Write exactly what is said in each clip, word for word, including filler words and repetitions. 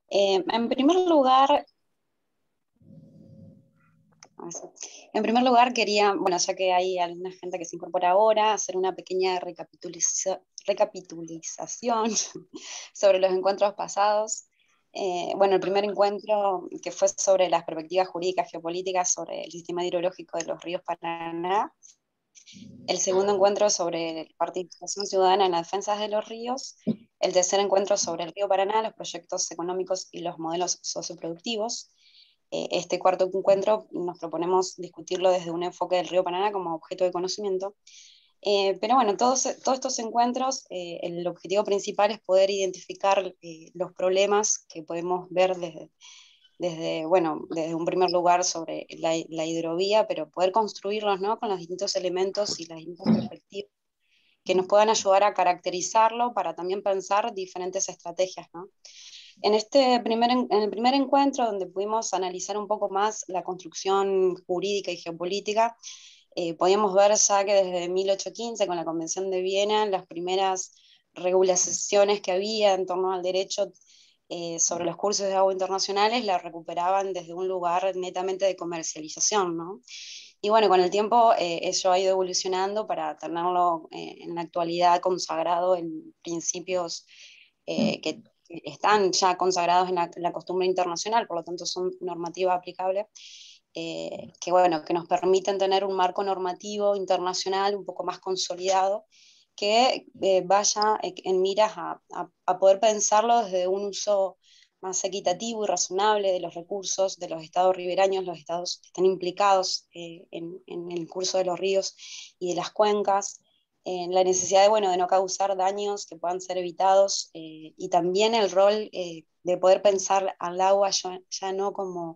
Eh, en primer lugar, en primer lugar quería, bueno, ya que hay alguna gente que se incorpora ahora, hacer una pequeña recapituliza- recapitulización sobre los encuentros pasados. Eh, bueno, el primer encuentro que fue sobre las perspectivas jurídicas geopolíticas sobre el sistema hidrológico de los ríos Paraná. El segundo encuentro sobre participación ciudadana en la defensa de los ríos. El tercer encuentro sobre el río Paraná, los proyectos económicos y los modelos socioproductivos. Eh, este cuarto encuentro nos proponemos discutirlo desde un enfoque del río Paraná como objeto de conocimiento. Eh, pero bueno, todos, todos estos encuentros, eh, el objetivo principal es poder identificar eh, los problemas que podemos ver desde, desde, bueno, desde un primer lugar sobre la, la hidrovía, pero poder construirlos, ¿no?, con los distintos elementos y las distintas perspectivas que nos puedan ayudar a caracterizarlo para también pensar diferentes estrategias, ¿no? En, este primer, en el primer encuentro, donde pudimos analizar un poco más la construcción jurídica y geopolítica, eh, podíamos ver ya que desde mil ochocientos quince, con la Convención de Viena, las primeras regulaciones que había en torno al derecho eh, sobre los cursos de agua internacionales la recuperaban desde un lugar netamente de comercialización, ¿no? Y bueno, con el tiempo eh, eso ha ido evolucionando para tenerlo eh, en la actualidad consagrado en principios eh, que están ya consagrados en la, en la costumbre internacional, por lo tanto son normativa aplicable, eh, que, bueno, que nos permiten tener un marco normativo internacional un poco más consolidado, que eh, vaya en miras a, a, a poder pensarlo desde un uso más equitativo y razonable de los recursos de los estados ribereños, los estados que están implicados eh, en, en, el curso de los ríos y de las cuencas, en la necesidad de, bueno, de no causar daños que puedan ser evitados, eh, y también el rol eh, de poder pensar al agua ya, ya no como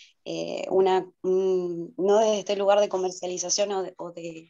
eh, una, un, no desde este lugar de comercialización o de, o de,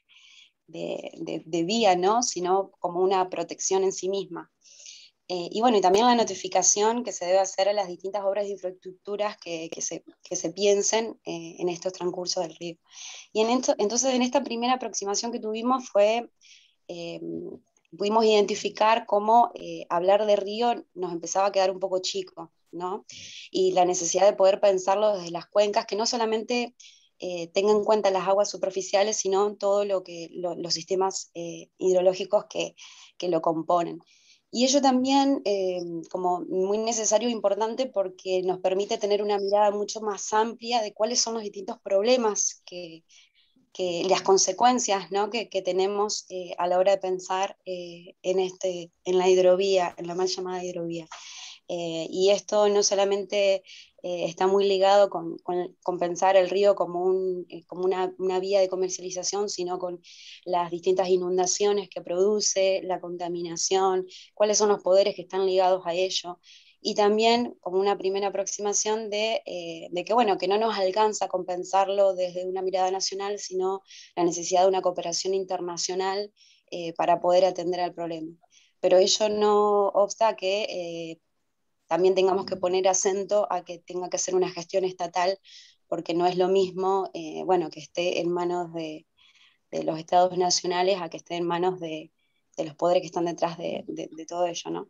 de, de, de vía, ¿no?, sino como una protección en sí misma. Eh, y bueno, y también la notificación que se debe hacer a las distintas obras de infraestructuras que, que, se, que se piensen eh, en estos transcursos del río. Y en esto, entonces, en esta primera aproximación que tuvimos fue, eh, pudimos identificar cómo eh, hablar de río nos empezaba a quedar un poco chico, ¿no? Y la necesidad de poder pensarlo desde las cuencas, que no solamente eh, tengan en cuenta las aguas superficiales, sino todo lo que, lo, los sistemas eh, hidrológicos que, que lo componen. Y ello también eh, como muy necesario e importante porque nos permite tener una mirada mucho más amplia de cuáles son los distintos problemas que, que las consecuencias, ¿no?, que, que, tenemos eh, a la hora de pensar eh, en, este, en la hidrovía, en la mal llamada hidrovía. Eh, y esto no solamente eh, está muy ligado con, con, con, pensar el río como, un, eh, como una, una, vía de comercialización, sino con las distintas inundaciones que produce, la contaminación, cuáles son los poderes que están ligados a ello. Y también como una primera aproximación de, eh, de que, bueno, que no nos alcanza compensarlo desde una mirada nacional, sino la necesidad de una cooperación internacional eh, para poder atender al problema. Pero ello no obsta que eh, también tengamos que poner acento a que tenga que ser una gestión estatal, porque no es lo mismo, eh, bueno, que esté en manos de, de, los estados nacionales a que esté en manos de, de los poderes que están detrás de, de, de todo ello, ¿no?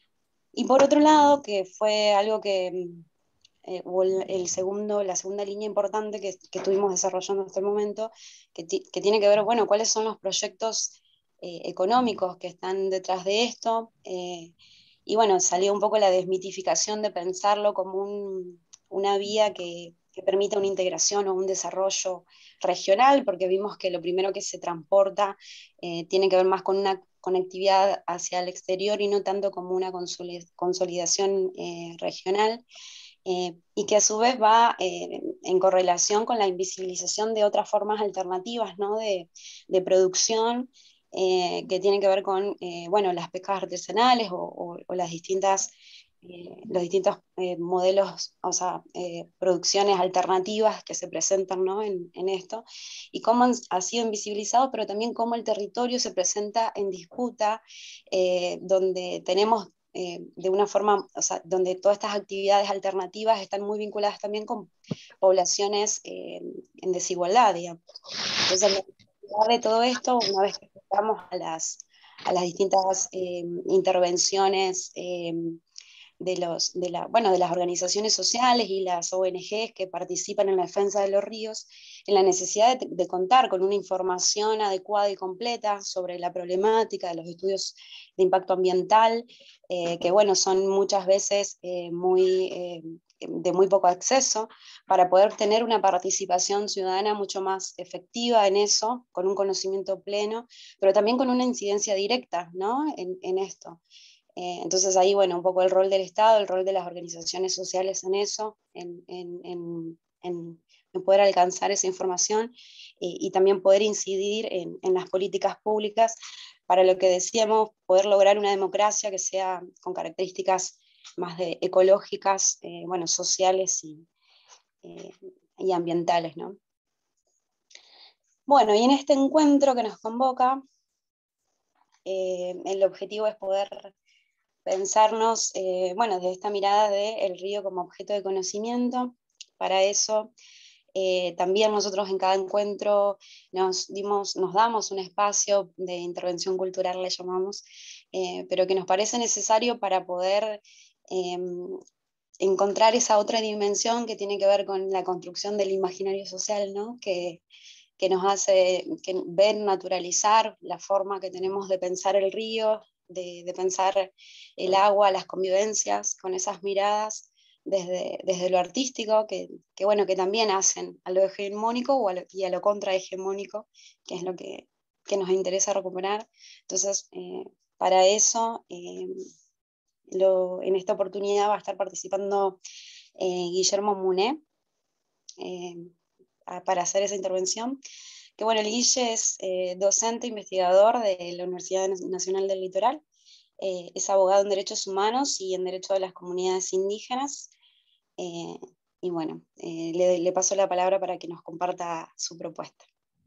Y por otro lado, que fue algo que, eh, el, el segundo, la segunda línea importante que, que estuvimos desarrollando hasta el momento, que, que tiene que ver, bueno, cuáles son los proyectos eh, económicos que están detrás de esto, eh, y bueno, salió un poco la desmitificación de pensarlo como un, una vía que, que permita una integración o un desarrollo regional, porque vimos que lo primero que se transporta eh, tiene que ver más con una conectividad hacia el exterior y no tanto como una consolidación eh, regional, eh, y que a su vez va eh, en correlación con la invisibilización de otras formas alternativas, ¿no?, de, de producción, eh, que tienen que ver con eh, bueno, las pescas artesanales o, o, o las distintas, eh, los distintos eh, modelos, o sea, eh, producciones alternativas que se presentan, ¿no?, en, en esto, y cómo han, ha sido invisibilizado, pero también cómo el territorio se presenta en disputa, eh, donde tenemos eh, de una forma, o sea, donde todas estas actividades alternativas están muy vinculadas también con poblaciones eh, en desigualdad, digamos. Entonces, de todo esto, una vez que llegamos a las, a las distintas eh, intervenciones eh, de, los, de, la, bueno, de las organizaciones sociales y las O N Ges que participan en la defensa de los ríos, en la necesidad de, de contar con una información adecuada y completa sobre la problemática de los estudios de impacto ambiental, eh, que bueno, son muchas veces eh, muy, eh, de muy poco acceso, para poder tener una participación ciudadana mucho más efectiva en eso, con un conocimiento pleno, pero también con una incidencia directa, ¿no? en, en esto. Eh, entonces ahí, bueno, un poco el rol del Estado, el rol de las organizaciones sociales en eso, en, en, en, en, en poder alcanzar esa información eh, y también poder incidir en, en las políticas públicas para lo que decíamos, poder lograr una democracia que sea con características más de ecológicas, eh, bueno, sociales y, eh, y ambientales, ¿no? Bueno, y en este encuentro que nos convoca, eh, el objetivo es poder pensarnos, eh, bueno, desde esta mirada del río como objeto de conocimiento. Para eso, eh, también nosotros en cada encuentro nos, dimos, nos damos un espacio de intervención cultural, le llamamos, eh, pero que nos parece necesario para poder eh, encontrar esa otra dimensión que tiene que ver con la construcción del imaginario social, ¿no? que, que nos hace que ver, naturalizar la forma que tenemos de pensar el río, de, de pensar el agua, las convivencias, con esas miradas desde, desde lo artístico, que, que, bueno, que también hacen a lo hegemónico o a lo, y a lo contrahegemónico, que es lo que, que nos interesa recuperar. Entonces, eh, para eso, eh, lo, en esta oportunidad va a estar participando eh, Guillermo Muné, eh, a, para hacer esa intervención. Que bueno, el Guille es eh, docente investigador de la Universidad Nacional del Litoral, eh, es abogado en derechos humanos y en derecho de las comunidades indígenas, eh, y bueno, eh, le, le paso la palabra para que nos comparta su propuesta.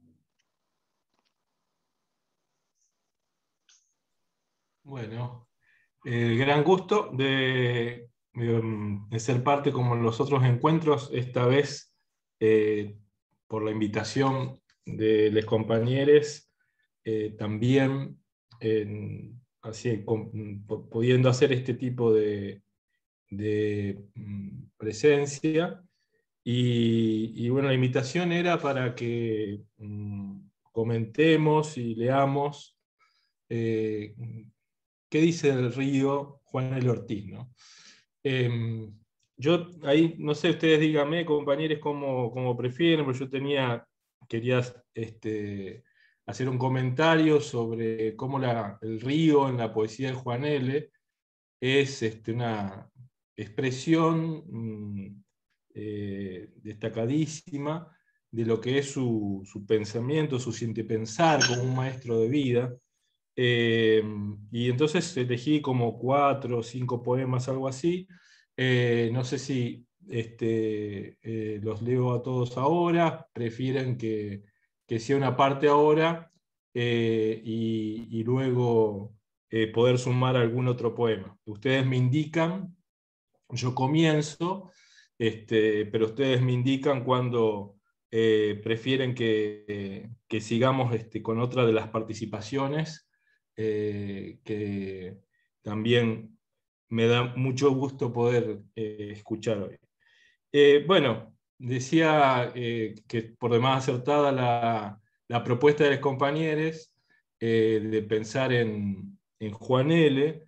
Bueno, el gran gusto de, de, de ser parte como en los otros encuentros, esta vez eh, por la invitación de los compañeros, eh, también eh, así, con, pudiendo hacer este tipo de, de mm, presencia. Y, y, bueno, la invitación era para que mm, comentemos y leamos eh, qué dice del río Juan L. Ortiz, ¿no? Eh, yo ahí, no sé, ustedes díganme, compañeros, cómo, cómo prefieren, pero yo tenía, quería este, hacer un comentario sobre cómo la, el río en la poesía de Juan L. es este, una expresión mmm, eh, destacadísima de lo que es su, su pensamiento, su siente pensar como un maestro de vida. Eh, y entonces elegí como cuatro o cinco poemas, algo así. Eh, no sé si este, eh, los leo a todos ahora, prefieren que, que sea una parte ahora eh, y, y luego eh, poder sumar algún otro poema. Ustedes me indican, yo comienzo, este, pero ustedes me indican cuando eh, prefieren que, que sigamos este, con otra de las participaciones, eh, que también me da mucho gusto poder eh, escuchar hoy. Eh, bueno, decía eh, que por demás acertada la, la propuesta de los compañeros eh, de pensar en, en Juan L.,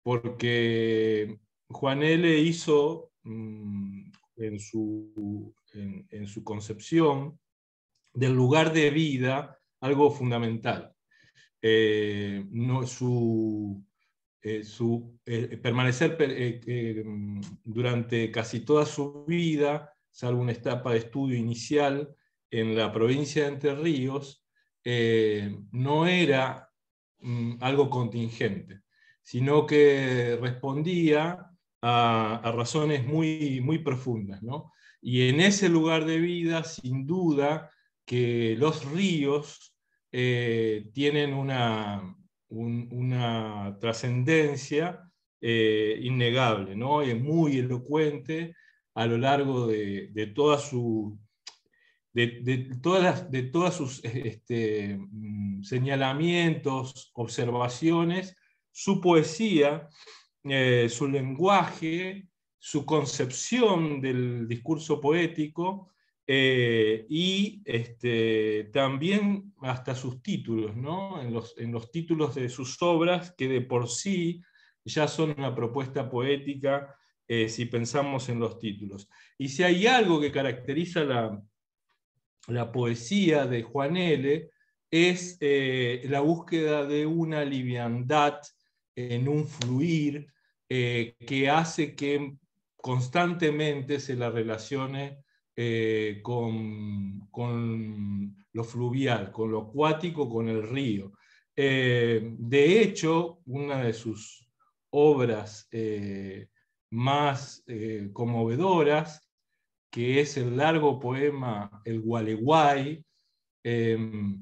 porque Juan L. hizo mmm, en, su, en, en su concepción del lugar de vida algo fundamental. Eh, no, su, eh, su eh, permanecer eh, eh, durante casi toda su vida, salvo una etapa de estudio inicial en la provincia de Entre Ríos, eh, no era mm, algo contingente, sino que respondía a, a razones muy, muy profundas, ¿no? Y en ese lugar de vida, sin duda, que los ríos eh, tienen una, un, una trascendencia eh, innegable, ¿no? Y muy elocuente a lo largo de, de toda su... De, de, todas las, de todas sus este, señalamientos, observaciones, su poesía eh, su lenguaje, su concepción del discurso poético, eh, y este, también hasta sus títulos, ¿no? En los, en los títulos de sus obras, que de por sí ya son una propuesta poética, eh, si pensamos en los títulos. Y si hay algo que caracteriza la, la poesía de Juan L., es eh, la búsqueda de una liviandad en un fluir eh, que hace que constantemente se la relacione eh, con, con lo fluvial, con lo acuático, con el río. Eh, de hecho, una de sus obras eh, más eh, conmovedoras, que es el largo poema El Gualeguay, eh,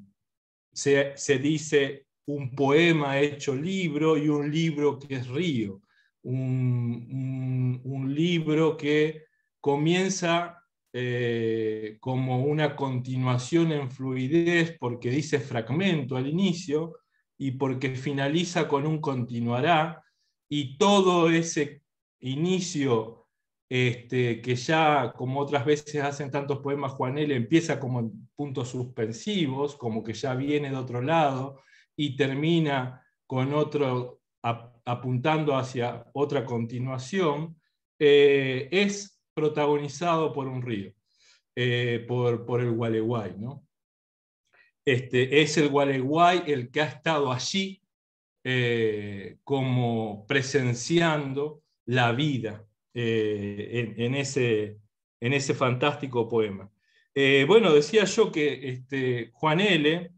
se, se dice un poema hecho libro y un libro que es río, un, un, un libro que comienza eh, como una continuación en fluidez porque dice fragmento al inicio y porque finaliza con un continuará, y todo ese inicio este, que ya, como otras veces hacen tantos poemas Juan L., empieza como en puntos suspensivos, como que ya viene de otro lado, y termina con otro, ap apuntando hacia otra continuación, eh, es protagonizado por un río, eh, por, por el Gualeguay, ¿no? Este, es el Gualeguay el que ha estado allí eh, como presenciando la vida eh, en, en, ese, en ese fantástico poema. Eh, bueno, decía yo que este, Juan L.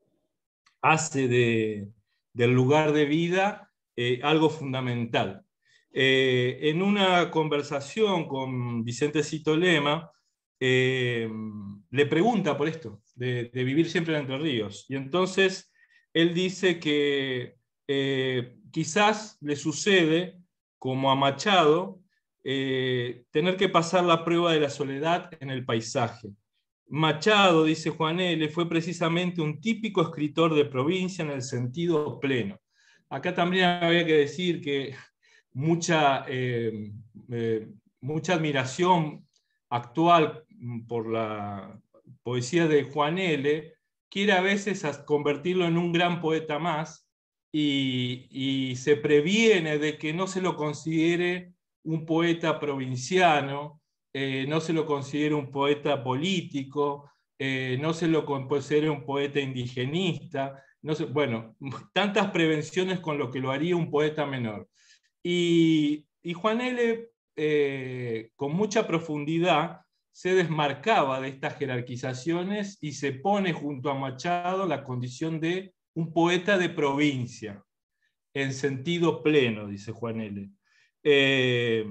hace de, del lugar de vida eh, algo fundamental. Eh, en una conversación con Vicente Citolema, eh, le pregunta por esto, de, de vivir siempre en Entre Ríos, y entonces él dice que eh, quizás le sucede, como a Machado, eh, tener que pasar la prueba de la soledad en el paisaje. Machado, dice Juan L., fue precisamente un típico escritor de provincia en el sentido pleno. Acá también había que decir que mucha, eh, eh, mucha admiración actual por la poesía de Juan L. quiere a veces convertirlo en un gran poeta más, y, y se previene de que no se lo considere un poeta provinciano, Eh, no se lo considera un poeta político, eh, no se lo considera un poeta indigenista, no se, bueno, tantas prevenciones con lo que lo haría un poeta menor. Y, y Juan L., eh, con mucha profundidad, se desmarcaba de estas jerarquizaciones y se pone junto a Machado la condición de un poeta de provincia, en sentido pleno, dice Juan L. Eh,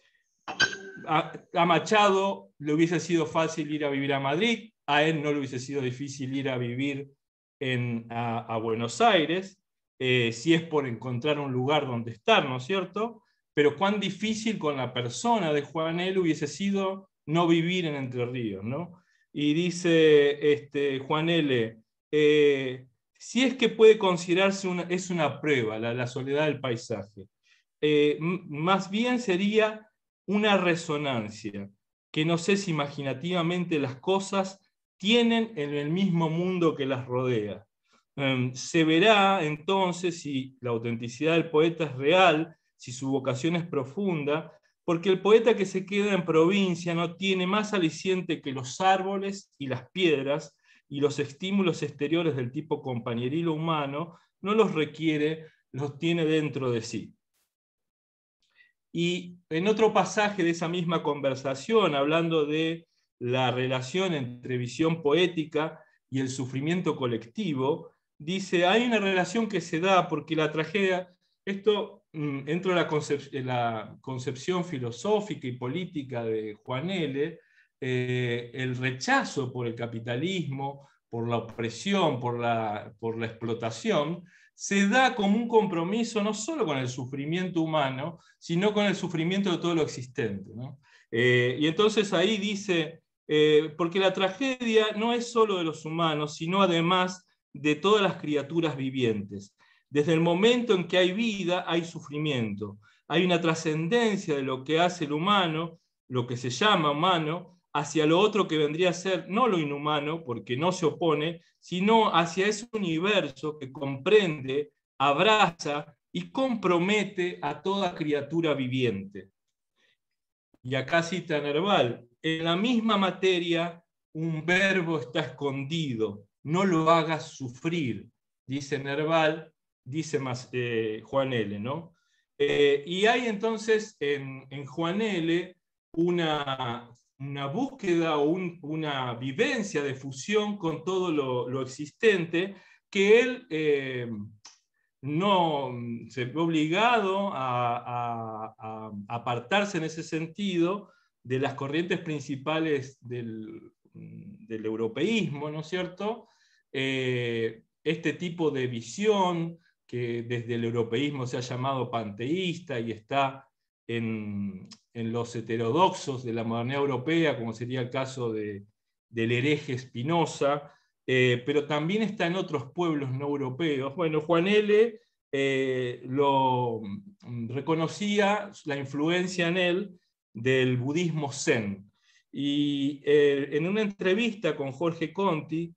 A, a Machado le hubiese sido fácil ir a vivir a Madrid, a él no le hubiese sido difícil ir a vivir en, a, a Buenos Aires, eh, si es por encontrar un lugar donde estar, ¿no es cierto? Pero cuán difícil con la persona de Juan L. hubiese sido no vivir en Entre Ríos, ¿no? Y dice este, Juan L., eh, si es que puede considerarse una, es una prueba la, la soledad del paisaje, eh, más bien sería una resonancia, que no sé si imaginativamente las cosas tienen en el mismo mundo que las rodea. Um, se verá entonces si la autenticidad del poeta es real, si su vocación es profunda, porque el poeta que se queda en provincia no tiene más aliciente que los árboles y las piedras, y los estímulos exteriores del tipo compañerilo humano no los requiere, los tiene dentro de sí. Y en otro pasaje de esa misma conversación, hablando de la relación entre visión poética y el sufrimiento colectivo, dice, hay una relación que se da porque la tragedia, esto mm, entra en la, concep en la concepción filosófica y política de Juan L., eh, el rechazo por el capitalismo, por la opresión, por la, por la explotación, se da como un compromiso no solo con el sufrimiento humano, sino con el sufrimiento de todo lo existente, ¿no? Eh, y entonces ahí dice, eh, porque la tragedia no es solo de los humanos, sino además de todas las criaturas vivientes. Desde el momento en que hay vida, hay sufrimiento. hay una trascendencia de lo que hace el humano, lo que se llama humano, hacia lo otro que vendría a ser no lo inhumano, porque no se opone, sino hacia ese universo que comprende, abraza y compromete a toda criatura viviente. Y acá cita Nerval, en la misma materia un verbo está escondido, no lo hagas sufrir, dice Nerval, dice más, eh, Juan L., ¿no? Eh, y hay entonces en, en Juan L. una, una búsqueda o un, una vivencia de fusión con todo lo, lo existente, que él eh, no se ve obligado a, a, a apartarse en ese sentido de las corrientes principales del, del europeísmo, ¿no es cierto? Eh, este tipo de visión que desde el europeísmo se ha llamado panteísta y está en, en los heterodoxos de la modernidad europea, como sería el caso de, del hereje Spinoza, eh, pero también está en otros pueblos no europeos. Bueno, Juan L. Eh, lo reconocía la influencia en él del budismo zen. Y eh, en una entrevista con Jorge Conti,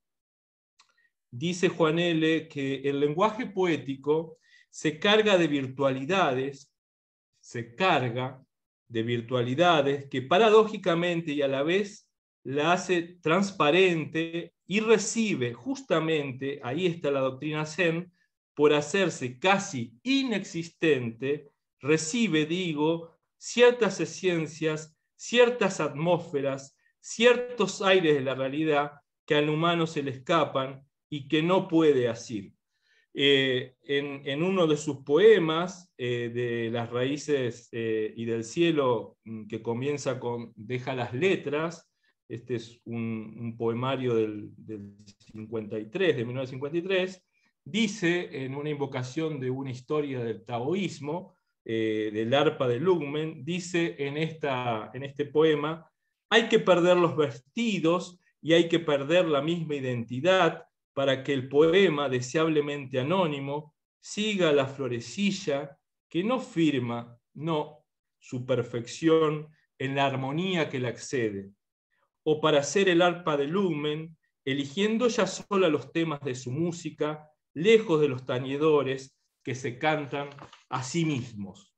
dice Juan L. que el lenguaje poético se carga de virtualidades, se carga de virtualidades que paradójicamente y a la vez la hace transparente y recibe justamente, ahí está la doctrina Zen, por hacerse casi inexistente, recibe, digo, ciertas esencias, ciertas atmósferas, ciertos aires de la realidad que al humano se le escapan y que no puede asir. Eh, en, en uno de sus poemas, eh, de las raíces eh, y del cielo, que comienza con Deja las letras, este es un, un poemario del, del cincuenta y tres, de mil novecientos cincuenta y tres, dice en una invocación de una historia del taoísmo, eh, del arpa de Lugmen, dice en, esta, en este poema, hay que perder los vestidos y hay que perder la misma identidad para que el poema, deseablemente anónimo, siga la florecilla que no firma, no, su perfección en la armonía que la excede, o para ser el arpa de Lugmen, eligiendo ya sola los temas de su música, lejos de los tañedores que se cantan a sí mismos.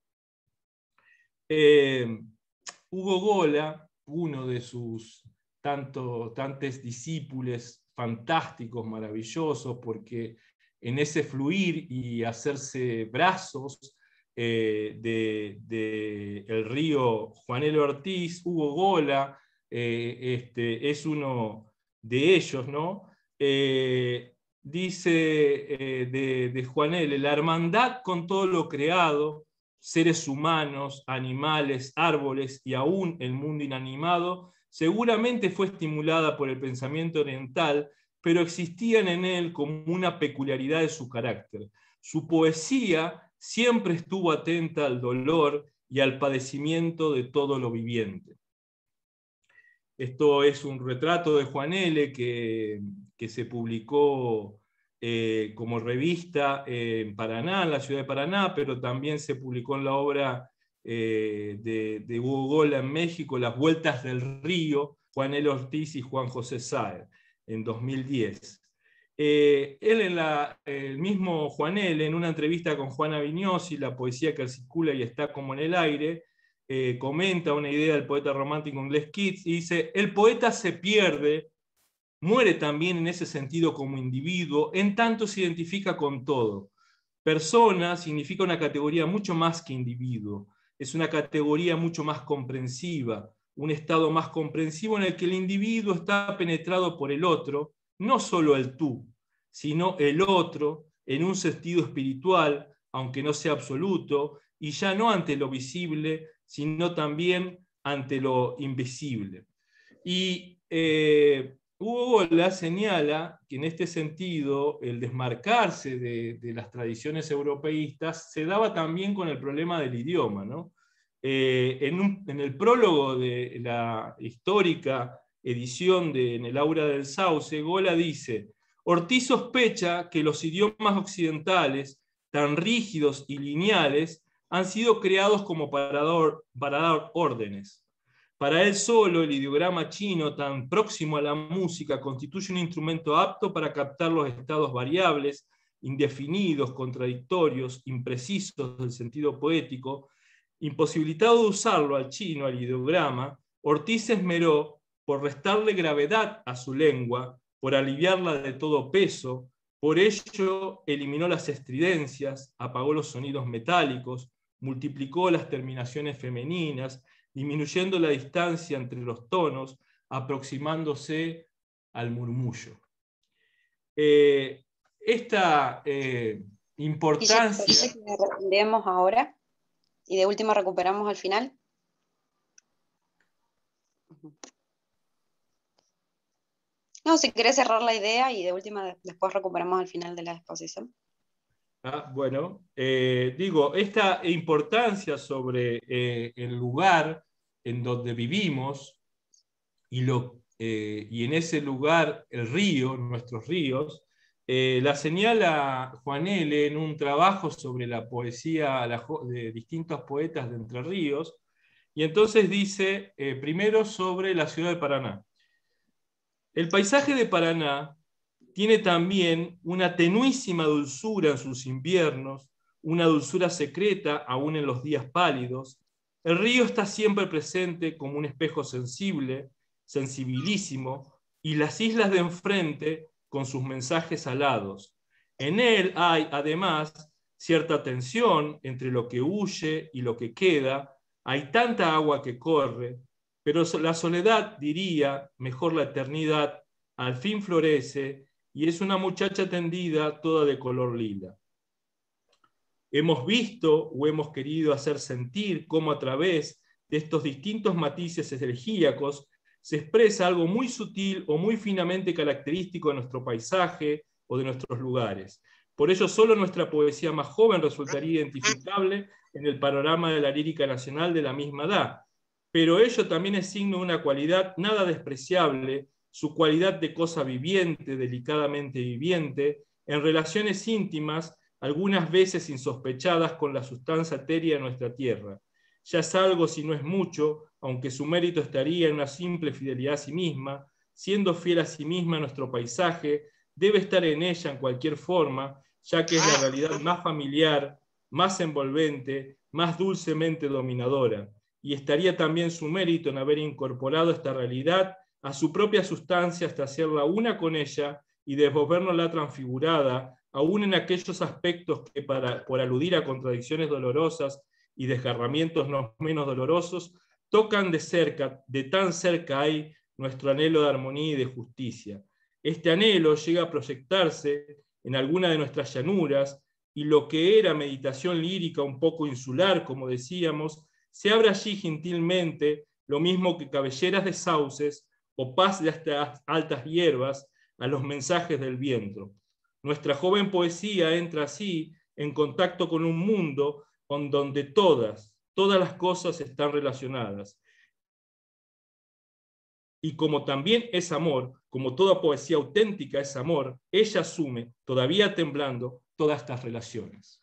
Eh, Hugo Gola, uno de sus tanto, tantos discípulos fantásticos, maravillosos, porque en ese fluir y hacerse brazos eh, de, de el río Juan L. Ortiz, Hugo Gola eh, este, es uno de ellos, ¿no? Eh, dice eh, de, de Juan L., la hermandad con todo lo creado, seres humanos, animales, árboles y aún el mundo inanimado, seguramente fue estimulada por el pensamiento oriental, pero existían en él como una peculiaridad de su carácter. Su poesía siempre estuvo atenta al dolor y al padecimiento de todo lo viviente. Esto es un retrato de Juan L. que, que se publicó eh, como revista en Paraná, en la ciudad de Paraná, pero también se publicó en la obra eh, de, de Hugo Gola en México, Las Vueltas del Río, Juan L. Ortiz y Juan José Saer, en dos mil diez. Eh, él, en la, el mismo Juan L., en una entrevista con Juana Vignosi, La poesía que circula y está como en el aire, eh, comenta una idea del poeta romántico inglés Keats y dice: el poeta se pierde, muere también en ese sentido como individuo, en tanto se identifica con todo. Persona significa una categoría mucho más que individuo, es una categoría mucho más comprensiva, un estado más comprensivo en el que el individuo está penetrado por el otro, no solo el tú, sino el otro, en un sentido espiritual, aunque no sea absoluto, y ya no ante lo visible, sino también ante lo invisible. Y eh, Hugo Gola señala que en este sentido el desmarcarse de, de las tradiciones europeístas se daba también con el problema del idioma, ¿no? Eh, en, un, en el prólogo de la histórica edición de En el aura del sauce, Gola dice: Ortiz sospecha que los idiomas occidentales, tan rígidos y lineales, han sido creados como para dar, para dar órdenes. Para él solo, el ideograma chino, tan próximo a la música, constituye un instrumento apto para captar los estados variables, indefinidos, contradictorios, imprecisos del sentido poético. Imposibilitado de usarlo al chino, al ideograma, Ortiz se esmeró por restarle gravedad a su lengua, por aliviarla de todo peso. Por ello eliminó las estridencias, apagó los sonidos metálicos, multiplicó las terminaciones femeninas, disminuyendo la distancia entre los tonos, aproximándose al murmullo. Eh, esta eh, importancia... ¿Y si que respondemos ahora y de última recuperamos al final? No, si querés cerrar la idea y de última después recuperamos al final de la exposición. Ah, bueno, eh, digo, esta importancia sobre eh, el lugar en donde vivimos y, lo, eh, y en ese lugar el río, nuestros ríos, eh, la señala Juan L. en un trabajo sobre la poesía la, de distintos poetas de Entre Ríos, y entonces dice eh, primero sobre la ciudad de Paraná. El paisaje de Paraná tiene también una tenuísima dulzura en sus inviernos, una dulzura secreta aún en los días pálidos. El río está siempre presente como un espejo sensible, sensibilísimo, y las islas de enfrente con sus mensajes alados. En él hay, además, cierta tensión entre lo que huye y lo que queda. Hay tanta agua que corre, pero la soledad, diría, mejor la eternidad, al fin florece, y es una muchacha tendida toda de color lila. Hemos visto o hemos querido hacer sentir cómo a través de estos distintos matices elegíacos se expresa algo muy sutil o muy finamente característico de nuestro paisaje o de nuestros lugares. Por ello, solo nuestra poesía más joven resultaría identificable en el panorama de la lírica nacional de la misma edad. Pero ello también es signo de una cualidad nada despreciable, su cualidad de cosa viviente, delicadamente viviente, en relaciones íntimas, algunas veces insospechadas con la sustancia etérea de nuestra tierra. Ya es algo, si no es mucho, aunque su mérito estaría en una simple fidelidad a sí misma, siendo fiel a sí misma nuestro paisaje, debe estar en ella en cualquier forma, ya que es la realidad más familiar, más envolvente, más dulcemente dominadora, y estaría también su mérito en haber incorporado esta realidad a su propia sustancia hasta hacerla una con ella y desvolvernosla transfigurada, aún en aquellos aspectos que, para, por aludir a contradicciones dolorosas y desgarramientos no menos dolorosos, tocan de cerca, de tan cerca hay nuestro anhelo de armonía y de justicia. Este anhelo llega a proyectarse en alguna de nuestras llanuras, y lo que era meditación lírica un poco insular, como decíamos, se abre allí gentilmente, lo mismo que cabelleras de sauces o paz de estas altas hierbas, a los mensajes del viento. Nuestra joven poesía entra así en contacto con un mundo en donde todas, todas las cosas están relacionadas. Y como también es amor, como toda poesía auténtica es amor, ella asume, todavía temblando, todas estas relaciones.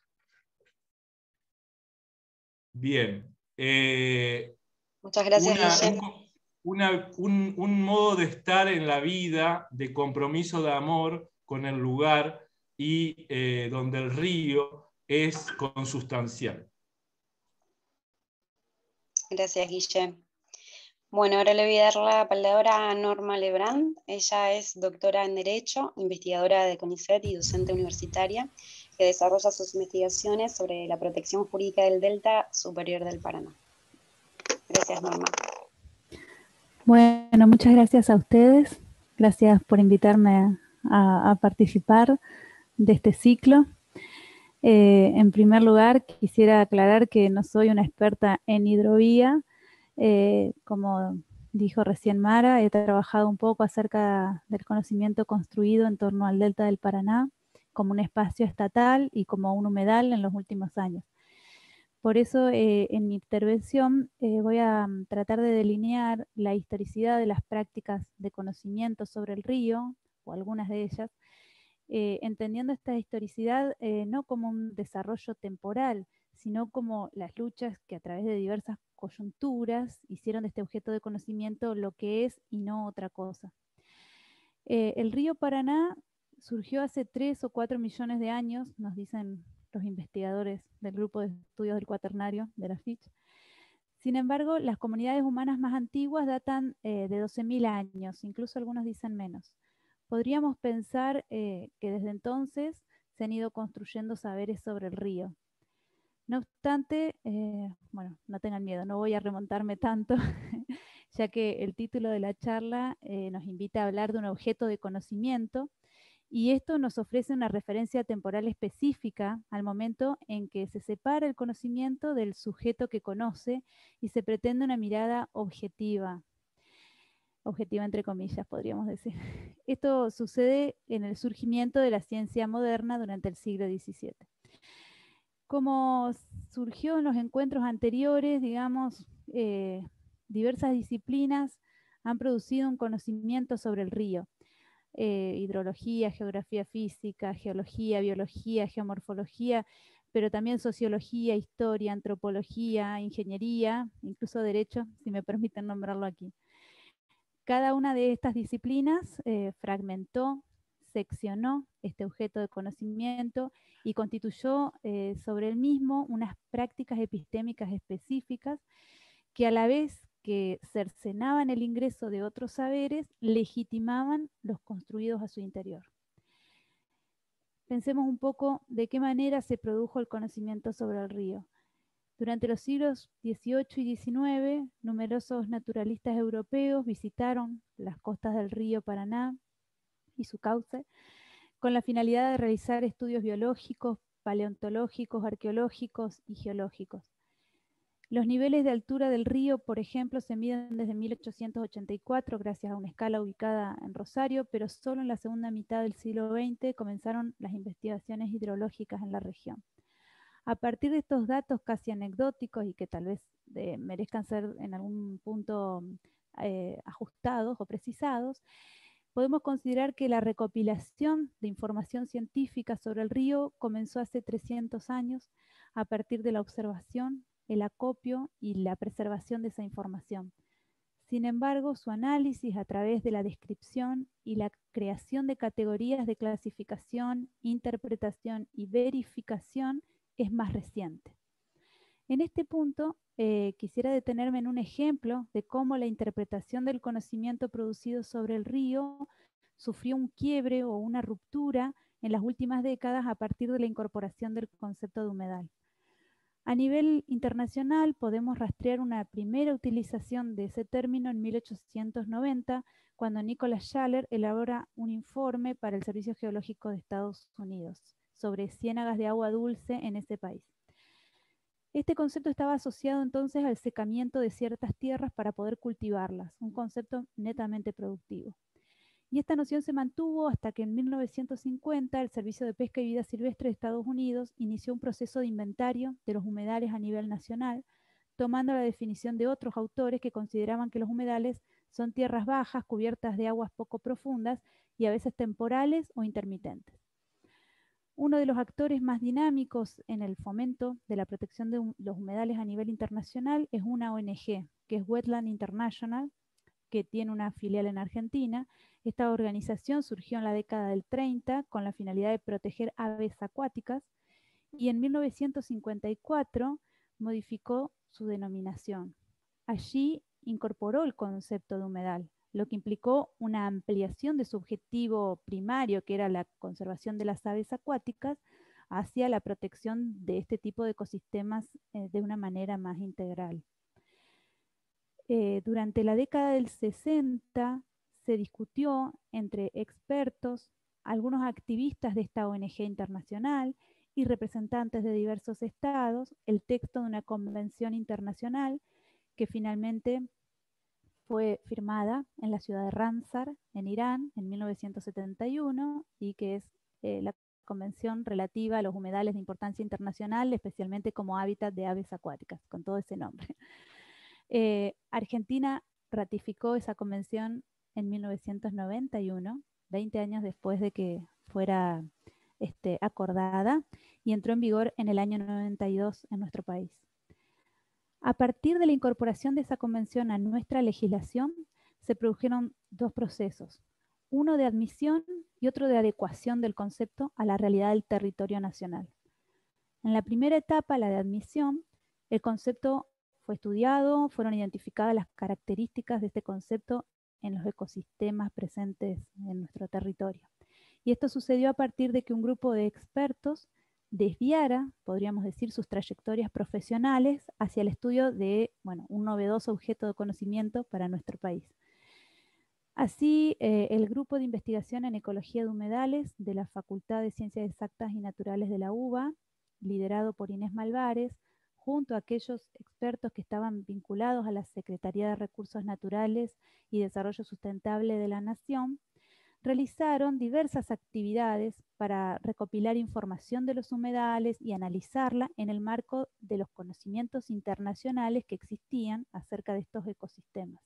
Bien. Eh, Muchas gracias, una, Guille. una, un, un modo de estar en la vida, de compromiso de amor con el lugar y eh, donde el río es consustancial. Gracias, Guille. Bueno, ahora le voy a dar la palabra a Norma Lebrand. Ella es doctora en Derecho, investigadora de CONICET y docente universitaria, que desarrolla sus investigaciones sobre la protección jurídica del Delta Superior del Paraná. Gracias, Norma. Bueno, muchas gracias a ustedes. Gracias por invitarme a, a participar de este ciclo. Eh, en primer lugar, quisiera aclarar que no soy una experta en hidrovía. Eh, como dijo recién Mara, he trabajado un poco acerca del conocimiento construido en torno al Delta del Paraná como un espacio estatal y como un humedal en los últimos años. Por eso, eh, en mi intervención eh, voy a um, tratar de delinear la historicidad de las prácticas de conocimiento sobre el río, o algunas de ellas, eh, entendiendo esta historicidad eh, no como un desarrollo temporal, sino como las luchas que a través de diversas coyunturas hicieron de este objeto de conocimiento lo que es y no otra cosa. Eh, el río Paraná surgió hace tres o cuatro millones de años, nos dicen los investigadores del grupo de estudios del Cuaternario de la Fitch. Sin embargo, las comunidades humanas más antiguas datan eh, de doce mil años, incluso algunos dicen menos. Podríamos pensar eh, que desde entonces se han ido construyendo saberes sobre el río. No obstante, eh, bueno, no tengan miedo, no voy a remontarme tanto, ya que el título de la charla eh, nos invita a hablar de un objeto de conocimiento, y esto nos ofrece una referencia temporal específica al momento en que se separa el conocimiento del sujeto que conoce y se pretende una mirada objetiva, objetiva entre comillas, podríamos decir. Esto sucede en el surgimiento de la ciencia moderna durante el siglo diecisiete. Como surgió en los encuentros anteriores, digamos, eh, diversas disciplinas han producido un conocimiento sobre el río. Eh, hidrología, geografía física, geología, biología, geomorfología, pero también sociología, historia, antropología, ingeniería, incluso derecho, si me permiten nombrarlo aquí. Cada una de estas disciplinas eh, fragmentó, seccionó este objeto de conocimiento y constituyó eh, sobre el mismo unas prácticas epistémicas específicas que, a la vez que cercenaban el ingreso de otros saberes, legitimaban los construidos a su interior. Pensemos un poco de qué manera se produjo el conocimiento sobre el río. Durante los siglos dieciocho y diecinueve, numerosos naturalistas europeos visitaron las costas del río Paraná y su cauce con la finalidad de realizar estudios biológicos, paleontológicos, arqueológicos y geológicos. Los niveles de altura del río, por ejemplo, se miden desde mil ochocientos ochenta y cuatro gracias a una escala ubicada en Rosario, pero solo en la segunda mitad del siglo veinte comenzaron las investigaciones hidrológicas en la región. A partir de estos datos casi anecdóticos y que tal vez eh, merezcan ser en algún punto eh, ajustados o precisados, podemos considerar que la recopilación de información científica sobre el río comenzó hace trescientos años a partir de la observación, el acopio y la preservación de esa información. Sin embargo, su análisis a través de la descripción y la creación de categorías de clasificación, interpretación y verificación es más reciente. En este punto, eh, quisiera detenerme en un ejemplo de cómo la interpretación del conocimiento producido sobre el río sufrió un quiebre o una ruptura en las últimas décadas a partir de la incorporación del concepto de humedal. A nivel internacional podemos rastrear una primera utilización de ese término en mil ochocientos noventa, cuando Nicholas Schaller elabora un informe para el Servicio Geológico de Estados Unidos sobre ciénagas de agua dulce en ese país. Este concepto estaba asociado entonces al secamiento de ciertas tierras para poder cultivarlas, un concepto netamente productivo. Y esta noción se mantuvo hasta que en mil novecientos cincuenta el Servicio de Pesca y Vida Silvestre de Estados Unidos inició un proceso de inventario de los humedales a nivel nacional, tomando la definición de otros autores que consideraban que los humedales son tierras bajas cubiertas de aguas poco profundas y a veces temporales o intermitentes. Uno de los actores más dinámicos en el fomento de la protección de los humedales a nivel internacional es una O N G, que es Wetland International, que tiene una filial en Argentina. Esta organización surgió en la década del treinta con la finalidad de proteger aves acuáticas y en mil novecientos cincuenta y cuatro modificó su denominación. Allí incorporó el concepto de humedal, lo que implicó una ampliación de su objetivo primario, que era la conservación de las aves acuáticas, hacia la protección de este tipo de ecosistemas eh, de una manera más integral. Eh, durante la década del sesenta se discutió entre expertos, algunos activistas de esta O N G internacional y representantes de diversos estados, el texto de una convención internacional que finalmente fue firmada en la ciudad de Ramsar, en Irán, en mil novecientos setenta y uno, y que es eh, la convención relativa a los humedales de importancia internacional, especialmente como hábitat de aves acuáticas, con todo ese nombre. Eh, Argentina ratificó esa convención en mil novecientos noventa y uno, veinte años después de que fuera este, acordada y entró en vigor en el año noventa y dos en nuestro país. A partir de la incorporación de esa convención a nuestra legislación, se produjeron dos procesos, uno de admisión y otro de adecuación del concepto a la realidad del territorio nacional. En la primera etapa, la de admisión, el concepto fue estudiado, fueron identificadas las características de este concepto en los ecosistemas presentes en nuestro territorio. Y esto sucedió a partir de que un grupo de expertos desviara, podríamos decir, sus trayectorias profesionales hacia el estudio de, bueno, un novedoso objeto de conocimiento para nuestro país. Así, eh, el grupo de investigación en ecología de humedales de la Facultad de Ciencias Exactas y Naturales de la UBA, liderado por Inés Malvares, junto a aquellos expertos que estaban vinculados a la Secretaría de Recursos Naturales y Desarrollo Sustentable de la Nación, realizaron diversas actividades para recopilar información de los humedales y analizarla en el marco de los conocimientos internacionales que existían acerca de estos ecosistemas.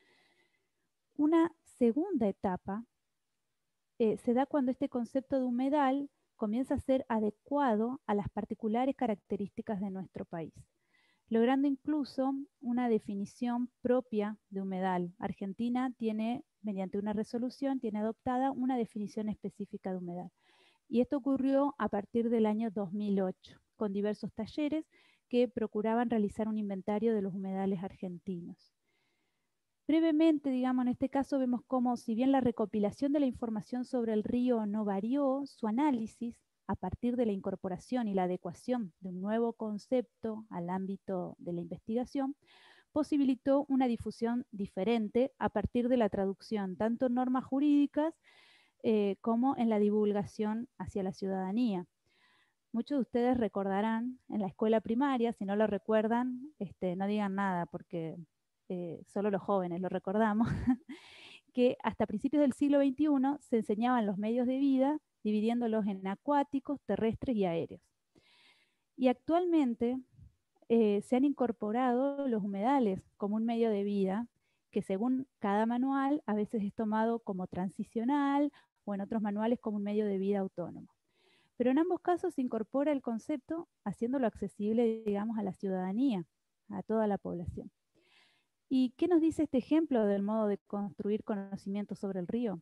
Una segunda etapa eh, se da cuando este concepto de humedal comienza a ser adecuado a las particulares características de nuestro país, logrando incluso una definición propia de humedal. Argentina tiene, mediante una resolución, tiene adoptada una definición específica de humedal. Y esto ocurrió a partir del año dos mil ocho, con diversos talleres que procuraban realizar un inventario de los humedales argentinos. Brevemente, digamos, en este caso vemos cómo, si bien la recopilación de la información sobre el río no varió, su análisis, a partir de la incorporación y la adecuación de un nuevo concepto al ámbito de la investigación, posibilitó una difusión diferente a partir de la traducción, tanto en normas jurídicas eh, como en la divulgación hacia la ciudadanía. Muchos de ustedes recordarán en la escuela primaria, si no lo recuerdan, este, no digan nada, porque eh, solo los jóvenes lo recordamos, que hasta principios del siglo veintiuno se enseñaban los medios de vida dividiéndolos en acuáticos, terrestres y aéreos. Y actualmente eh, se han incorporado los humedales como un medio de vida que, según cada manual, a veces es tomado como transicional o en otros manuales como un medio de vida autónomo. Pero en ambos casos se incorpora el concepto haciéndolo accesible, digamos, a la ciudadanía, a toda la población. ¿Y qué nos dice este ejemplo del modo de construir conocimiento sobre el río?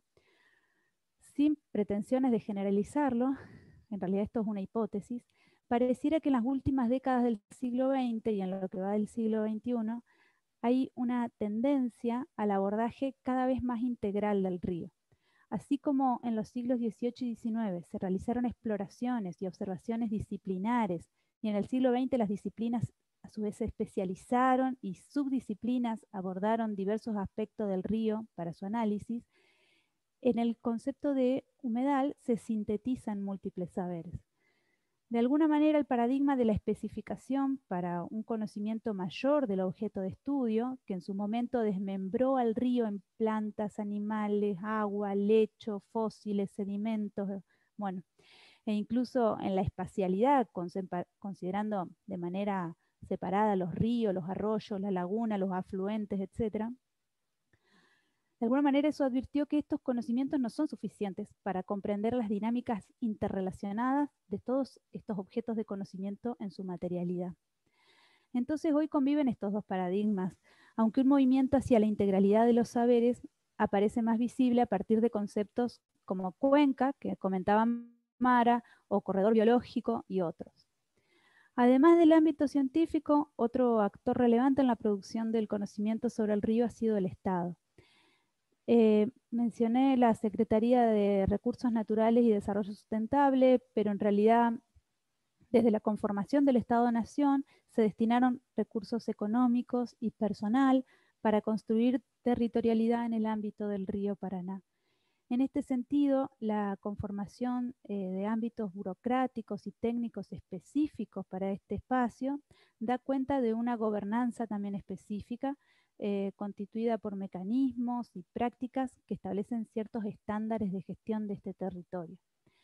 Sin pretensiones de generalizarlo, en realidad esto es una hipótesis, pareciera que en las últimas décadas del siglo veinte y en lo que va del siglo veintiuno hay una tendencia al abordaje cada vez más integral del río. Así como en los siglos dieciocho y diecinueve se realizaron exploraciones y observaciones disciplinares, y en el siglo veinte las disciplinas a su vez se especializaron y subdisciplinas abordaron diversos aspectos del río para su análisis, en el concepto de humedal se sintetizan múltiples saberes. De alguna manera, el paradigma de la especificación para un conocimiento mayor del objeto de estudio, que en su momento desmembró al río en plantas, animales, agua, lecho, fósiles, sedimentos, bueno, e incluso en la espacialidad, considerando de manera separada los ríos, los arroyos, las lagunas, los afluentes, etcétera. De alguna manera eso advirtió que estos conocimientos no son suficientes para comprender las dinámicas interrelacionadas de todos estos objetos de conocimiento en su materialidad. Entonces hoy conviven estos dos paradigmas, aunque un movimiento hacia la integralidad de los saberes aparece más visible a partir de conceptos como cuenca, que comentaba Mara, o corredor biológico y otros. Además del ámbito científico, otro actor relevante en la producción del conocimiento sobre el río ha sido el Estado. Eh, mencioné la Secretaría de Recursos Naturales y Desarrollo Sustentable, pero en realidad desde la conformación del Estado-Nación se destinaron recursos económicos y personal para construir territorialidad en el ámbito del río Paraná. En este sentido, la conformación eh, de ámbitos burocráticos y técnicos específicos para este espacio da cuenta de una gobernanza también específica, eh, constituida por mecanismos y prácticas que establecen ciertos estándares de gestión de este territorio.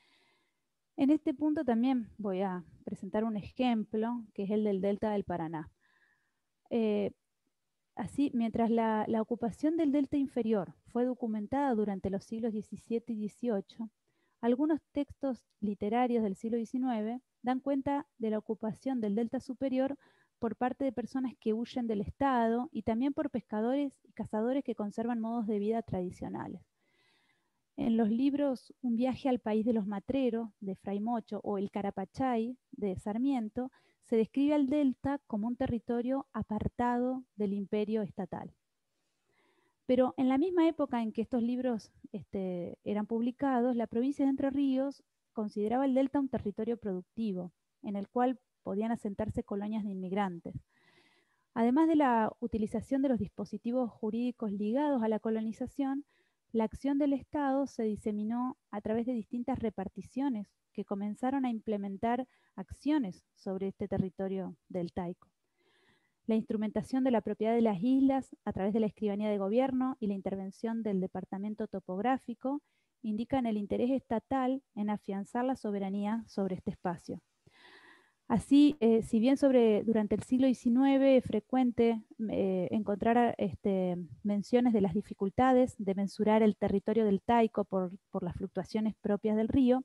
En este punto también voy a presentar un ejemplo, que es el del Delta del Paraná. Eh, Así, mientras la, la ocupación del delta inferior fue documentada durante los siglos diecisiete y dieciocho, Algunos textos literarios del siglo diecinueve dan cuenta de la ocupación del delta superior por parte de personas que huyen del Estado y también por pescadores y cazadores que conservan modos de vida tradicionales. En los libros Un viaje al país de los matreros, de Fray Mocho, o El Carapachay, de Sarmiento, se describe al delta como un territorio apartado del imperio estatal. Pero en la misma época en que estos libros este, eran publicados, la provincia de Entre Ríos consideraba el delta un territorio productivo, en el cual podían asentarse colonias de inmigrantes. Además de la utilización de los dispositivos jurídicos ligados a la colonización, la acción del Estado se diseminó a través de distintas reparticiones que comenzaron a implementar acciones sobre este territorio deltaico. La instrumentación de la propiedad de las islas a través de la escribanía de gobierno y la intervención del departamento topográfico indican el interés estatal en afianzar la soberanía sobre este espacio. Así, eh, si bien sobre, durante el siglo diecinueve es frecuente eh, encontrar este, menciones de las dificultades de mensurar el territorio deltaico por, por las fluctuaciones propias del río,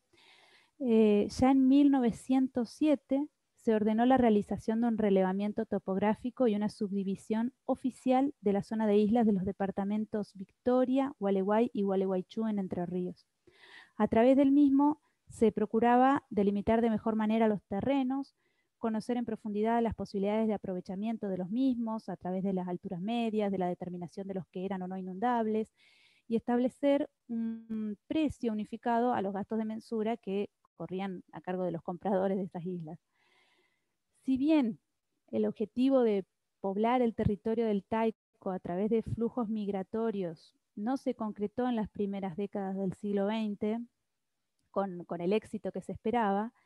eh, ya en mil novecientos siete se ordenó la realización de un relevamiento topográfico y una subdivisión oficial de la zona de islas de los departamentos Victoria, Gualeguay y Gualeguaychú en Entre Ríos. A través del mismo se procuraba delimitar de mejor manera los terrenos, conocer en profundidad las posibilidades de aprovechamiento de los mismos a través de las alturas medias, de la determinación de los que eran o no inundables, y establecer un precio unificado a los gastos de mensura que corrían a cargo de los compradores de estas islas. Si bien el objetivo de poblar el territorio deltaico a través de flujos migratorios no se concretó en las primeras décadas del siglo veinte, con, con el éxito que se esperaba,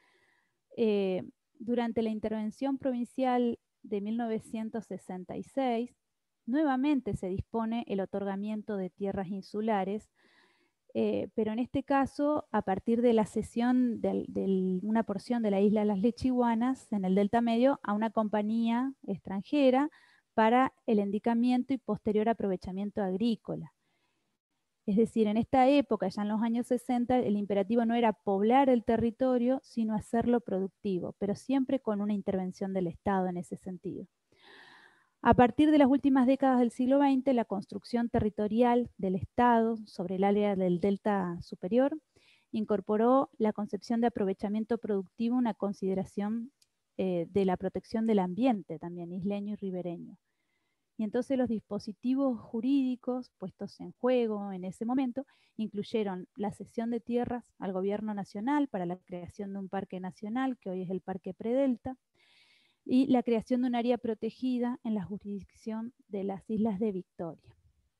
eh, durante la intervención provincial de mil novecientos sesenta y seis, nuevamente se dispone el otorgamiento de tierras insulares, eh, pero en este caso a partir de la cesión de, de una porción de la isla de las Lechiguanas en el Delta Medio a una compañía extranjera para el endicamiento y posterior aprovechamiento agrícola. Es decir, en esta época, ya en los años sesenta, el imperativo no era poblar el territorio, sino hacerlo productivo, pero siempre con una intervención del Estado en ese sentido. A partir de las últimas décadas del siglo veinte, la construcción territorial del Estado sobre el área del Delta Superior incorporó la concepción de aprovechamiento productivo, una consideración eh, de la protección del ambiente también, isleño y ribereño. Y entonces los dispositivos jurídicos puestos en juego en ese momento incluyeron la cesión de tierras al gobierno nacional para la creación de un parque nacional, que hoy es el Parque Predelta, y la creación de un área protegida en la jurisdicción de las Islas de Victoria.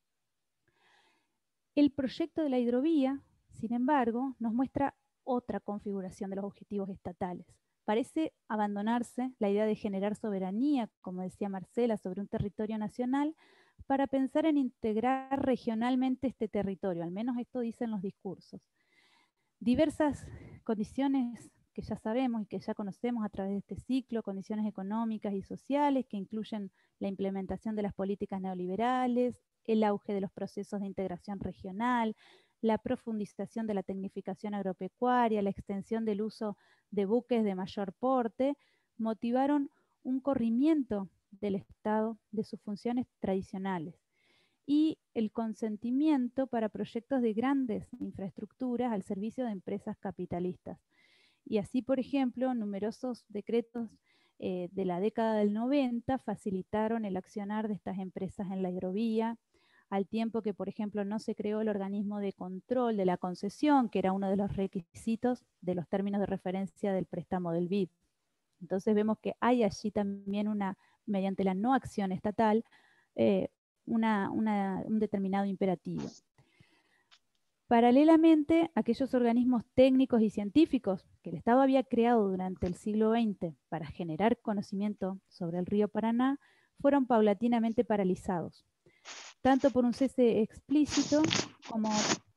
El proyecto de la hidrovía, sin embargo, nos muestra otra configuración de los objetivos estatales. Parece abandonarse la idea de generar soberanía, como decía Marcela, sobre un territorio nacional, para pensar en integrar regionalmente este territorio, al menos esto dicen los discursos. Diversas condiciones que ya sabemos y que ya conocemos a través de este ciclo, condiciones económicas y sociales que incluyen la implementación de las políticas neoliberales, el auge de los procesos de integración regional, la profundización de la tecnificación agropecuaria, la extensión del uso de buques de mayor porte, motivaron un corrimiento del Estado de sus funciones tradicionales y el consentimiento para proyectos de grandes infraestructuras al servicio de empresas capitalistas. Y así, por ejemplo, numerosos decretos eh, de la década del noventa facilitaron el accionar de estas empresas en la hidrovía, al tiempo que, por ejemplo, no se creó el organismo de control de la concesión, que era uno de los requisitos de los términos de referencia del préstamo del B I D. Entonces vemos que hay allí también una, mediante la no acción estatal, eh, una, una, un determinado imperativo. Paralelamente, aquellos organismos técnicos y científicos que el Estado había creado durante el siglo veinte para generar conocimiento sobre el río Paraná fueron paulatinamente paralizados, tanto por un cese explícito como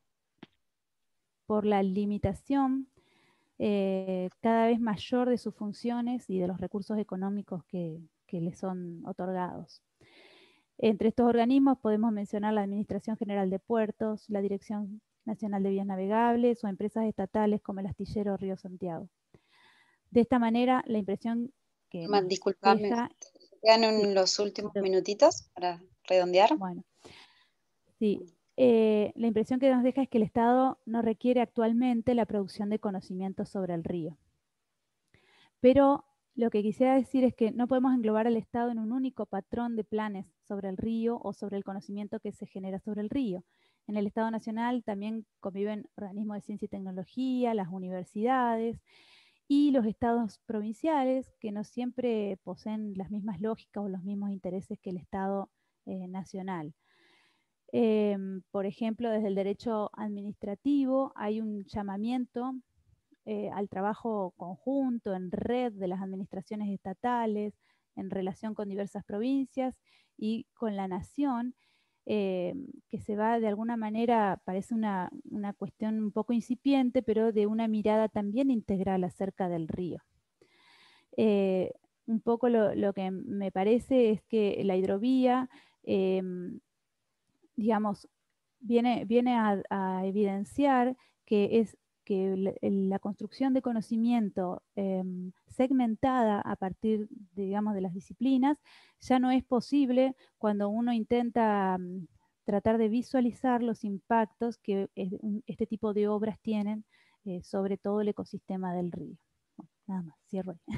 por la limitación eh, cada vez mayor de sus funciones y de los recursos económicos que, que les son otorgados. Entre estos organismos podemos mencionar la Administración General de Puertos, la Dirección Nacional de Vías Navegables o empresas estatales como el astillero Río Santiago. De esta manera, la impresión que Ma, nos disculpame, deja... quedan en Sí, los últimos minutitos para redondear. bueno, sí. Eh, la impresión que nos deja es que el Estado no requiere actualmente la producción de conocimientos sobre el río. Pero lo que quisiera decir es que no podemos englobar al Estado en un único patrón de planes sobre el río o sobre el conocimiento que se genera sobre el río. En el Estado Nacional también conviven organismos de ciencia y tecnología, las universidades y los estados provinciales, que no siempre poseen las mismas lógicas o los mismos intereses que el Estado eh, nacional. Eh, por ejemplo, desde el derecho administrativo hay un llamamiento eh, al trabajo conjunto, en red de las administraciones estatales, en relación con diversas provincias y con la nación, eh, que se va de alguna manera, parece una, una cuestión un poco incipiente, pero de una mirada también integral acerca del río. Eh, un poco lo, lo que me parece es que la hidrovía, eh, digamos, viene, viene a, a evidenciar que es que la, la construcción de conocimiento eh, segmentada a partir, digamos, de las disciplinas ya no es posible cuando uno intenta um, tratar de visualizar los impactos que es, un, este tipo de obras tienen eh, sobre todo el ecosistema del río. Bueno, nada más, cierro ahí.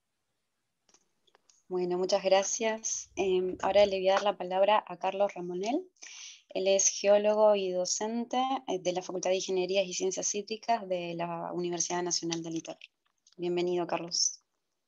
Bueno, muchas gracias. Eh, ahora le voy a dar la palabra a Carlos Ramonel. Él es geólogo y docente de la Facultad de Ingenierías y Ciencias Hídricas de la Universidad Nacional del Litoral. Bienvenido, Carlos.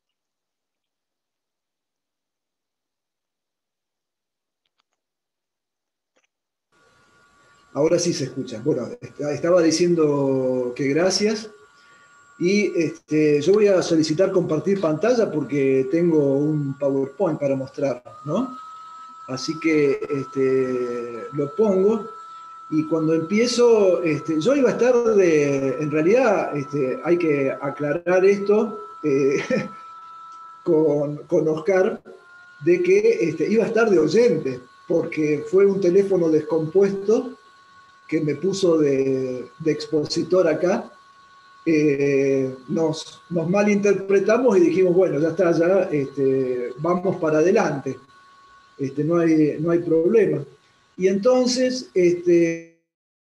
Ahora sí se escucha. Bueno, estaba diciendo que gracias. Y este, yo voy a solicitar compartir pantalla porque tengo un PowerPoint para mostrar, ¿no? Así que este, lo pongo. Y cuando empiezo, este, yo iba a estar de, en realidad este, hay que aclarar esto eh, con, con Oscar, de que este, iba a estar de oyente, porque fue un teléfono descompuesto que me puso de, de expositor acá. Eh, nos, nos malinterpretamos y dijimos, bueno, ya está, ya este, vamos para adelante, este, no, hay, no hay problema. Y entonces, este,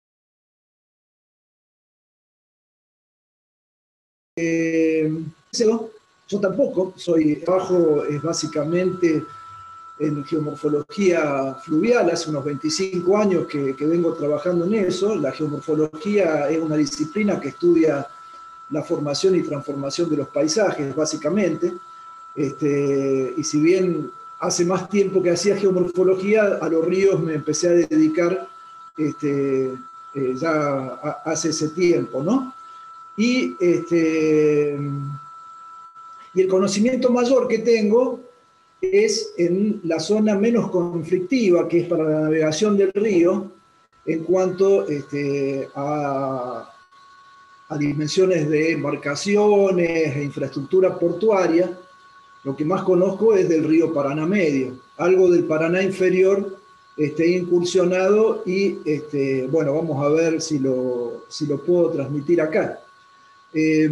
eh, yo tampoco, soy, trabajo es básicamente en geomorfología fluvial, hace unos veinticinco años que, que vengo trabajando en eso. La geomorfología es una disciplina que estudia la formación y transformación de los paisajes, básicamente. Este, y si bien hace más tiempo que hacía geomorfología, a los ríos me empecé a dedicar este, eh, ya a, hace ese tiempo, ¿no? Y, este, y el conocimiento mayor que tengo es en la zona menos conflictiva, que es para la navegación del río, en cuanto este, a a dimensiones de embarcaciones e infraestructura portuaria. Lo que más conozco es del río Paraná Medio. Algo del Paraná Inferior este, incursionado y, este, bueno, vamos a ver si lo, si lo puedo transmitir acá. Eh,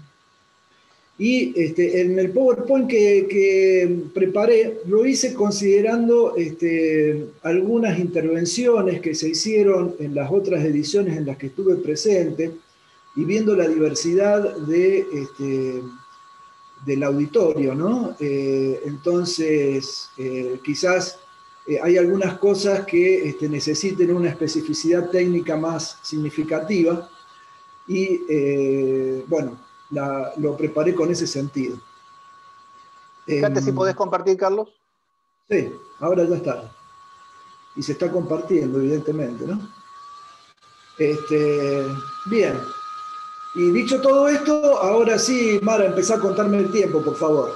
y este, en el PowerPoint que, que preparé, lo hice considerando este, algunas intervenciones que se hicieron en las otras ediciones en las que estuve presente, y viendo la diversidad de, este, del auditorio, ¿no? Eh, entonces, eh, quizás eh, hay algunas cosas que este, necesiten una especificidad técnica más significativa y, eh, bueno, la, lo preparé con ese sentido. Fíjate eh, si podés compartir, Carlos. Sí, ahora ya está. Y se está compartiendo, evidentemente, ¿no? Este, bien. Y dicho todo esto, ahora sí, Mara, empezá a contarme el tiempo, por favor.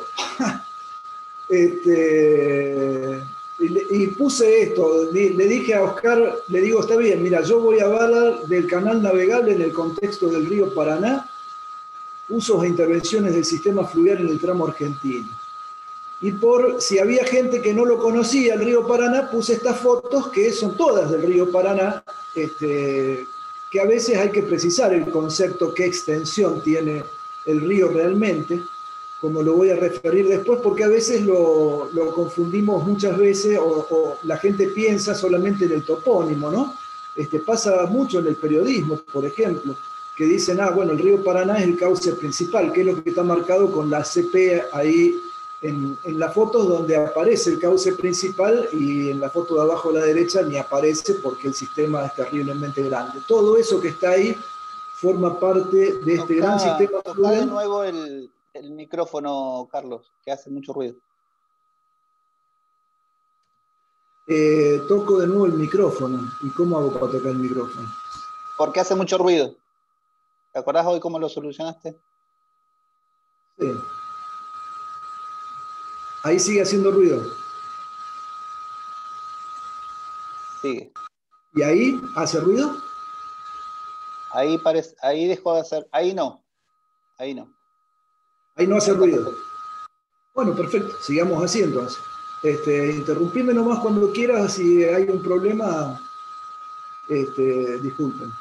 este, y, y puse esto, le dije a Oscar, le digo, está bien, mira, yo voy a hablar del canal navegable en el contexto del río Paraná, usos e intervenciones del sistema fluvial en el tramo argentino. Y por si había gente que no lo conocía, el río Paraná, puse estas fotos que son todas del río Paraná, este, que a veces hay que precisar el concepto, qué extensión tiene el río realmente, como lo voy a referir después, porque a veces lo, lo confundimos muchas veces, o, o la gente piensa solamente en el topónimo, ¿no? Este, pasa mucho en el periodismo, por ejemplo, que dicen, ah, bueno, el río Paraná es el cauce principal, que es lo que está marcado con la C P ahí en, en la foto donde aparece el cauce principal, y en la foto de abajo a la derecha ni aparece porque el sistema es terriblemente grande. Todo eso que está ahí forma parte de este Toca, gran sistema toca fluvial. de nuevo el, el micrófono, Carlos, que hace mucho ruido. Eh, toco de nuevo el micrófono. ¿Y cómo hago para tocar el micrófono? Porque hace mucho ruido. ¿Te acordás hoy cómo lo solucionaste? Sí. Ahí sigue haciendo ruido. Sigue. ¿Y ahí hace ruido? Ahí, parece, ahí dejó de hacer. Ahí no. Ahí no. Ahí no hace Ahí está ruido. perfecto. Bueno, perfecto. Sigamos así entonces. Este, interrumpime nomás cuando quieras. Si hay un problema, este, disculpen.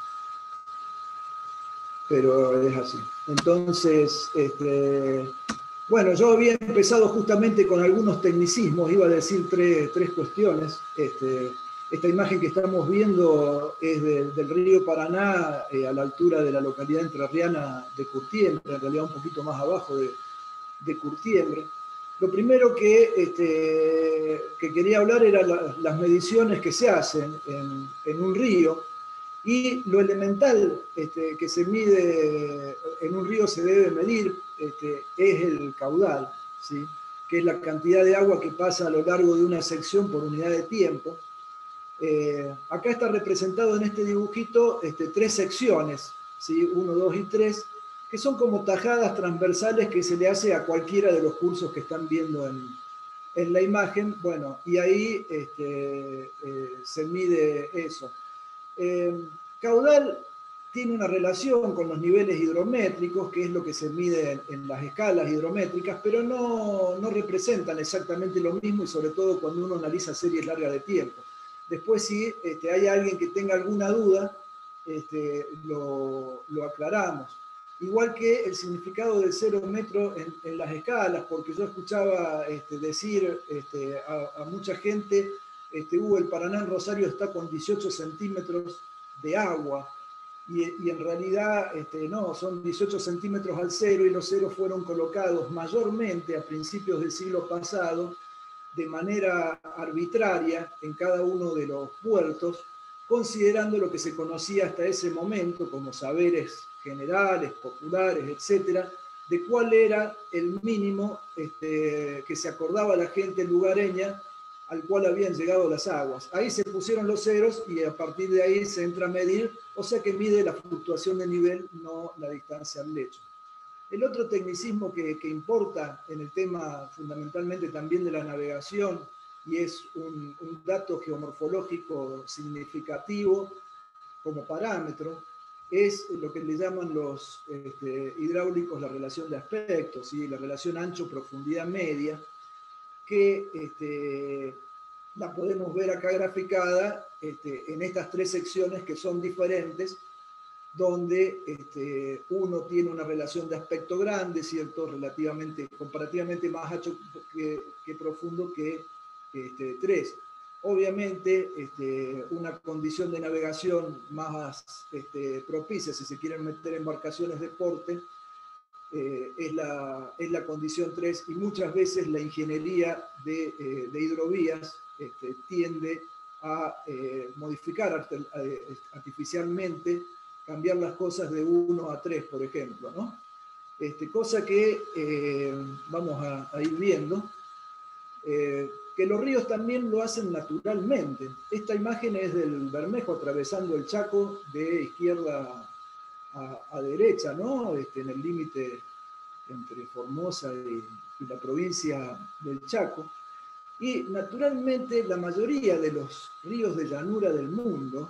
Pero es así. Entonces, este, bueno, yo había empezado justamente con algunos tecnicismos, iba a decir tres, tres cuestiones. Este, esta imagen que estamos viendo es de, del río Paraná, eh, a la altura de la localidad entrerriana de Curtiembre, en realidad un poquito más abajo de, de Curtiembre. Lo primero que, este, que quería hablar eran la, las mediciones que se hacen en, en un río. Y lo elemental este, que se mide en un río, se debe medir, este, es el caudal, ¿sí? Que es la cantidad de agua que pasa a lo largo de una sección por unidad de tiempo. Eh, acá está representado en este dibujito este, tres secciones, ¿sí? uno, dos y tres, que son como tajadas transversales que se le hace a cualquiera de los cursos que están viendo en, en la imagen. Bueno, y ahí este, eh, se mide eso. Eh, caudal tiene una relación con los niveles hidrométricos, que es lo que se mide en, en las escalas hidrométricas, pero no, no representan exactamente lo mismo, y sobre todo cuando uno analiza series largas de tiempo. Después, si este, hay alguien que tenga alguna duda, este, lo, lo aclaramos. Igual que el significado del cero metro en, en las escalas, porque yo escuchaba este, decir este, a, a mucha gente, Este, uh, el Paraná en Rosario está con dieciocho centímetros de agua, y, y en realidad este, no, son dieciocho centímetros al cero, y los ceros fueron colocados mayormente a principios del siglo pasado de manera arbitraria en cada uno de los puertos, considerando lo que se conocía hasta ese momento como saberes generales, populares, etcétera, de cuál era el mínimo este, que se acordaba la gente lugareña al cual habían llegado las aguas. Ahí se pusieron los ceros y a partir de ahí se entra a medir, o sea que mide la fluctuación de nivel, no la distancia al lecho. El otro tecnicismo que, que importa en el tema fundamentalmente también de la navegación, y es un, un dato geomorfológico significativo como parámetro, es lo que le llaman los este, hidráulicos la relación de aspectos, ¿sí? La relación ancho-profundidad media, que este, la podemos ver acá graficada este, en estas tres secciones que son diferentes, donde este, uno tiene una relación de aspecto grande, ¿cierto? Relativamente, comparativamente más ancho que, que profundo que este, tres. Obviamente, este, una condición de navegación más este, propicia, si se quieren meter embarcaciones de porte, Eh, es, la, es la condición tres, y muchas veces la ingeniería de, eh, de hidrovías este, tiende a eh, modificar art artificialmente, cambiar las cosas de uno a tres, por ejemplo, ¿no? Este, cosa que eh, vamos a, a ir viendo, eh, que los ríos también lo hacen naturalmente. Esta imagen es del Bermejo atravesando el Chaco de izquierda A, a derecha, ¿no? Este, en el límite entre Formosa y, y la provincia del Chaco. Y naturalmente la mayoría de los ríos de llanura del mundo,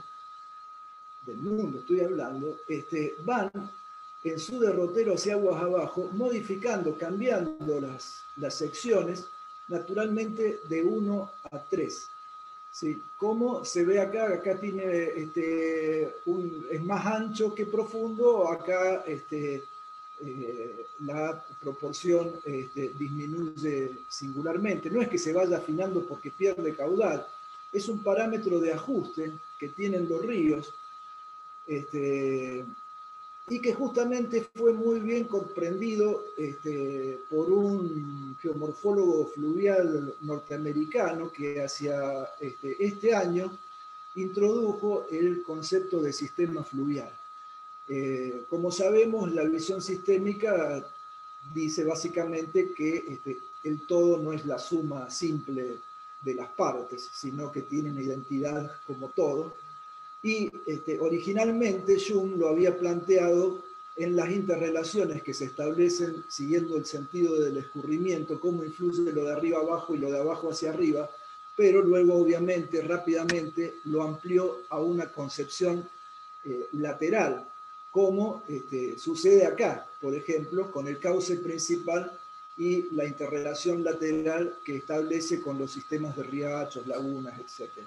del mundo estoy hablando, este, van en su derrotero hacia aguas abajo, modificando, cambiando las, las secciones, naturalmente de uno a tres. Sí, como se ve acá, acá tiene, este, un, es más ancho que profundo, acá este, eh, la proporción este, disminuye singularmente. No es que se vaya afinando porque pierde caudal, es un parámetro de ajuste que tienen los ríos, este, y que justamente fue muy bien comprendido este, por un geomorfólogo fluvial norteamericano que hacia este, este año introdujo el concepto de sistema fluvial. Eh, como sabemos, la visión sistémica dice básicamente que este, el todo no es la suma simple de las partes, sino que tiene una identidad como todo. Y este, originalmente Jung lo había planteado en las interrelaciones que se establecen siguiendo el sentido del escurrimiento, cómo influye lo de arriba abajo y lo de abajo hacia arriba, pero luego obviamente rápidamente lo amplió a una concepción eh, lateral, como este, sucede acá, por ejemplo, con el cauce principal y la interrelación lateral que establece con los sistemas de riachos, lagunas, etcétera.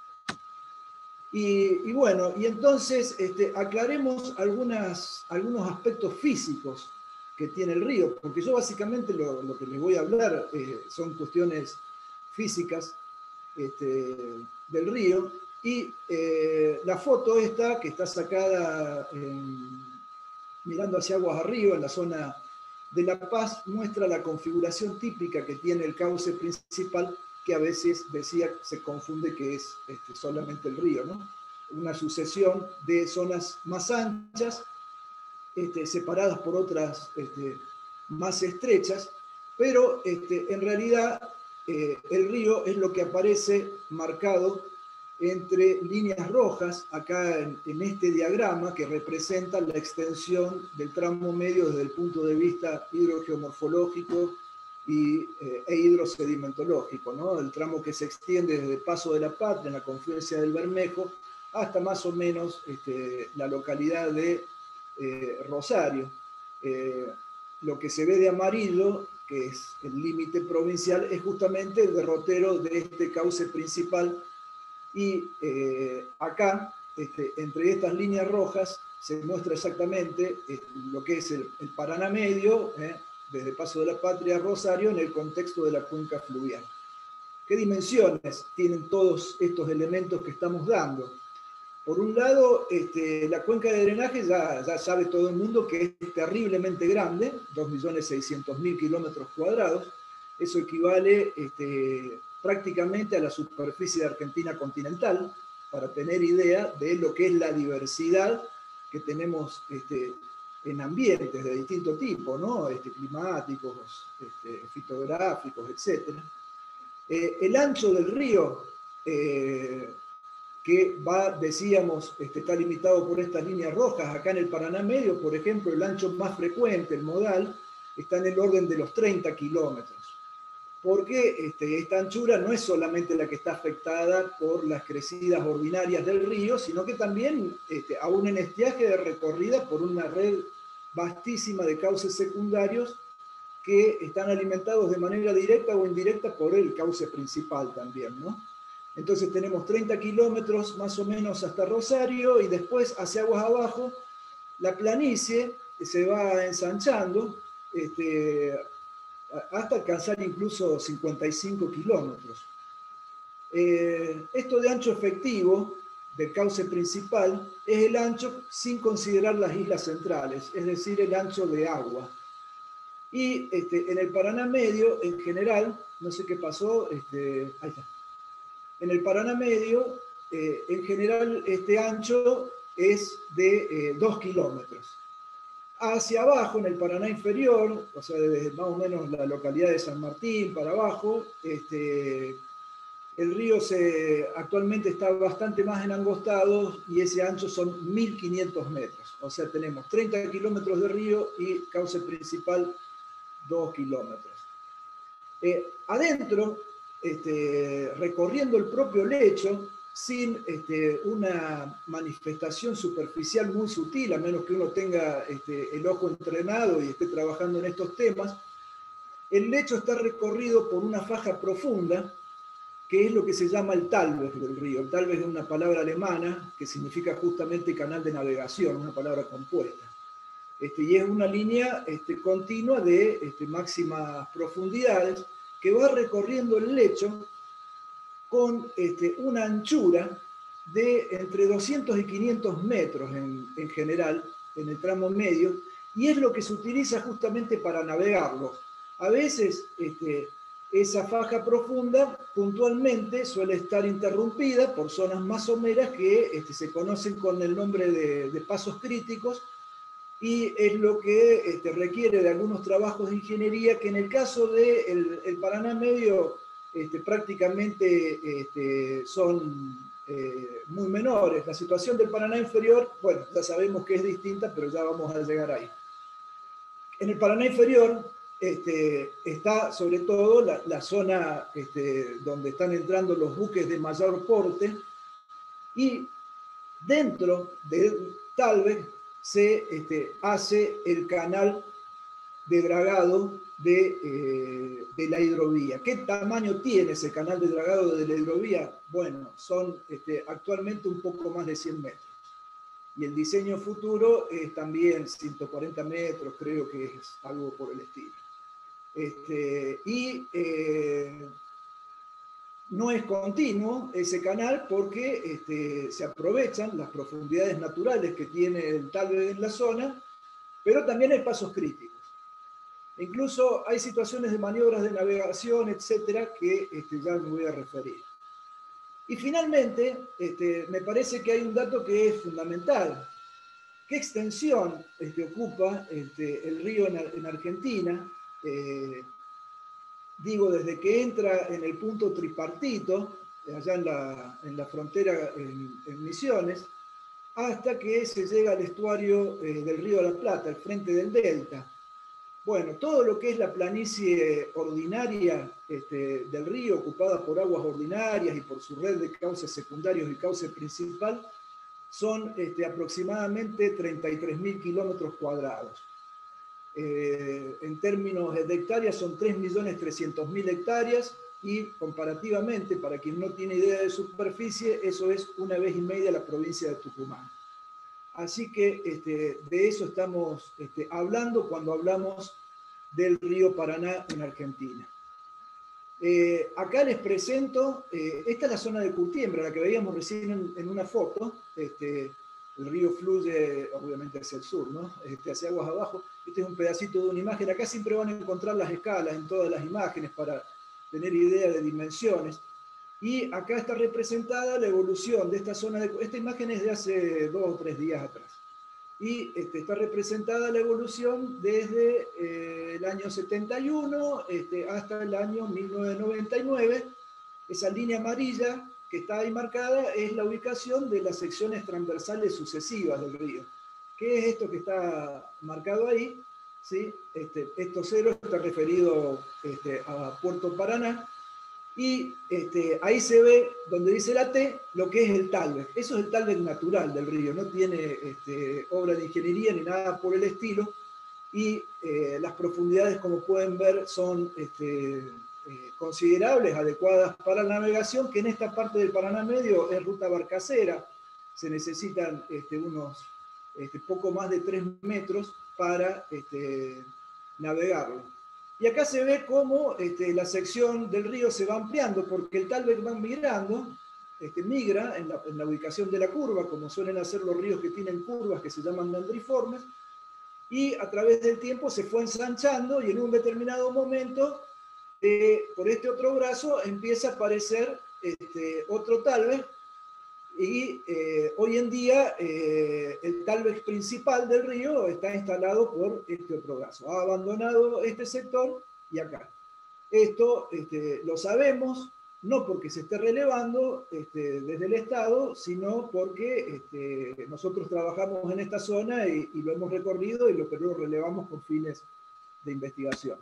Y, y bueno, y entonces este, aclaremos algunas, algunos aspectos físicos que tiene el río, porque yo básicamente lo, lo que les voy a hablar eh, son cuestiones físicas este, del río, y eh, la foto esta, que está sacada en, mirando hacia aguas arriba, en la zona de La Paz, muestra la configuración típica que tiene el cauce principal, que a veces decía, se confunde que es este, solamente el río, ¿no? Una sucesión de zonas más anchas, este, separadas por otras este, más estrechas, pero este, en realidad eh, el río es lo que aparece marcado entre líneas rojas, acá en, en este diagrama, que representa la extensión del tramo medio desde el punto de vista hidrogeomorfológico y, eh, e hidrosedimentológico, ¿no? El tramo que se extiende desde Paso de la Patria, en la confluencia del Bermejo, hasta más o menos este, la localidad de eh, Rosario. Eh, lo que se ve de amarillo, que es el límite provincial, es justamente el derrotero de este cauce principal, y eh, acá, este, entre estas líneas rojas, se muestra exactamente eh, lo que es el, el Paraná Medio, eh, desde Paso de la Patria a Rosario, en el contexto de la cuenca fluvial. ¿Qué dimensiones tienen todos estos elementos que estamos dando? Por un lado, este, la cuenca de drenaje ya, ya sabe todo el mundo que es terriblemente grande, dos millones seiscientos mil kilómetros cuadrados. Eso equivale este, prácticamente a la superficie de Argentina continental, para tener idea de lo que es la diversidad que tenemos este, en ambientes de distinto tipo, ¿no? Este, climáticos, este, fitográficos, etcétera. Eh, el ancho del río, eh, que va, decíamos, este, está limitado por estas líneas rojas. Acá en el Paraná Medio, por ejemplo, el ancho más frecuente, el modal, está en el orden de los treinta kilómetros. Porque este, esta anchura no es solamente la que está afectada por las crecidas ordinarias del río, sino que también, este, aún en estiaje, de recorrida por una red vastísima de cauces secundarios que están alimentados de manera directa o indirecta por el cauce principal también, ¿no? Entonces tenemos treinta kilómetros más o menos hasta Rosario, y después hacia aguas abajo la planicie se va ensanchando este, hasta alcanzar incluso cincuenta y cinco kilómetros. Eh, esto de ancho efectivo del cauce principal es el ancho sin considerar las islas centrales, es decir, el ancho de agua. Y este, en el Paraná Medio, en general, no sé qué pasó, este, ahí está. En el Paraná Medio, eh, en general, este ancho es de eh, dos kilómetros. Hacia abajo, en el Paraná Inferior, o sea, desde más o menos la localidad de San Martín para abajo, este, el río se, actualmente está bastante más enangostado, y ese ancho son mil quinientos metros. O sea, tenemos treinta kilómetros de río y cauce principal dos kilómetros. Eh, adentro, este, recorriendo el propio lecho, sin este, una manifestación superficial muy sutil, a menos que uno tenga este, el ojo entrenado y esté trabajando en estos temas, el lecho está recorrido por una faja profunda que es lo que se llama el Talweg del río. El Talweg es una palabra alemana que significa justamente canal de navegación, una palabra compuesta. Este, y es una línea este, continua de este, máximas profundidades que va recorriendo el lecho con este, una anchura de entre doscientos y quinientos metros en, en general, en el tramo medio, y es lo que se utiliza justamente para navegarlo. A veces este, esa faja profunda puntualmente suele estar interrumpida por zonas más someras que este, se conocen con el nombre de, de pasos críticos, y es lo que este, requiere de algunos trabajos de ingeniería que en el caso del de Paraná Medio este, prácticamente este, son eh, muy menores. La situación del Paraná Inferior, bueno, ya sabemos que es distinta, pero ya vamos a llegar ahí. En el Paraná Inferior este, está sobre todo la, la zona este, donde están entrando los buques de mayor porte, y dentro del Talweg se este, hace el canal de dragado de, eh, de la hidrovía. ¿Qué tamaño tiene ese canal de dragado de la hidrovía? Bueno, son este, actualmente un poco más de cien metros. Y el diseño futuro es también ciento cuarenta metros, creo que es algo por el estilo. Este, y eh, no es continuo ese canal porque este, se aprovechan las profundidades naturales que tiene el Talweg en la zona, pero también hay pasos críticos. Incluso hay situaciones de maniobras de navegación, etcétera, que este, ya me voy a referir. Y finalmente, este, me parece que hay un dato que es fundamental. ¿Qué extensión este, ocupa este, el río en, en Argentina? Eh, digo, desde que entra en el punto tripartito, allá en la, en la frontera en, en Misiones, hasta que se llega al estuario eh, del río de la Plata, al frente del delta. Bueno, todo lo que es la planicie ordinaria este, del río, ocupada por aguas ordinarias y por su red de cauces secundarios y cauce principal, son este, aproximadamente treinta y tres mil kilómetros cuadrados. Eh, en términos de hectáreas son tres millones trescientas mil hectáreas, y comparativamente, para quien no tiene idea de superficie, eso es una vez y media la provincia de Tucumán. Así que este, de eso estamos este, hablando cuando hablamos del río Paraná en Argentina. Eh, acá les presento, eh, esta es la zona de Curtiembra, la que veíamos recién en, en una foto. Este, el río fluye obviamente hacia el sur, ¿no? Este, hacia aguas abajo. Este es un pedacito de una imagen. Acá siempre van a encontrar las escalas en todas las imágenes para tener idea de dimensiones. Y acá está representada la evolución de esta zona. De, esta imagen es de hace dos o tres días atrás. Y este, está representada la evolución desde eh, el año setenta y uno este, hasta el año mil novecientos noventa y nueve. Esa línea amarilla que está ahí marcada es la ubicación de las secciones transversales sucesivas del río. ¿Qué es esto que está marcado ahí? ¿Sí? Este, estos ceros está referido este, a Puerto Paraná. Y este, ahí se ve, donde dice la T, lo que es el Talweg. Eso es el Talweg natural del río, no tiene este, obra de ingeniería ni nada por el estilo. Y eh, las profundidades, como pueden ver, son este, eh, considerables, adecuadas para la navegación, que en esta parte del Paraná Medio es ruta barcacera. Se necesitan este, unos este, poco más de tres metros para este, navegarlo. Y acá se ve cómo este, la sección del río se va ampliando, porque el Talweg va migrando, este, migra en la, en la ubicación de la curva, como suelen hacer los ríos que tienen curvas que se llaman dendriformes, y a través del tiempo se fue ensanchando, y en un determinado momento, eh, por este otro brazo, empieza a aparecer este, otro Talweg, y eh, hoy en día eh, el Talweg principal del río está instalado por este otro brazo. Ha abandonado este sector y acá. Esto este, lo sabemos, no porque se esté relevando este, desde el Estado, sino porque este, nosotros trabajamos en esta zona y, y lo hemos recorrido y lo, lo relevamos por fines de investigación.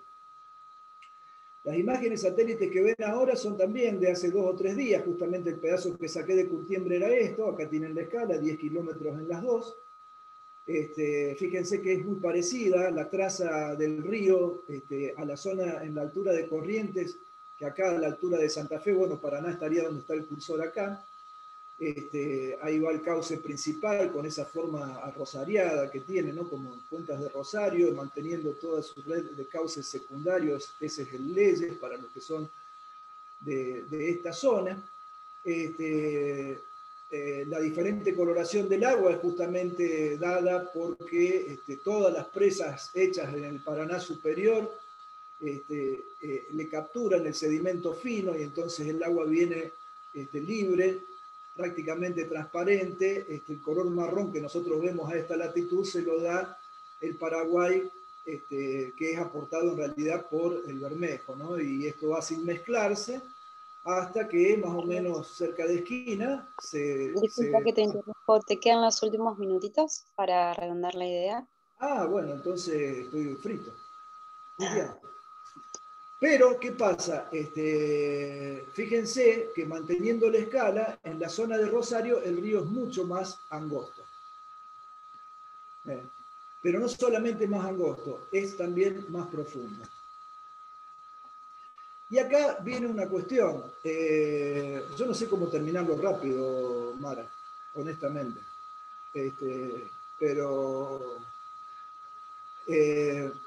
Las imágenes satélites que ven ahora son también de hace dos o tres días. Justamente el pedazo que saqué de Curtiembra era esto. Acá tienen la escala, diez kilómetros en las dos. Este, fíjense que es muy parecida la traza del río este, a la zona en la altura de Corrientes. que acá a la altura de Santa Fe, bueno, Paraná estaría donde está el cursor acá. Este, ahí va el cauce principal con esa forma arrosariada que tiene, ¿no? Como cuentas de Rosario, manteniendo toda su red de cauces secundarios, ese es el Leyes para los que son de, de esta zona. Este, eh, la diferente coloración del agua es justamente dada porque este, todas las presas hechas en el Paraná superior este, eh, le capturan el sedimento fino y entonces el agua viene este, libre, prácticamente transparente. Este, el color marrón que nosotros vemos a esta latitud se lo da el Paraguay, este, que es aportado en realidad por el Bermejo, ¿no? Y esto va sin mezclarse hasta que más o menos cerca de esquina se... Disculpa se... que te interrumpo, ¿te quedan los últimos minutitos para redondar la idea? Ah, bueno, entonces estoy frito. Muy bien. Pero, ¿qué pasa? Este, fíjense que manteniendo la escala, en la zona de Rosario el río es mucho más angosto. Eh, pero no solamente más angosto, es también más profundo. Y acá viene una cuestión. Eh, yo no sé cómo terminarlo rápido, Mara, honestamente. Este, pero... Eh,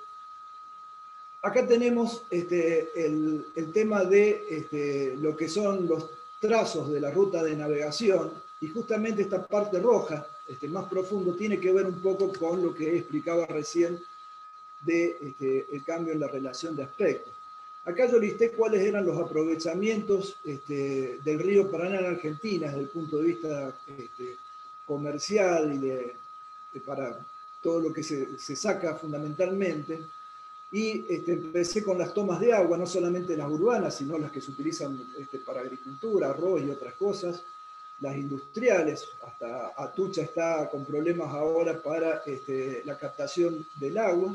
acá tenemos este, el, el tema de este, lo que son los trazos de la ruta de navegación, y justamente esta parte roja, este, más profundo, tiene que ver un poco con lo que explicaba recién de este, el cambio en la relación de aspectos. Acá yo listé cuáles eran los aprovechamientos este, del río Paraná en Argentina desde el punto de vista este, comercial y de, de para todo lo que se, se saca fundamentalmente. Y este, empecé con las tomas de agua, no solamente las urbanas, sino las que se utilizan este, para agricultura, arroz y otras cosas, las industriales, hasta Atucha está con problemas ahora para este, la captación del agua,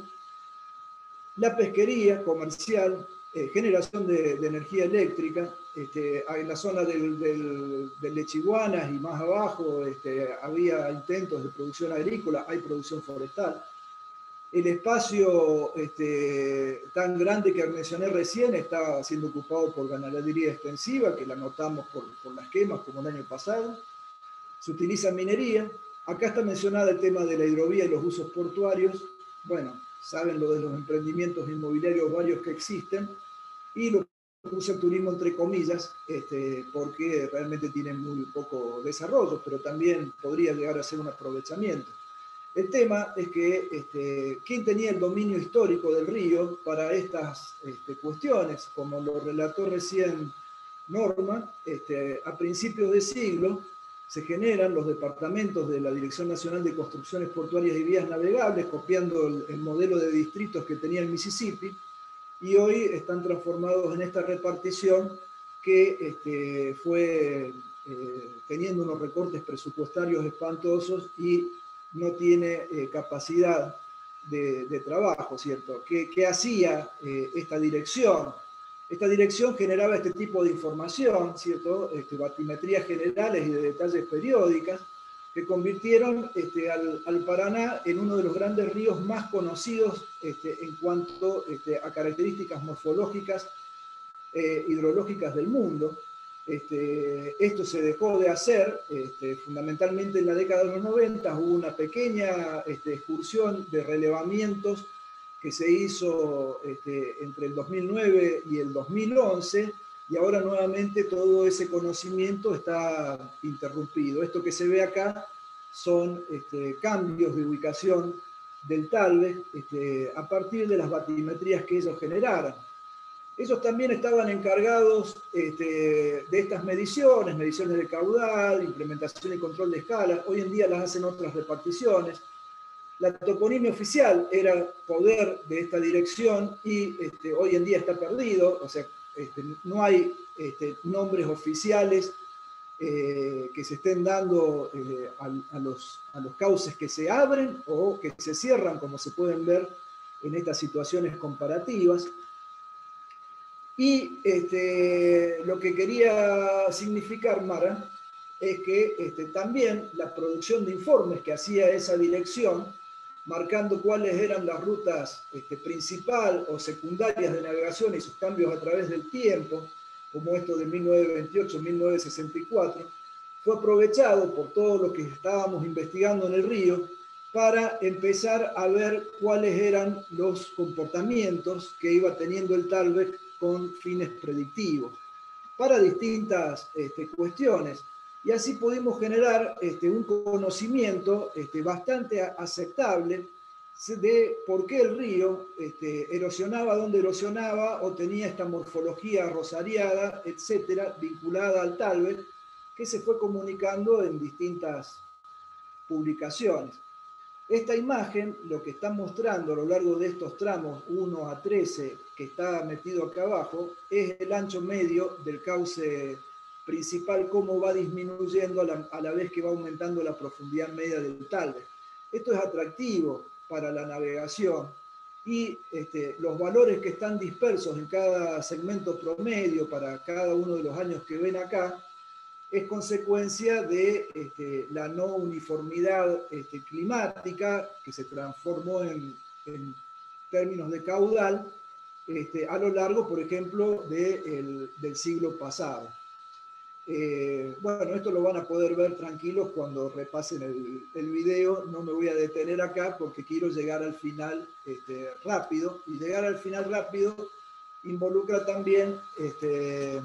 la pesquería comercial, eh, generación de, de energía eléctrica, este, en la zona del, del, del Lechiguanas y más abajo este, había intentos de producción agrícola, hay producción forestal. El espacio este, tan grande que mencioné recién está siendo ocupado por ganadería extensiva, que la notamos por, por las quemas como el año pasado. Se utiliza minería. Acá está mencionada el tema de la hidrovía y los usos portuarios. Bueno, saben lo de los emprendimientos inmobiliarios varios que existen. Y lo puse el turismo entre comillas, este, porque realmente tiene muy poco desarrollo, pero también podría llegar a ser un aprovechamiento. El tema es que este, ¿quién tenía el dominio histórico del río para estas este, cuestiones? Como lo relató recién Norma, este, a principios de siglo se generan los departamentos de la Dirección Nacional de Construcciones Portuarias y Vías Navegables, copiando el, el modelo de distritos que tenía el Mississippi, y hoy están transformados en esta repartición que este, fue eh, teniendo unos recortes presupuestarios espantosos y no tiene eh, capacidad de, de trabajo, ¿cierto? ¿Qué, qué hacía eh, esta dirección? Esta dirección generaba este tipo de información, ¿cierto? Este, batimetrías generales y de detalles periódicas, que convirtieron este, al, al Paraná en uno de los grandes ríos más conocidos este, en cuanto este, a características morfológicas eh, hidrológicas del mundo. Este, esto se dejó de hacer este, fundamentalmente en la década de los noventa. Hubo una pequeña este, excursión de relevamientos que se hizo este, entre el dos mil nueve y el dos mil once, y ahora nuevamente todo ese conocimiento está interrumpido. Esto que se ve acá son este, cambios de ubicación del talve este, a partir de las batimetrías que ellos generaron. Ellos también estaban encargados este, de estas mediciones, mediciones de caudal, implementación y control de escalas. Hoy en día las hacen otras reparticiones. La toponimia oficial era poder de esta dirección y este, hoy en día está perdido, o sea, este, no hay este, nombres oficiales eh, que se estén dando eh, a, a, los, a los cauces que se abren o que se cierran, como se pueden ver en estas situaciones comparativas. Y este, lo que quería significar, Mara, es que este, también la producción de informes que hacía esa dirección marcando cuáles eran las rutas este, principal o secundarias de navegación y sus cambios a través del tiempo, como esto de mil novecientos veintiocho a mil novecientos sesenta y cuatro, fue aprovechado por todo lo que estábamos investigando en el río para empezar a ver cuáles eran los comportamientos que iba teniendo el Thalberg con fines predictivos para distintas este, cuestiones. Y así pudimos generar este, un conocimiento este, bastante aceptable de por qué el río este, erosionaba donde erosionaba o tenía esta morfología rosariada, etcétera, vinculada al Thalberg, que se fue comunicando en distintas publicaciones. Esta imagen, lo que está mostrando a lo largo de estos tramos uno a trece, que está metido acá abajo, es el ancho medio del cauce principal, cómo va disminuyendo a la, a la vez que va aumentando la profundidad media del Thalberg. Esto es atractivo para la navegación y este, los valores que están dispersos en cada segmento promedio para cada uno de los años que ven acá, es consecuencia de este, la no uniformidad este, climática que se transformó en, en términos de caudal este, a lo largo, por ejemplo, de el, del siglo pasado. Eh, bueno, esto lo van a poder ver tranquilos cuando repasen el, el video. No me voy a detener acá porque quiero llegar al final este, rápido. Y llegar al final rápido involucra también este,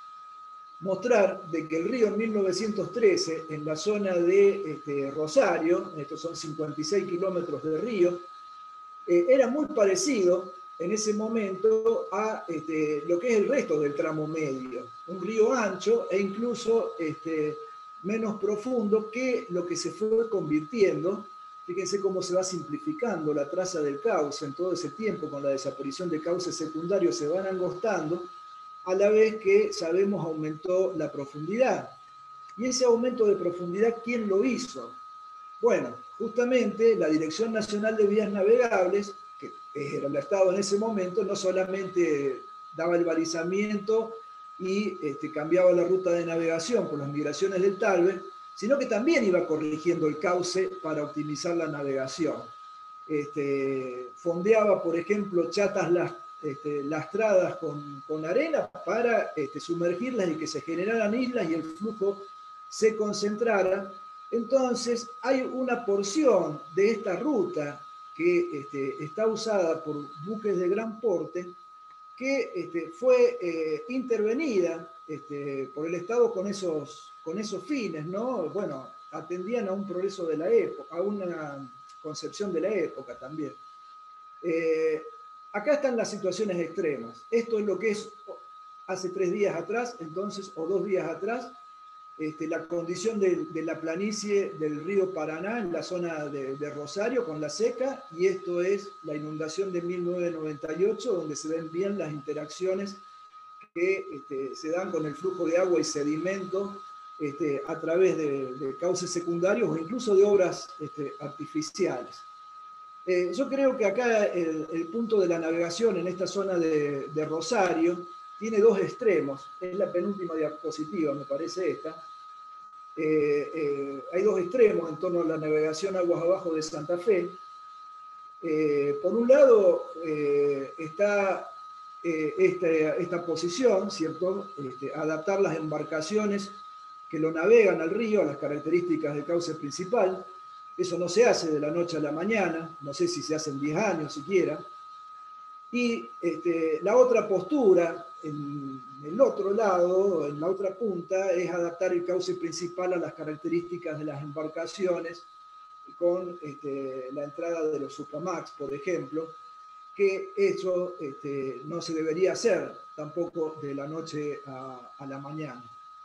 mostrar de que el río en mil novecientos trece, en la zona de este, Rosario, estos son cincuenta y seis kilómetros de río, eh, era muy parecido en ese momento a este, lo que es el resto del tramo medio. Un río ancho e incluso este, menos profundo que lo que se fue convirtiendo. Fíjense cómo se va simplificando la traza del cauce en todo ese tiempo, con la desaparición de cauces secundarios se van angostando, a la vez que sabemos aumentó la profundidad. Y ese aumento de profundidad, ¿quién lo hizo? Bueno, justamente la Dirección Nacional de Vías Navegables, que era el Estado en ese momento, no solamente daba el balizamiento y este, cambiaba la ruta de navegación por las migraciones del Thalberg, sino que también iba corrigiendo el cauce para optimizar la navegación. Este, fondeaba, por ejemplo, chatas las Este, lastradas con, con arena para este, sumergirlas y que se generaran islas y el flujo se concentrara. Entonces hay una porción de esta ruta que este, está usada por buques de gran porte que este, fue eh, intervenida este, por el Estado con esos, con esos fines, ¿no? Bueno, atendían a un progreso de la época, a una concepción de la época también. Eh, Acá están las situaciones extremas. Esto es lo que es hace tres días atrás, entonces, o dos días atrás, este, la condición de, de la planicie del río Paraná en la zona de, de Rosario con la seca, y esto es la inundación de mil novecientos noventa y ocho, donde se ven bien las interacciones que este, se dan con el flujo de agua y sedimento este, a través de, de cauces secundarios o incluso de obras este, artificiales. Eh, yo creo que acá el, el punto de la navegación en esta zona de, de Rosario tiene dos extremos. Es la penúltima diapositiva, me parece esta. Eh, eh, hay dos extremos en torno a la navegación aguas abajo de Santa Fe. Eh, por un lado eh, está eh, esta, esta posición, ¿cierto? Este, adaptar las embarcaciones que lo navegan al río a las características del cauce principal. Eso no se hace de la noche a la mañana, no sé si se hace en diez años siquiera. Y este, la otra postura, en el otro lado, en la otra punta, es adaptar el cauce principal a las características de las embarcaciones, con este, la entrada de los Supramax, por ejemplo, que eso este, no se debería hacer tampoco de la noche a, a la mañana.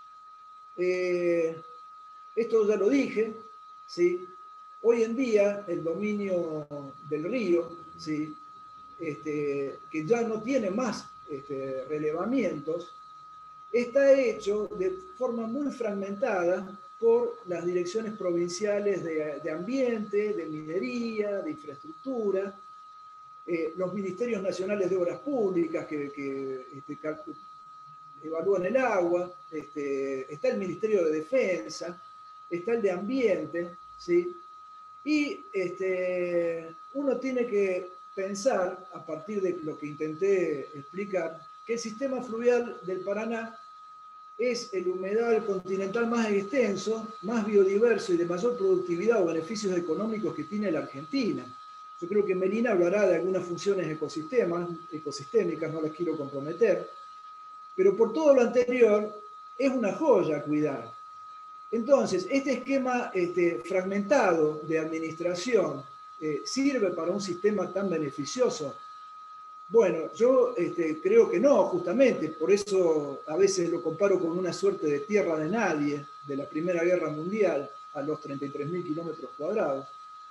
Eh, esto ya lo dije, ¿sí? Hoy en día el dominio del río, ¿sí? este, que ya no tiene más este, relevamientos, está hecho de forma muy fragmentada por las direcciones provinciales de, de ambiente, de minería, de infraestructura, eh, los ministerios nacionales de obras públicas que, que este, evalúan el agua, este, está el Ministerio de Defensa, está el de Ambiente, ¿sí? Y este, uno tiene que pensar, a partir de lo que intenté explicar, que el sistema fluvial del Paraná es el humedal continental más extenso, más biodiverso y de mayor productividad o beneficios económicos que tiene la Argentina. Yo creo que Melina hablará de algunas funciones ecosistemas, ecosistémicas, no las quiero comprometer, pero por todo lo anterior es una joya cuidar. Entonces, este esquema este, fragmentado de administración eh, sirve para un sistema tan beneficioso. Bueno, yo este, creo que no, justamente, por eso a veces lo comparo con una suerte de tierra de nadie de la Primera Guerra Mundial a los treinta y tres mil kilómetros cuadrados.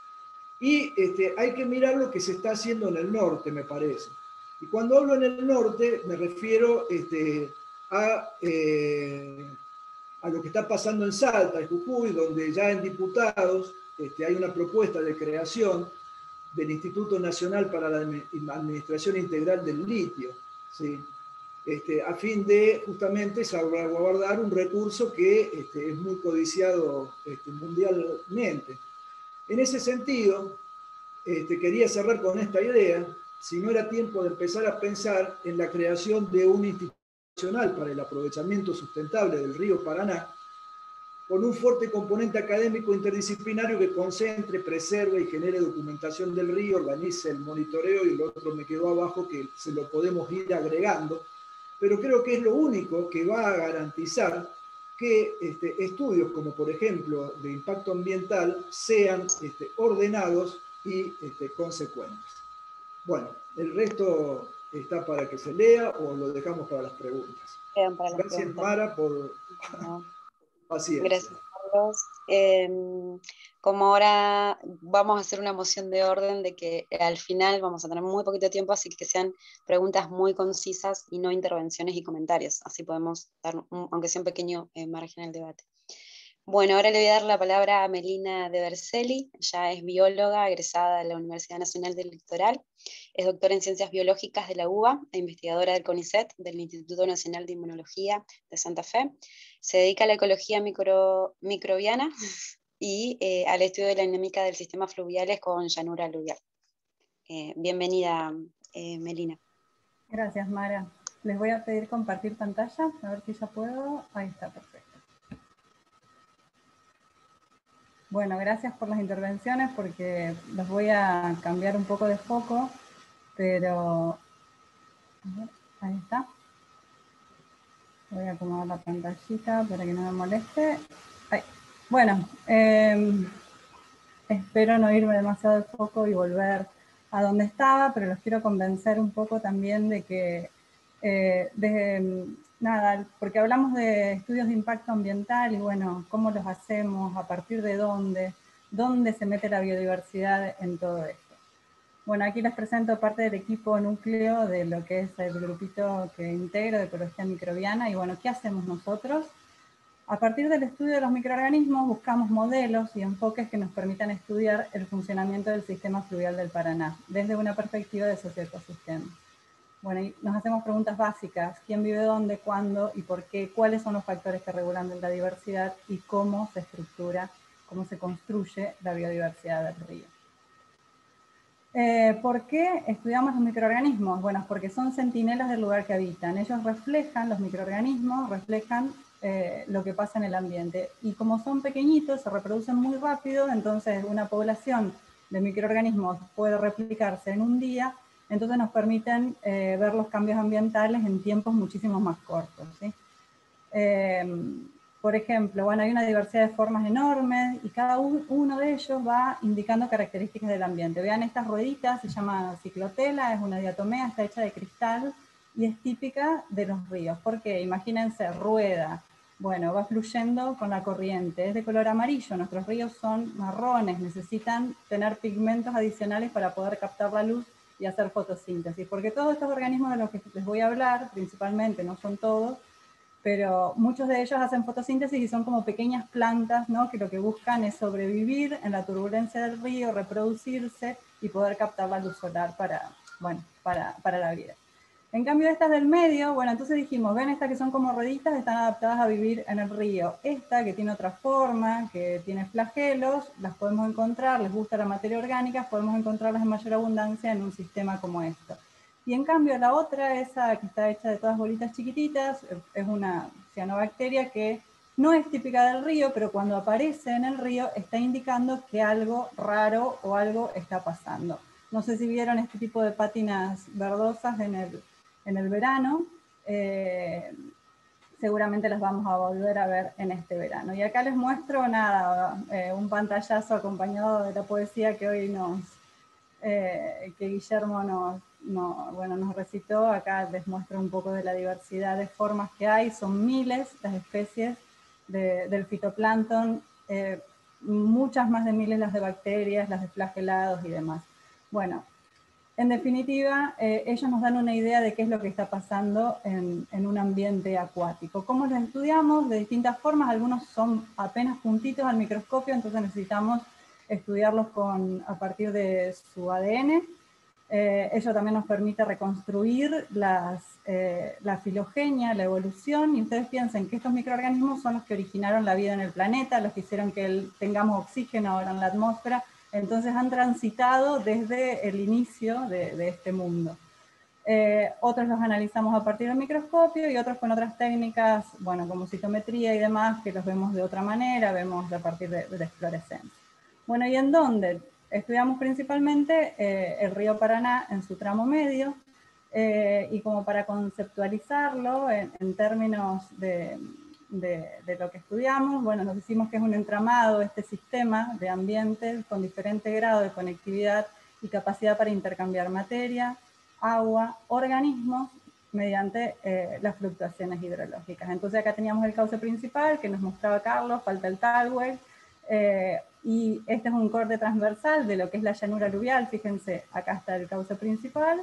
Y este, hay que mirar lo que se está haciendo en el norte, me parece. Y cuando hablo en el norte, me refiero este, a, eh, a lo que está pasando en Salta, en Jujuy, donde ya en diputados este, hay una propuesta de creación del Instituto Nacional para la Administración Integral del Litio, ¿sí? este, a fin de justamente salvaguardar un recurso que este, es muy codiciado este, mundialmente. En ese sentido, este, quería cerrar con esta idea, si no era tiempo de empezar a pensar en la creación de un instituto nacional para el aprovechamiento sustentable del río Paraná, con un fuerte componente académico interdisciplinario que concentre, preserve y genere documentación del río, organice el monitoreo, y lo otro me quedó abajo que se lo podemos ir agregando, pero creo que es lo único que va a garantizar que este, estudios como por ejemplo de impacto ambiental sean este, ordenados y este, consecuentes. Bueno, el resto está para que se lea o lo dejamos para las preguntas. Quedan para las Gracias, preguntas. Mara, por No. paciencia. Gracias, Carlos. Eh, como ahora vamos a hacer una moción de orden de que al final vamos a tener muy poquito tiempo, así que sean preguntas muy concisas y no intervenciones y comentarios. Así podemos dar, un, aunque sea un pequeño eh, margen al debate. Bueno, ahora le voy a dar la palabra a Melina de Berceli. Ella es bióloga egresada de la Universidad Nacional del Litoral. Es doctora en Ciencias Biológicas de la U B A e investigadora del CONICET, del Instituto Nacional de Inmunología de Santa Fe. Se dedica a la ecología micro, microbiana y eh, al estudio de la dinámica del sistema fluviales con llanura aluvial. Eh, bienvenida, eh, Melina. Gracias, Mara. Les voy a pedir compartir pantalla, a ver si ya puedo. Ahí está, perfecto. Bueno, gracias por las intervenciones porque los voy a cambiar un poco de foco, pero a ver, ahí está. Voy a acomodar la pantallita para que no me moleste. Ahí. Bueno, eh, espero no irme demasiado de foco y volver a donde estaba, pero los quiero convencer un poco también de que, eh, de, nada, porque hablamos de estudios de impacto ambiental y bueno, cómo los hacemos, a partir de dónde, dónde se mete la biodiversidad en todo esto. Bueno, aquí les presento parte del equipo núcleo de lo que es el grupito que integro de ecología microbiana. Y bueno, ¿qué hacemos nosotros? A partir del estudio de los microorganismos buscamos modelos y enfoques que nos permitan estudiar el funcionamiento del sistema fluvial del Paraná, desde una perspectiva de socioecosistema. Bueno, y nos hacemos preguntas básicas: ¿quién vive dónde, cuándo y por qué? ¿Cuáles son los factores que regulan la diversidad? Y cómo se estructura, cómo se construye la biodiversidad del río. Eh, ¿Por qué estudiamos los microorganismos? Bueno, porque son centinelas del lugar que habitan. Ellos reflejan, los microorganismos reflejan eh, lo que pasa en el ambiente. Y como son pequeñitos, se reproducen muy rápido, entonces una población de microorganismos puede replicarse en un día, entonces nos permiten eh, ver los cambios ambientales en tiempos muchísimo más cortos, ¿sí? Eh, Por ejemplo, bueno, hay una diversidad de formas enormes y cada uno de ellos va indicando características del ambiente. Vean estas rueditas, se llama ciclotela, es una diatomea, está hecha de cristal y es típica de los ríos. ¿Por qué? Imagínense, rueda. Bueno, va fluyendo con la corriente, es de color amarillo, nuestros ríos son marrones, necesitan tener pigmentos adicionales para poder captar la luz y hacer fotosíntesis, porque todos estos organismos de los que les voy a hablar, principalmente, no son todos, pero muchos de ellos hacen fotosíntesis y son como pequeñas plantas, ¿no? Que lo que buscan es sobrevivir en la turbulencia del río, reproducirse y poder captar la luz solar para, bueno, para, para la vida. En cambio estas del medio, bueno, entonces dijimos, ven estas que son como rueditas, están adaptadas a vivir en el río. Esta que tiene otra forma, que tiene flagelos, las podemos encontrar, les gusta la materia orgánica, podemos encontrarlas en mayor abundancia en un sistema como esto. Y en cambio la otra, esa que está hecha de todas bolitas chiquititas, es una cianobacteria que no es típica del río, pero cuando aparece en el río está indicando que algo raro o algo está pasando. No sé si vieron este tipo de pátinas verdosas en el, en el verano, eh, seguramente las vamos a volver a ver en este verano. Y acá les muestro nada, eh, un pantallazo acompañado de la poesía que hoy nos, eh, que Guillermo nos, no, bueno, nos recitó. Acá les muestro un poco de la diversidad de formas que hay, son miles las especies de, del fitoplancton, eh, muchas más de miles las de bacterias, las de flagelados y demás. Bueno, en definitiva, eh, ellos nos dan una idea de qué es lo que está pasando en, en un ambiente acuático. ¿Cómo los estudiamos? De distintas formas, algunos son apenas puntitos al microscopio, entonces necesitamos estudiarlos con, a partir de su A D N. Eh, eso también nos permite reconstruir las, eh, la filogenia, la evolución, y ustedes piensen que estos microorganismos son los que originaron la vida en el planeta, los que hicieron que el, tengamos oxígeno ahora en la atmósfera, entonces han transitado desde el inicio de, de este mundo. Eh, otros los analizamos a partir del microscopio y otros con otras técnicas, bueno, como citometría y demás, que los vemos de otra manera, vemos a partir de, de fluorescencia. Bueno, ¿y en dónde? Estudiamos principalmente eh, el río Paraná en su tramo medio, eh, y como para conceptualizarlo en, en términos de, de, de lo que estudiamos, bueno, nos decimos que es un entramado, este sistema de ambientes con diferente grado de conectividad y capacidad para intercambiar materia, agua, organismos, mediante eh, las fluctuaciones hidrológicas. Entonces acá teníamos el cauce principal que nos mostraba Carlos, falta el talweg, eh, y este es un corte transversal de lo que es la llanura aluvial. Fíjense, acá está el cauce principal,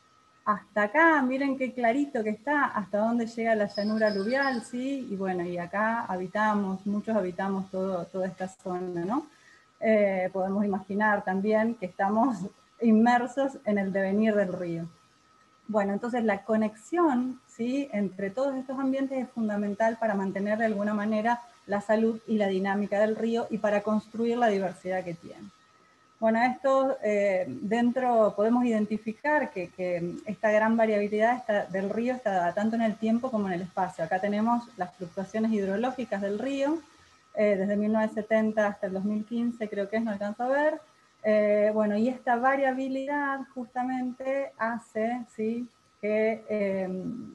hasta acá, miren qué clarito que está, hasta dónde llega la llanura aluvial, ¿sí? Y bueno, y acá habitamos, muchos habitamos todo, toda esta zona, ¿no? Eh, podemos imaginar también que estamos inmersos en el devenir del río. Bueno, entonces la conexión, ¿sí?, entre todos estos ambientes es fundamental para mantener de alguna manera la salud y la dinámica del río y para construir la diversidad que tiene. Bueno, esto eh, dentro podemos identificar que, que esta gran variabilidad está, del río está tanto en el tiempo como en el espacio. Acá tenemos las fluctuaciones hidrológicas del río, eh, desde mil novecientos setenta hasta el dos mil quince, creo que es, no alcanzo a ver. Eh, bueno, y esta variabilidad justamente hace, ¿sí?, que, eh,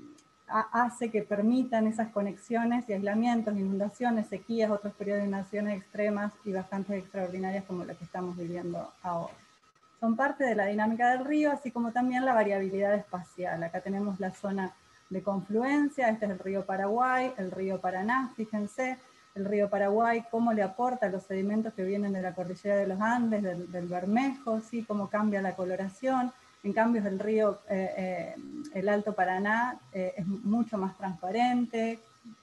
hace que permitan esas conexiones y aislamientos, inundaciones, sequías, otros periodos de inundaciones extremas y bastante extraordinarias como la que estamos viviendo ahora. Son parte de la dinámica del río, así como también la variabilidad espacial. Acá tenemos la zona de confluencia, este es el río Paraguay, el río Paraná, fíjense, el río Paraguay, cómo le aporta los sedimentos que vienen de la cordillera de los Andes, del, del Bermejo, ¿sí?, cómo cambia la coloración. En cambio, el río, eh, eh, el Alto Paraná, eh, es mucho más transparente.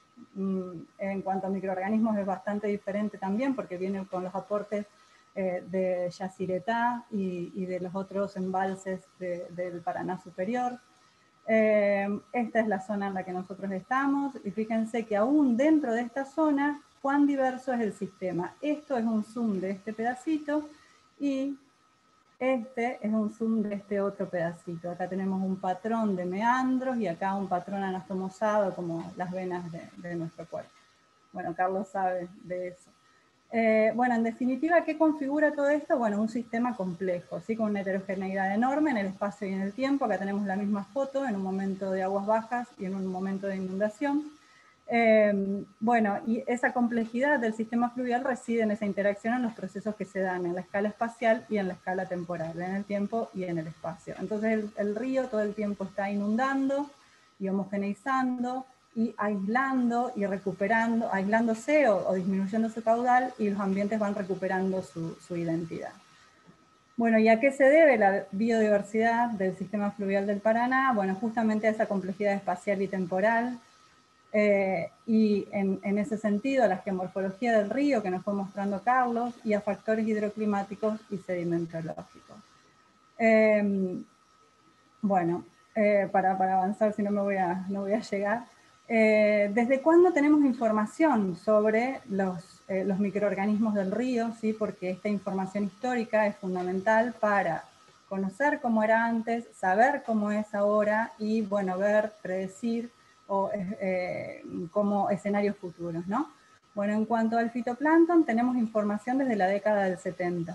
En cuanto a microorganismos es bastante diferente también, porque viene con los aportes eh, de Yacyretá y, y de los otros embalses de, del Paraná superior. Eh, esta es la zona en la que nosotros estamos, y fíjense que aún dentro de esta zona, cuán diverso es el sistema. Esto es un zoom de este pedacito, y este es un zoom de este otro pedacito. Acá tenemos un patrón de meandros, y acá un patrón anastomosado, como las venas de, de nuestro cuerpo. Bueno, Carlos sabe de eso. Eh, bueno, en definitiva, ¿qué configura todo esto? Bueno, un sistema complejo, ¿sí?, con una heterogeneidad enorme en el espacio y en el tiempo. Acá tenemos la misma foto en un momento de aguas bajas y en un momento de inundación. Eh, bueno, y esa complejidad del sistema fluvial reside en esa interacción en los procesos que se dan en la escala espacial y en la escala temporal, en el tiempo y en el espacio. Entonces el, el río todo el tiempo está inundando y homogeneizando, y aislando y recuperando, aislándose o, o disminuyendo su caudal, y los ambientes van recuperando su, su identidad. Bueno, ¿y a qué se debe la biodiversidad del sistema fluvial del Paraná? Bueno, justamente a esa complejidad espacial y temporal, eh, y en, en ese sentido a la geomorfología del río que nos fue mostrando Carlos, y a factores hidroclimáticos y sedimentológicos. Eh, bueno, eh, para, para avanzar, si no me voy a, no voy a llegar. Eh, ¿Desde cuándo tenemos información sobre los, eh, los microorganismos del río? ¿Sí? Porque esta información histórica es fundamental para conocer cómo era antes, saber cómo es ahora y, bueno, ver, predecir o, eh, como escenarios futuros, ¿no? Bueno, en cuanto al fitoplancton, tenemos información desde la década del setenta.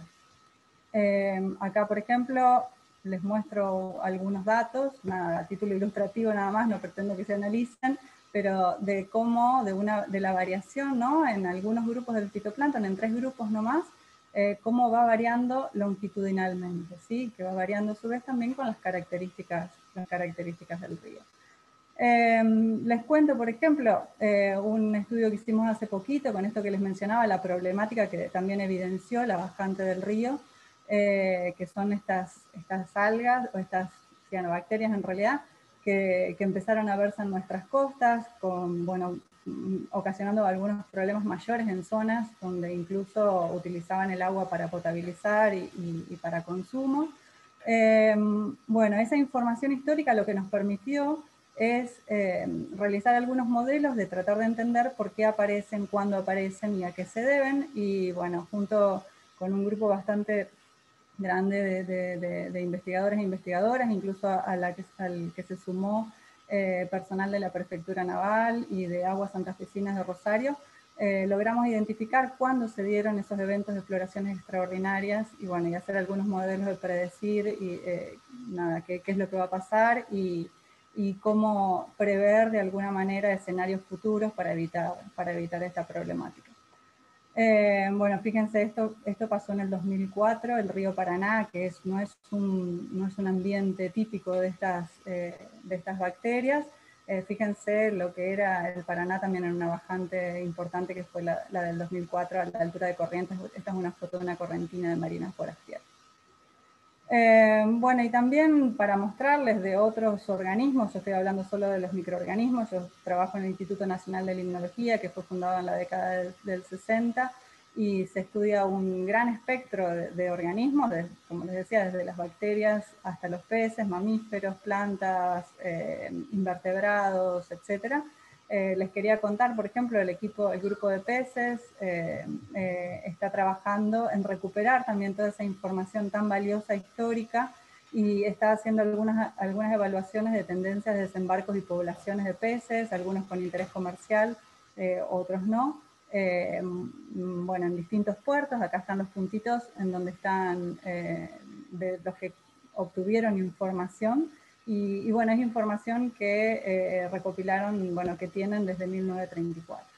Eh, acá, por ejemplo, les muestro algunos datos, nada, a título ilustrativo nada más, no pretendo que se analicen, pero de cómo, de, una, de la variación, ¿no? En algunos grupos del fitoplancton, en tres grupos nomás, eh, cómo va variando longitudinalmente, ¿sí? Que va variando a su vez también con las características, las características del río. Eh, les cuento, por ejemplo, eh, un estudio que hicimos hace poquito, con esto que les mencionaba, la problemática que también evidenció la bajante del río, eh, que son estas, estas algas, o estas cianobacterias en realidad, que, que empezaron a verse en nuestras costas, con, bueno, ocasionando algunos problemas mayores en zonas donde incluso utilizaban el agua para potabilizar y, y, y para consumo. Eh, bueno, esa información histórica lo que nos permitió es eh, realizar algunos modelos de tratar de entender por qué aparecen, cuándo aparecen y a qué se deben, y bueno, junto con un grupo bastante grande de, de, de, de investigadores e investigadoras, incluso a, a la que, al que se sumó eh, personal de la Prefectura Naval y de Aguas Santafesinas de Rosario, eh, logramos identificar cuándo se dieron esos eventos de exploraciones extraordinarias y bueno, y hacer algunos modelos de predecir y eh, nada, qué, qué es lo que va a pasar y y cómo prever de alguna manera escenarios futuros para evitar, para evitar esta problemática. Eh, bueno, fíjense, esto, esto pasó en el dos mil cuatro, el río Paraná, que es, no, es un, no es un ambiente típico de estas, eh, de estas bacterias. Eh, fíjense lo que era el Paraná también en una bajante importante que fue la, la del dos mil cuatro a la altura de Corrientes. Esta es una foto de una correntina de marinas forastieras. Eh, bueno, y también para mostrarles de otros organismos, yo estoy hablando solo de los microorganismos, yo trabajo en el Instituto Nacional de Limnología, que fue fundado en la década del, del sesenta, y se estudia un gran espectro de, de organismos, de, como les decía, desde las bacterias hasta los peces, mamíferos, plantas, eh, invertebrados, etcétera. Eh, les quería contar, por ejemplo, el equipo, el grupo de peces eh, eh, está trabajando en recuperar también toda esa información tan valiosa histórica y está haciendo algunas, algunas evaluaciones de tendencias de desembarcos y poblaciones de peces, algunos con interés comercial, eh, otros no. Eh, bueno, en distintos puertos, acá están los puntitos en donde están eh, de los que obtuvieron información. Y, y bueno, es información que eh, recopilaron, bueno, que tienen desde mil novecientos treinta y cuatro.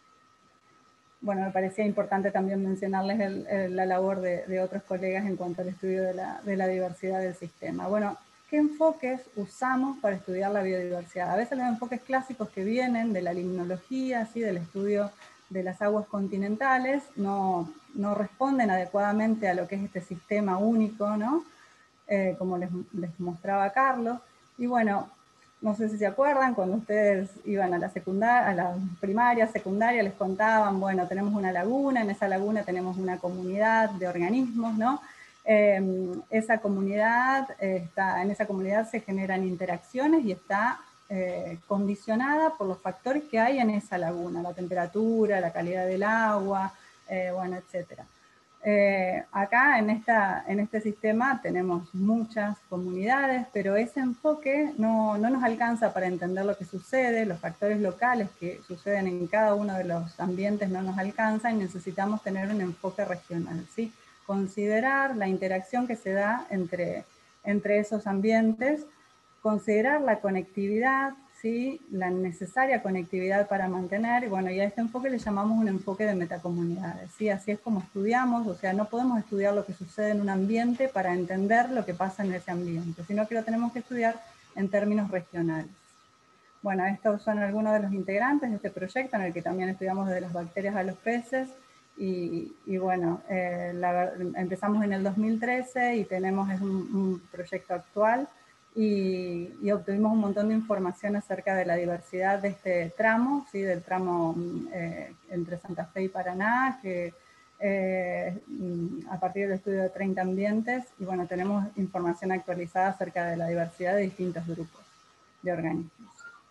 Bueno, me parecía importante también mencionarles el, el, la labor de, de otros colegas en cuanto al estudio de la, de la diversidad del sistema. Bueno, ¿qué enfoques usamos para estudiar la biodiversidad? A veces los enfoques clásicos que vienen de la limnología, ¿sí? Del estudio de las aguas continentales, no, no responden adecuadamente a lo que es este sistema único, ¿no? Eh, como les, les mostraba Carlos. Y bueno, no sé si se acuerdan, cuando ustedes iban a la secundaria, a la primaria, secundaria, les contaban, bueno, tenemos una laguna, en esa laguna tenemos una comunidad de organismos, ¿no? Eh, esa comunidad, eh, está, en esa comunidad se generan interacciones y está eh, condicionada por los factores que hay en esa laguna, la temperatura, la calidad del agua, eh, bueno, etcétera. Eh, acá en, esta, en este sistema tenemos muchas comunidades, pero ese enfoque no, no nos alcanza para entender lo que sucede, los factores locales que suceden en cada uno de los ambientes no nos alcanzan y necesitamos tener un enfoque regional, ¿sí? Considerar la interacción que se da entre, entre esos ambientes, considerar la conectividad, ¿sí? La necesaria conectividad para mantener, y bueno, y a este enfoque le llamamos un enfoque de metacomunidades, ¿sí? Así es como estudiamos, o sea, no podemos estudiar lo que sucede en un ambiente para entender lo que pasa en ese ambiente, sino que lo tenemos que estudiar en términos regionales. Bueno, estos son algunos de los integrantes de este proyecto, en el que también estudiamos desde las bacterias a los peces, y, y bueno, eh, la, empezamos en el dos mil trece y tenemos es un, un proyecto actual, Y, y obtuvimos un montón de información acerca de la diversidad de este tramo, ¿sí? Del tramo eh, entre Santa Fe y Paraná, que eh, a partir del estudio de treinta ambientes, y bueno, tenemos información actualizada acerca de la diversidad de distintos grupos de organismos.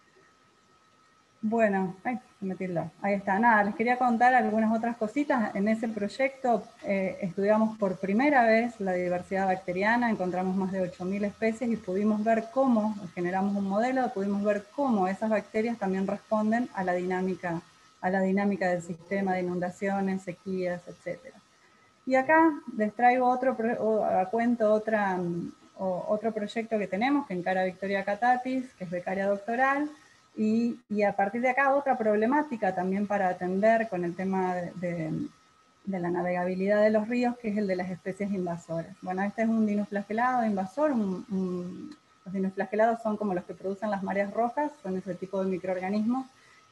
Bueno, ay, me tildó. Ahí está, nada, les quería contar algunas otras cositas. En ese proyecto eh, estudiamos por primera vez la diversidad bacteriana, encontramos más de ocho mil especies y pudimos ver cómo, generamos un modelo, pudimos ver cómo esas bacterias también responden a la dinámica, a la dinámica del sistema de inundaciones, sequías, etcétera. Y acá les traigo otro, o, a cuento otra, o, otro proyecto que tenemos, que encara Victoria Catatis, que es becaria doctoral, y, y a partir de acá otra problemática también para atender con el tema de, de, de la navegabilidad de los ríos, que es el de las especies invasoras. Bueno, este es un dinoflagelado invasor, un, un, los dinoflagelados son como los que producen las mareas rojas, son ese tipo de microorganismos,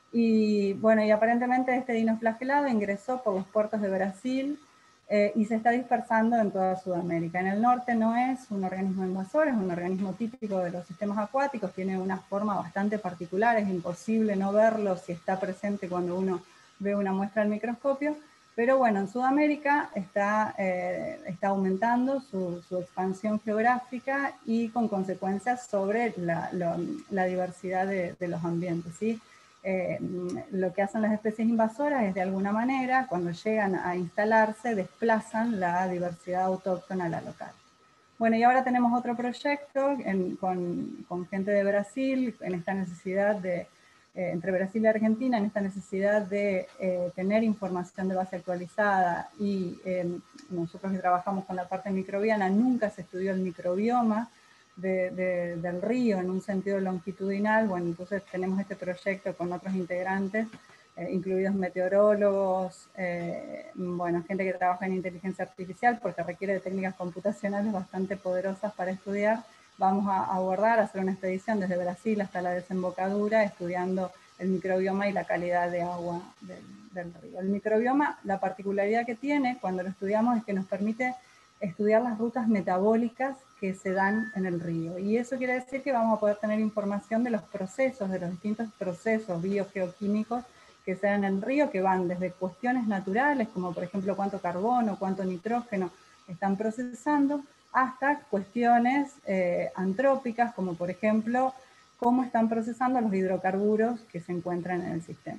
y bueno, y aparentemente este dinoflagelado ingresó por los puertos de Brasil, Eh, y se está dispersando en toda Sudamérica. En el norte no es un organismo invasor, es un organismo típico de los sistemas acuáticos, tiene una forma bastante particular, es imposible no verlo si está presente cuando uno ve una muestra al microscopio, pero bueno, en Sudamérica está, eh, está aumentando su, su expansión geográfica y con consecuencias sobre la, la, la diversidad de, de los ambientes, ¿sí? Eh, lo que hacen las especies invasoras es de alguna manera, cuando llegan a instalarse, desplazan la diversidad autóctona a la local. Bueno, y ahora tenemos otro proyecto en, con, con gente de Brasil, en esta necesidad de, eh, entre Brasil y Argentina, en esta necesidad de eh, tener información de base actualizada, y eh, nosotros que trabajamos con la parte microbiana, nunca se estudió el microbioma De, de, del río en un sentido longitudinal. Bueno, entonces tenemos este proyecto con otros integrantes, eh, incluidos meteorólogos, eh, bueno, gente que trabaja en inteligencia artificial porque requiere de técnicas computacionales bastante poderosas para estudiar. Vamos a abordar, a hacer una expedición desde Brasil hasta la desembocadura, estudiando el microbioma y la calidad de agua del, del río. El microbioma, la particularidad que tiene cuando lo estudiamos es que nos permite estudiar las rutas metabólicas que se dan en el río. Y eso quiere decir que vamos a poder tener información de los procesos, de los distintos procesos biogeoquímicos que se dan en el río, que van desde cuestiones naturales, como por ejemplo cuánto carbono, cuánto nitrógeno están procesando, hasta cuestiones eh, antrópicas, como por ejemplo cómo están procesando los hidrocarburos que se encuentran en el sistema.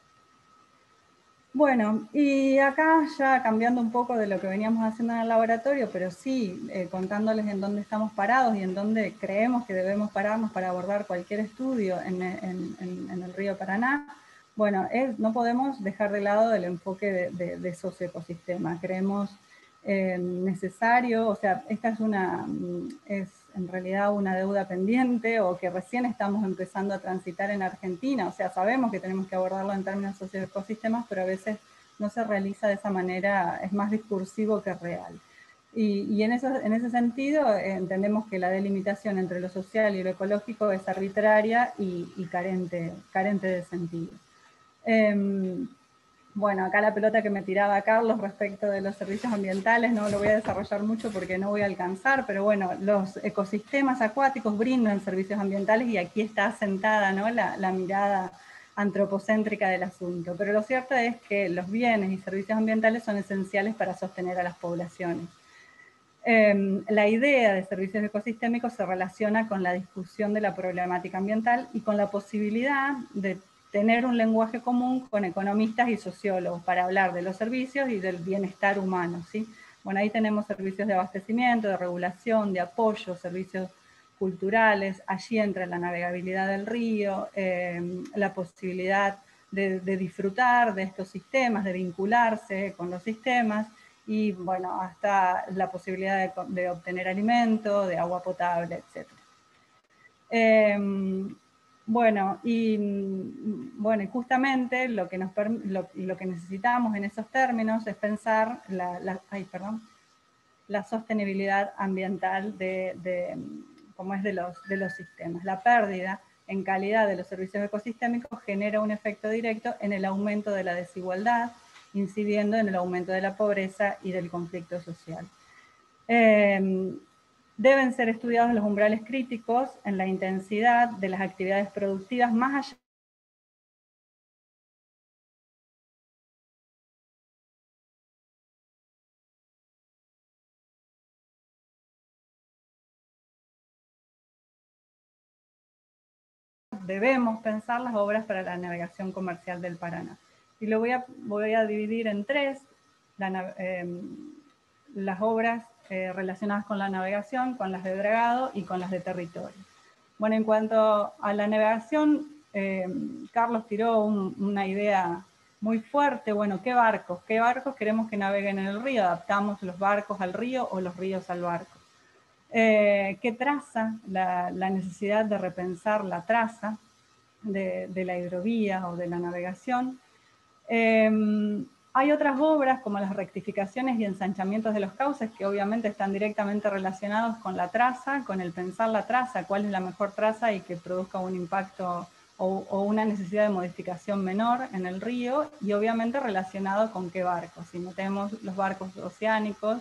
Bueno, y acá ya cambiando un poco de lo que veníamos haciendo en el laboratorio, pero sí eh, contándoles en dónde estamos parados y en dónde creemos que debemos pararnos para abordar cualquier estudio en, en, en, en el río Paraná. Bueno, es, no podemos dejar de lado el enfoque de, de, de socioecosistema. Creemos eh, necesario, o sea, esta es una, es en realidad una deuda pendiente o que recién estamos empezando a transitar en Argentina, o sea, sabemos que tenemos que abordarlo en términos socioecosistemas, pero a veces no se realiza de esa manera, es más discursivo que real. Y, y en, eso, en ese sentido eh, entendemos que la delimitación entre lo social y lo ecológico es arbitraria y, y carente, carente de sentido. Eh, Bueno, acá la pelota que me tiraba Carlos respecto de los servicios ambientales, no lo voy a desarrollar mucho porque no voy a alcanzar, pero bueno, los ecosistemas acuáticos brindan servicios ambientales y aquí está asentada, ¿no?, la, la mirada antropocéntrica del asunto. Pero lo cierto es que los bienes y servicios ambientales son esenciales para sostener a las poblaciones. Eh, la idea de servicios ecosistémicos se relaciona con la discusión de la problemática ambiental y con la posibilidad de tener un lenguaje común con economistas y sociólogos para hablar de los servicios y del bienestar humano, ¿sí? Bueno, ahí tenemos servicios de abastecimiento, de regulación, de apoyo, servicios culturales, allí entra la navegabilidad del río, eh, la posibilidad de, de disfrutar de estos sistemas, de vincularse con los sistemas, y bueno, hasta la posibilidad de, de obtener alimento, de agua potable, etcétera. Eh, Bueno, y, bueno, y justamente lo que, nos, lo, lo que necesitamos en esos términos es pensar la, la, ay, perdón, la sostenibilidad ambiental de, de, como es de los, de los sistemas. La pérdida en calidad de los servicios ecosistémicos genera un efecto directo en el aumento de la desigualdad, incidiendo en el aumento de la pobreza y del conflicto social. Eh, Deben ser estudiados los umbrales críticos en la intensidad de las actividades productivas más allá debemos pensar las obras para la navegación comercial del Paraná. Y lo voy a, voy a dividir en tres, la, eh, las obras eh, relacionadas con la navegación, con las de dragado y con las de territorio. Bueno, en cuanto a la navegación, eh, Carlos tiró un, una idea muy fuerte. Bueno, ¿qué barcos? ¿Qué barcos queremos que naveguen en el río? ¿Adaptamos los barcos al río o los ríos al barco? Eh, ¿Qué traza? La, la necesidad de repensar la traza de, de la hidrovía o de la navegación. Eh, hay otras obras como las rectificaciones y ensanchamientos de los cauces que obviamente están directamente relacionados con la traza, con el pensar la traza, cuál es la mejor traza y que produzca un impacto o, o una necesidad de modificación menor en el río, y obviamente relacionado con qué barcos. Si metemos los barcos oceánicos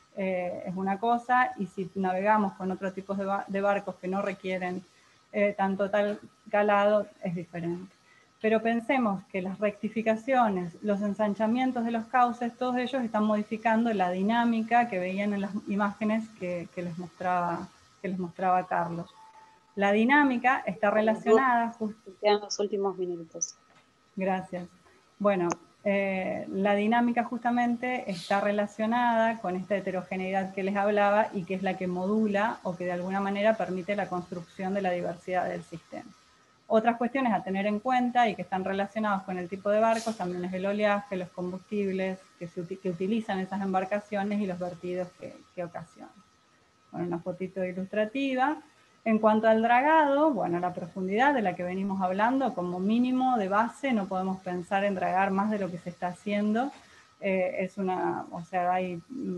eh, es una cosa, y si navegamos con otros tipos de, ba de barcos que no requieren eh, tanto tal calado es diferente. Pero pensemos que las rectificaciones, los ensanchamientos de los cauces, todos ellos están modificando la dinámica que veían en las imágenes que, que, les, mostraba, que les mostraba Carlos. La dinámica está relacionada... Quedan los últimos minutos. Gracias. Bueno, eh, la dinámica justamente está relacionada con esta heterogeneidad que les hablaba y que es la que modula o que de alguna manera permite la construcción de la diversidad del sistema. Otras cuestiones a tener en cuenta y que están relacionadas con el tipo de barcos también es el oleaje, los combustibles que, se, que utilizan esas embarcaciones y los vertidos que, que ocasionan. Bueno, una fotito ilustrativa. En cuanto al dragado, bueno, la profundidad de la que venimos hablando, como mínimo de base, no podemos pensar en dragar más de lo que se está haciendo. Eh, es una, o sea, hay,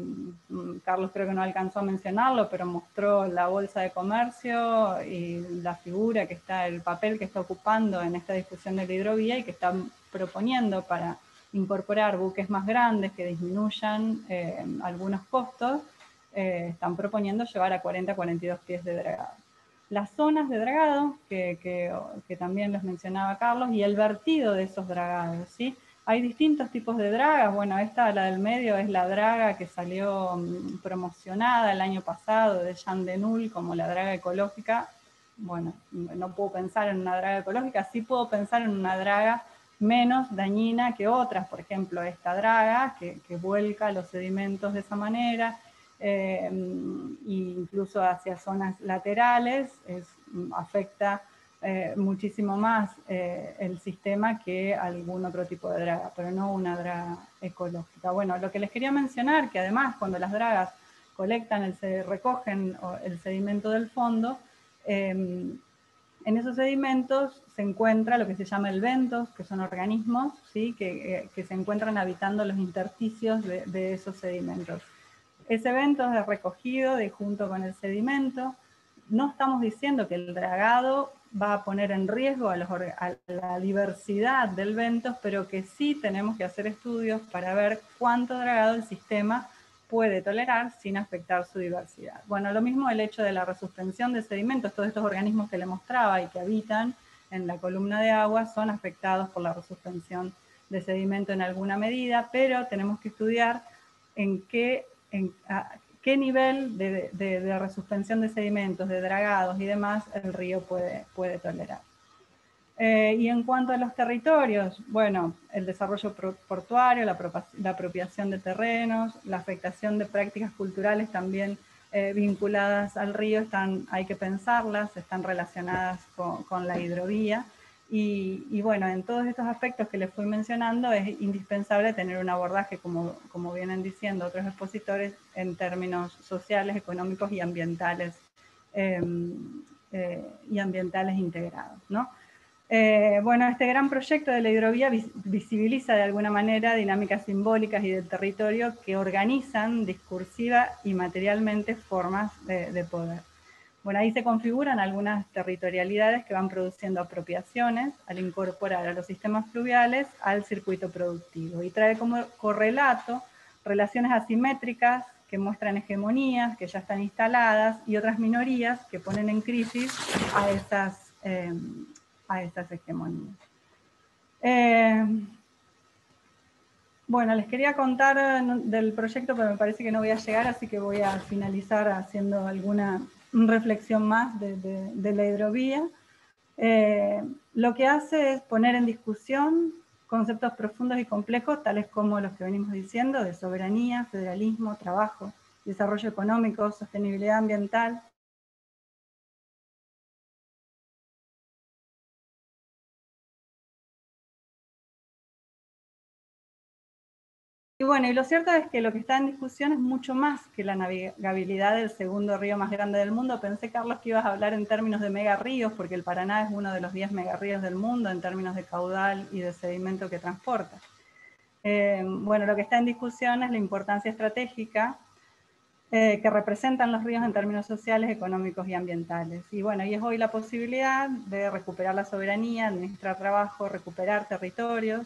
mmm, Carlos creo que no alcanzó a mencionarlo, pero mostró la bolsa de comercio y la figura que está, el papel que está ocupando en esta discusión de la hidrovía y que están proponiendo para incorporar buques más grandes que disminuyan eh, algunos costos, eh, están proponiendo llevar a cuarenta a cuarenta y dos pies de dragado. Las zonas de dragado, que, que, que también les mencionaba Carlos, y el vertido de esos dragados, ¿sí? Hay distintos tipos de dragas. Bueno, esta, la del medio, es la draga que salió um, promocionada el año pasado de Jean Denul como la draga ecológica. Bueno, no puedo pensar en una draga ecológica, sí puedo pensar en una draga menos dañina que otras. Por ejemplo, esta draga que, que vuelca los sedimentos de esa manera, eh, incluso hacia zonas laterales, es, afecta Eh, muchísimo más eh, el sistema que algún otro tipo de draga, pero no una draga ecológica. Bueno, lo que les quería mencionar, que además cuando las dragas colectan, el, se recogen el sedimento del fondo, eh, en esos sedimentos se encuentra lo que se llama el bentos, que son organismos, ¿sí? que, eh, que se encuentran habitando los intersticios de, de esos sedimentos. Ese bentos es recogido de, junto con el sedimento. No estamos diciendo que el dragado va a poner en riesgo a, los, a la diversidad del bentos, pero que sí tenemos que hacer estudios para ver cuánto dragado el sistema puede tolerar sin afectar su diversidad. Bueno, lo mismo el hecho de la resuspensión de sedimentos, todos estos organismos que le mostraba y que habitan en la columna de agua son afectados por la resuspensión de sedimento en alguna medida, pero tenemos que estudiar en qué... En, a, qué nivel de, de, de resuspensión de sedimentos, de dragados y demás el río puede, puede tolerar. Eh, y en cuanto a los territorios, bueno, el desarrollo portuario, la, la apropiación de terrenos, la afectación de prácticas culturales también eh, vinculadas al río, están, hay que pensarlas, están relacionadas con, con la hidrovía. Y, y bueno, en todos estos aspectos que les fui mencionando es indispensable tener un abordaje, como, como vienen diciendo otros expositores, en términos sociales, económicos y ambientales, eh, eh, y ambientales integrados, ¿no? Eh, bueno, este gran proyecto de la hidrovía vis visibiliza de alguna manera dinámicas simbólicas y del territorio que organizan discursiva y materialmente formas de, de poder. Bueno, ahí se configuran algunas territorialidades que van produciendo apropiaciones al incorporar a los sistemas fluviales al circuito productivo y trae como correlato relaciones asimétricas que muestran hegemonías que ya están instaladas y otras minorías que ponen en crisis a esas, eh, a esas hegemonías. Eh, bueno, les quería contar del proyecto, pero me parece que no voy a llegar, así que voy a finalizar haciendo alguna reflexión más de, de, de la hidrovía. Eh, lo que hace es poner en discusión conceptos profundos y complejos, tales como los que venimos diciendo, de soberanía, federalismo, trabajo, desarrollo económico, sostenibilidad ambiental. Y bueno, y lo cierto es que lo que está en discusión es mucho más que la navegabilidad del segundo río más grande del mundo. Pensé, Carlos, que ibas a hablar en términos de megarríos, porque el Paraná es uno de los diez megarríos del mundo en términos de caudal y de sedimento que transporta. Eh, bueno, lo que está en discusión es la importancia estratégica eh, que representan los ríos en términos sociales, económicos y ambientales. Y bueno, y es hoy la posibilidad de recuperar la soberanía, administrar trabajo, recuperar territorios,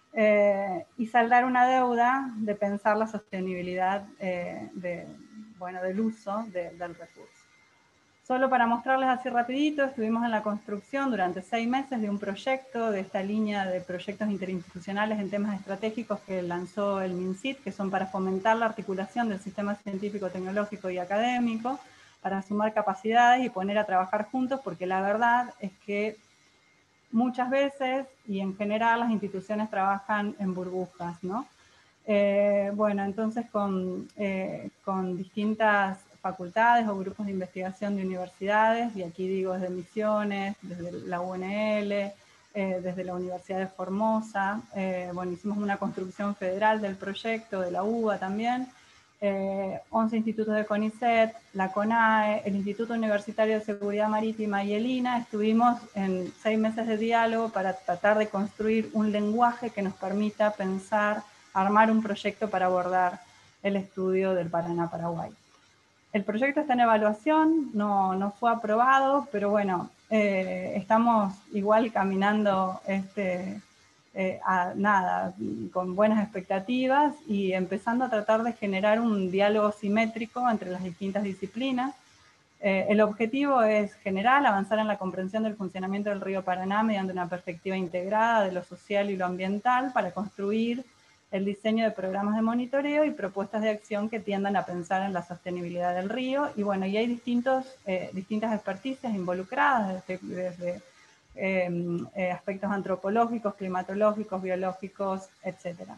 Eh, y saldar una deuda de pensar la sostenibilidad eh, de, bueno, del uso de, del recurso. Solo para mostrarles así rapidito, estuvimos en la construcción durante seis meses de un proyecto, de esta línea de proyectos interinstitucionales en temas estratégicos que lanzó el MinSIT, que son para fomentar la articulación del sistema científico, tecnológico y académico, para sumar capacidades y poner a trabajar juntos, porque la verdad es que muchas veces, y en general, las instituciones trabajan en burbujas, ¿no? Eh, bueno, entonces con, eh, con distintas facultades o grupos de investigación de universidades, y aquí digo desde Misiones, desde la U N L, eh, desde la Universidad de Formosa, eh, bueno, hicimos una construcción federal del proyecto, de la U B A también, Eh, once institutos de CONICET, la CONAE, el Instituto Universitario de Seguridad Marítima y el I N A. Estuvimos en seis meses de diálogo para tratar de construir un lenguaje que nos permita pensar, armar un proyecto para abordar el estudio del Paraná-Paraguay. El proyecto está en evaluación, no, no fue aprobado, pero bueno, eh, estamos igual caminando este, Eh, a, nada, con buenas expectativas y empezando a tratar de generar un diálogo simétrico entre las distintas disciplinas. Eh, el objetivo es general, avanzar en la comprensión del funcionamiento del río Paraná mediante una perspectiva integrada de lo social y lo ambiental para construir el diseño de programas de monitoreo y propuestas de acción que tiendan a pensar en la sostenibilidad del río. Y bueno, y hay distintos, eh, distintas experticias involucradas desde, desde Eh, eh, aspectos antropológicos, climatológicos, biológicos, etcétera.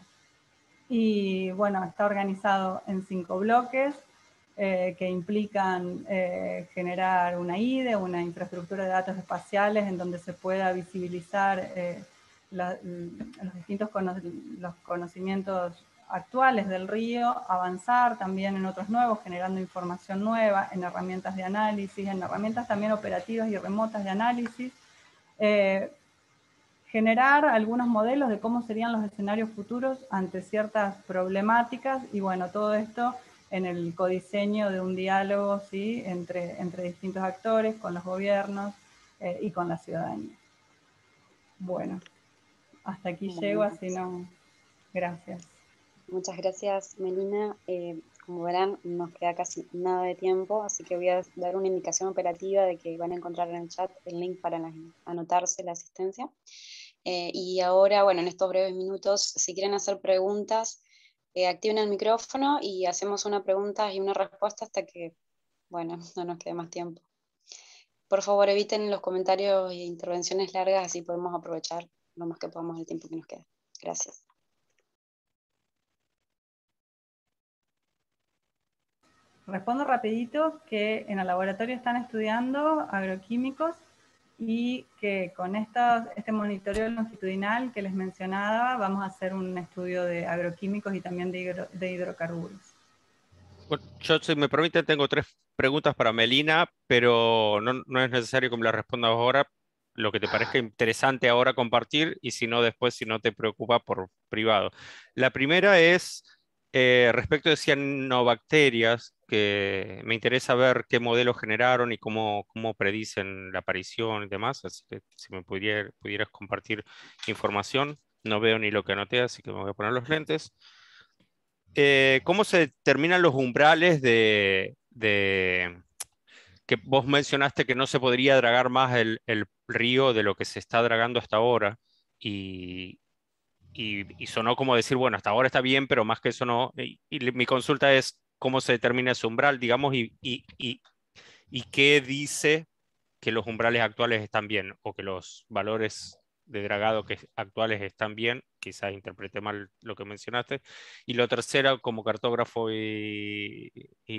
Y bueno, está organizado en cinco bloques eh, que implican eh, generar una I D E, una infraestructura de datos espaciales en donde se pueda visibilizar eh, la, los distintos cono los conocimientos actuales del río, avanzar también en otros nuevos, generando información nueva, en herramientas de análisis, en herramientas también operativas y remotas de análisis, Eh, generar algunos modelos de cómo serían los escenarios futuros ante ciertas problemáticas y bueno, todo esto en el codiseño de un diálogo, ¿sí? entre, entre distintos actores, con los gobiernos eh, y con la ciudadanía. Bueno, hasta aquí bueno, llego, así no, gracias. Muchas gracias, Melina. Eh, como verán, nos queda casi nada de tiempo, así que voy a dar una indicación operativa de que van a encontrar en el chat el link para la, anotarse la asistencia. Eh, y ahora, bueno, en estos breves minutos, si quieren hacer preguntas, eh, activen el micrófono y hacemos una pregunta y una respuesta hasta que, bueno, no nos quede más tiempo. Por favor, eviten los comentarios e intervenciones largas, así podemos aprovechar lo más que podamos el tiempo que nos queda. Gracias. Respondo rapidito que en el laboratorio están estudiando agroquímicos y que con esta, este monitoreo longitudinal que les mencionaba vamos a hacer un estudio de agroquímicos y también de, hidro, de hidrocarburos. Bueno, yo, si me permiten, tengo tres preguntas para Melina, pero no, no es necesario que me las respondas ahora, lo que te parezca interesante ahora compartir, y si no, después, si no te preocupa, por privado. La primera es eh, respecto de cianobacterias, que me interesa ver qué modelos generaron y cómo, cómo predicen la aparición y demás, así que si me pudiera, pudieras compartir información. No veo ni lo que anoté, así que me voy a poner los lentes. Eh, ¿Cómo se determinan los umbrales de, de que vos mencionaste que no se podría dragar más el, el río de lo que se está dragando hasta ahora? Y, y, y sonó como decir, bueno, hasta ahora está bien, pero más que eso no. Y, y mi consulta es cómo se determina ese umbral, digamos, y, y, y, y qué dice que los umbrales actuales están bien o que los valores de dragado que actuales están bien, quizás interpreté mal lo que mencionaste. Y lo tercero, como cartógrafo y,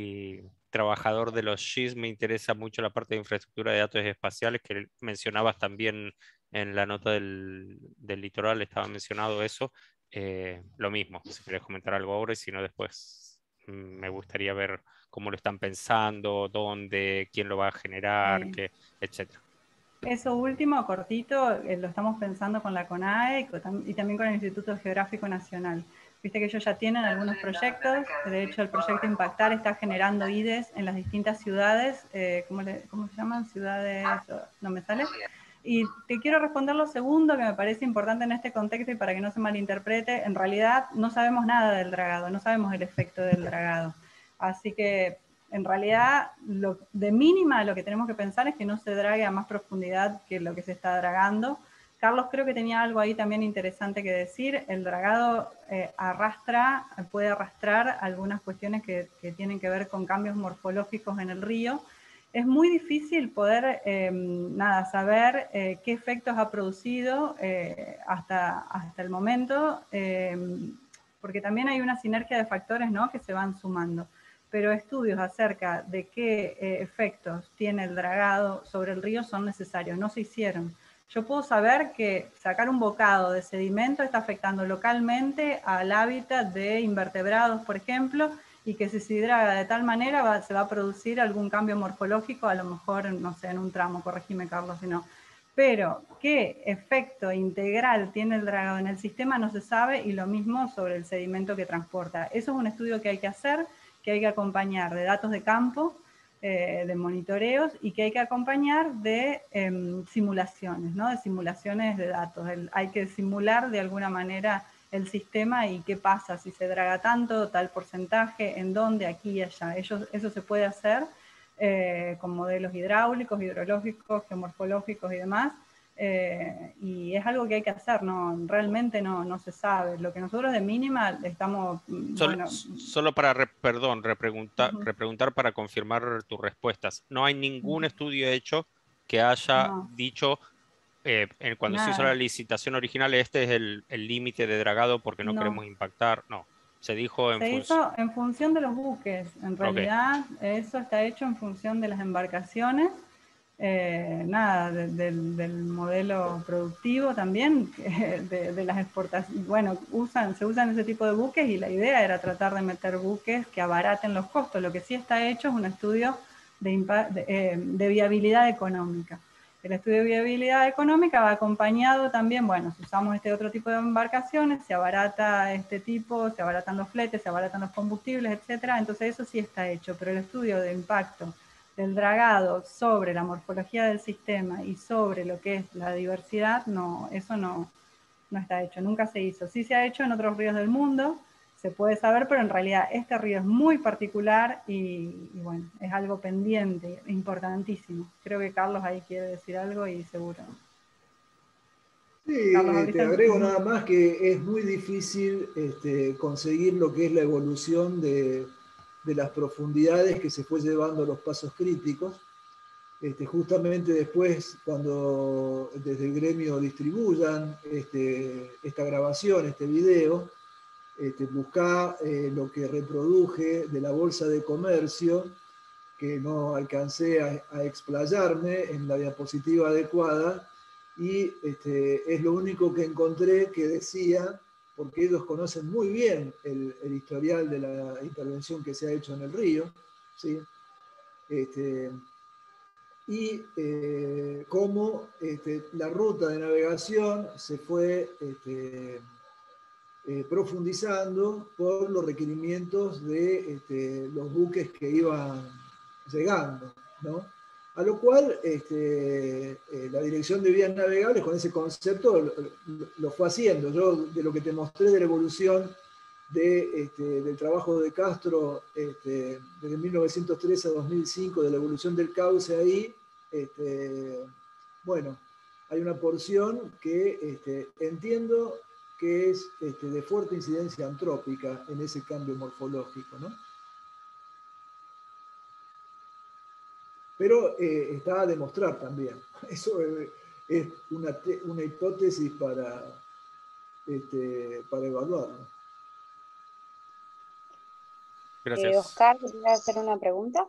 y trabajador de los G I S, me interesa mucho la parte de infraestructura de datos espaciales, que mencionabas también en la nota del, del litoral, estaba mencionado eso. Eh, lo mismo, si querés comentar algo ahora y si no después mm, me gustaría ver cómo lo están pensando, dónde, quién lo va a generar, Sí. qué, etcétera. Eso último, cortito, eh, lo estamos pensando con la CONAE y también con el Instituto Geográfico Nacional. Viste que ellos ya tienen algunos proyectos, de hecho el proyecto Impactar está generando I D Es en las distintas ciudades, eh, ¿cómo, le, ¿cómo se llaman? Ciudades, no me sale. Y te quiero responder lo segundo que me parece importante en este contexto y para que no se malinterprete, en realidad no sabemos nada del dragado, no sabemos el efecto del dragado. Así que en realidad, lo, de mínima lo que tenemos que pensar es que no se drague a más profundidad que lo que se está dragando. Carlos creo que tenía algo ahí también interesante que decir. El dragado eh, arrastra, puede arrastrar algunas cuestiones que, que tienen que ver con cambios morfológicos en el río. Es muy difícil poder eh, nada, saber eh, qué efectos ha producido eh, hasta, hasta el momento, eh, porque también hay una sinergia de factores, ¿no?, que se van sumando. Pero estudios acerca de qué eh, efectos tiene el dragado sobre el río son necesarios, no se hicieron. Yo puedo saber que sacar un bocado de sedimento está afectando localmente al hábitat de invertebrados, por ejemplo, y que si se draga de tal manera va, se va a producir algún cambio morfológico, a lo mejor, no sé, en un tramo, corregime Carlos, si no. Pero qué efecto integral tiene el dragado en el sistema no se sabe, y lo mismo sobre el sedimento que transporta. Eso es un estudio que hay que hacer, que hay que acompañar de datos de campo, eh, de monitoreos, y que hay que acompañar de eh, simulaciones, ¿no? De simulaciones de datos. El, hay que simular de alguna manera el sistema y qué pasa si se draga tanto, tal porcentaje, en dónde, aquí y allá. Ellos, eso se puede hacer eh, con modelos hidráulicos, hidrológicos, geomorfológicos y demás. Eh, y es algo que hay que hacer, no, realmente no, no se sabe. Lo que nosotros de mínima estamos, Solo, bueno... solo para, re, perdón, repreguntar, Uh-huh. repreguntar para confirmar tus respuestas. No hay ningún uh-huh. estudio hecho que haya no. dicho, eh, en, cuando Nada. se hizo la licitación original, este es el límite de dragado porque no, no queremos impactar. No, se dijo en función. Se hizo en función de los buques. En realidad, okay. eso está hecho en función de las embarcaciones. Eh, nada, de, de, del modelo productivo también, de, de las exportaciones. Bueno, usan, se usan ese tipo de buques y la idea era tratar de meter buques que abaraten los costos. Lo que sí está hecho es un estudio de, de, eh, de viabilidad económica. El estudio de viabilidad económica va acompañado también, bueno, si usamos este otro tipo de embarcaciones, se abarata este tipo, se abaratan los fletes, se abaratan los combustibles, etcétera. Entonces eso sí está hecho, pero el estudio de impacto del dragado sobre la morfología del sistema y sobre lo que es la diversidad, no, eso no, no está hecho, nunca se hizo. Sí se ha hecho en otros ríos del mundo, se puede saber, pero en realidad este río es muy particular y, y bueno, es algo pendiente, importantísimo. Creo que Carlos ahí quiere decir algo y seguro. Sí, Carlos, te agrego nada más que es muy difícil este, conseguir lo que es la evolución de de las profundidades que se fue llevando a los pasos críticos. Este, justamente después, cuando desde el gremio distribuyan este, esta grabación, este video, este, buscar eh, lo que reproduje de la Bolsa de Comercio, que no alcancé a, a explayarme en la diapositiva adecuada, y este, es lo único que encontré que decía, porque ellos conocen muy bien el, el historial de la intervención que se ha hecho en el río, ¿sí? Este, y eh, cómo este, la ruta de navegación se fue este, eh, profundizando por los requerimientos de este, los buques que iban llegando, ¿no? A lo cual este, eh, la Dirección de Vías Navegables con ese concepto lo, lo fue haciendo. Yo de lo que te mostré de la evolución de, este, del trabajo de Castro este, desde mil novecientos tres a dos mil cinco, de la evolución del cauce ahí, este, bueno, hay una porción que este, entiendo que es este, de fuerte incidencia antrópica en ese cambio morfológico, ¿no? pero eh, está a demostrar también. Eso es, es una, una hipótesis para, este, para evaluarlo. Gracias. Eh, Oscar, ¿querías hacer una pregunta?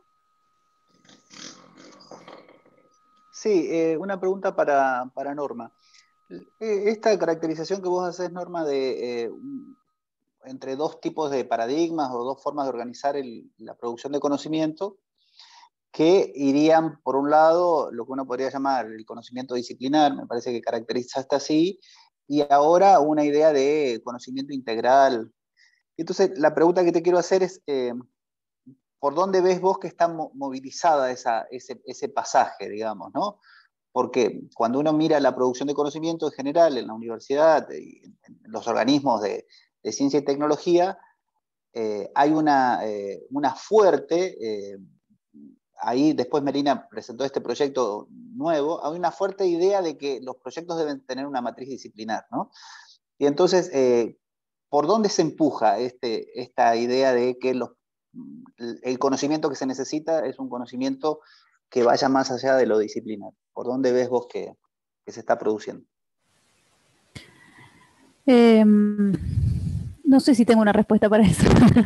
Sí, eh, una pregunta para, para Norma. Eh, Esta caracterización que vos haces, Norma, de eh, un- entre dos tipos de paradigmas o dos formas de organizar el- la producción de conocimiento, que irían, por un lado, lo que uno podría llamar el conocimiento disciplinar, me parece que caracterizaste así, y ahora una idea de conocimiento integral. Entonces, la pregunta que te quiero hacer es, eh, ¿por dónde ves vos que está mo- movilizada esa, ese, ese pasaje, digamos, ¿no? Porque cuando uno mira la producción de conocimiento en general en la universidad, y en los organismos de, de ciencia y tecnología, eh, hay una, eh, una fuerte, eh, ahí después Melina presentó este proyecto nuevo, hay una fuerte idea de que los proyectos deben tener una matriz disciplinar, ¿no? Y entonces, eh, ¿por dónde se empuja este, esta idea de que los, el conocimiento que se necesita es un conocimiento que vaya más allá de lo disciplinar? ¿Por dónde ves vos que, que se está produciendo? Eh, no sé si tengo una respuesta para eso.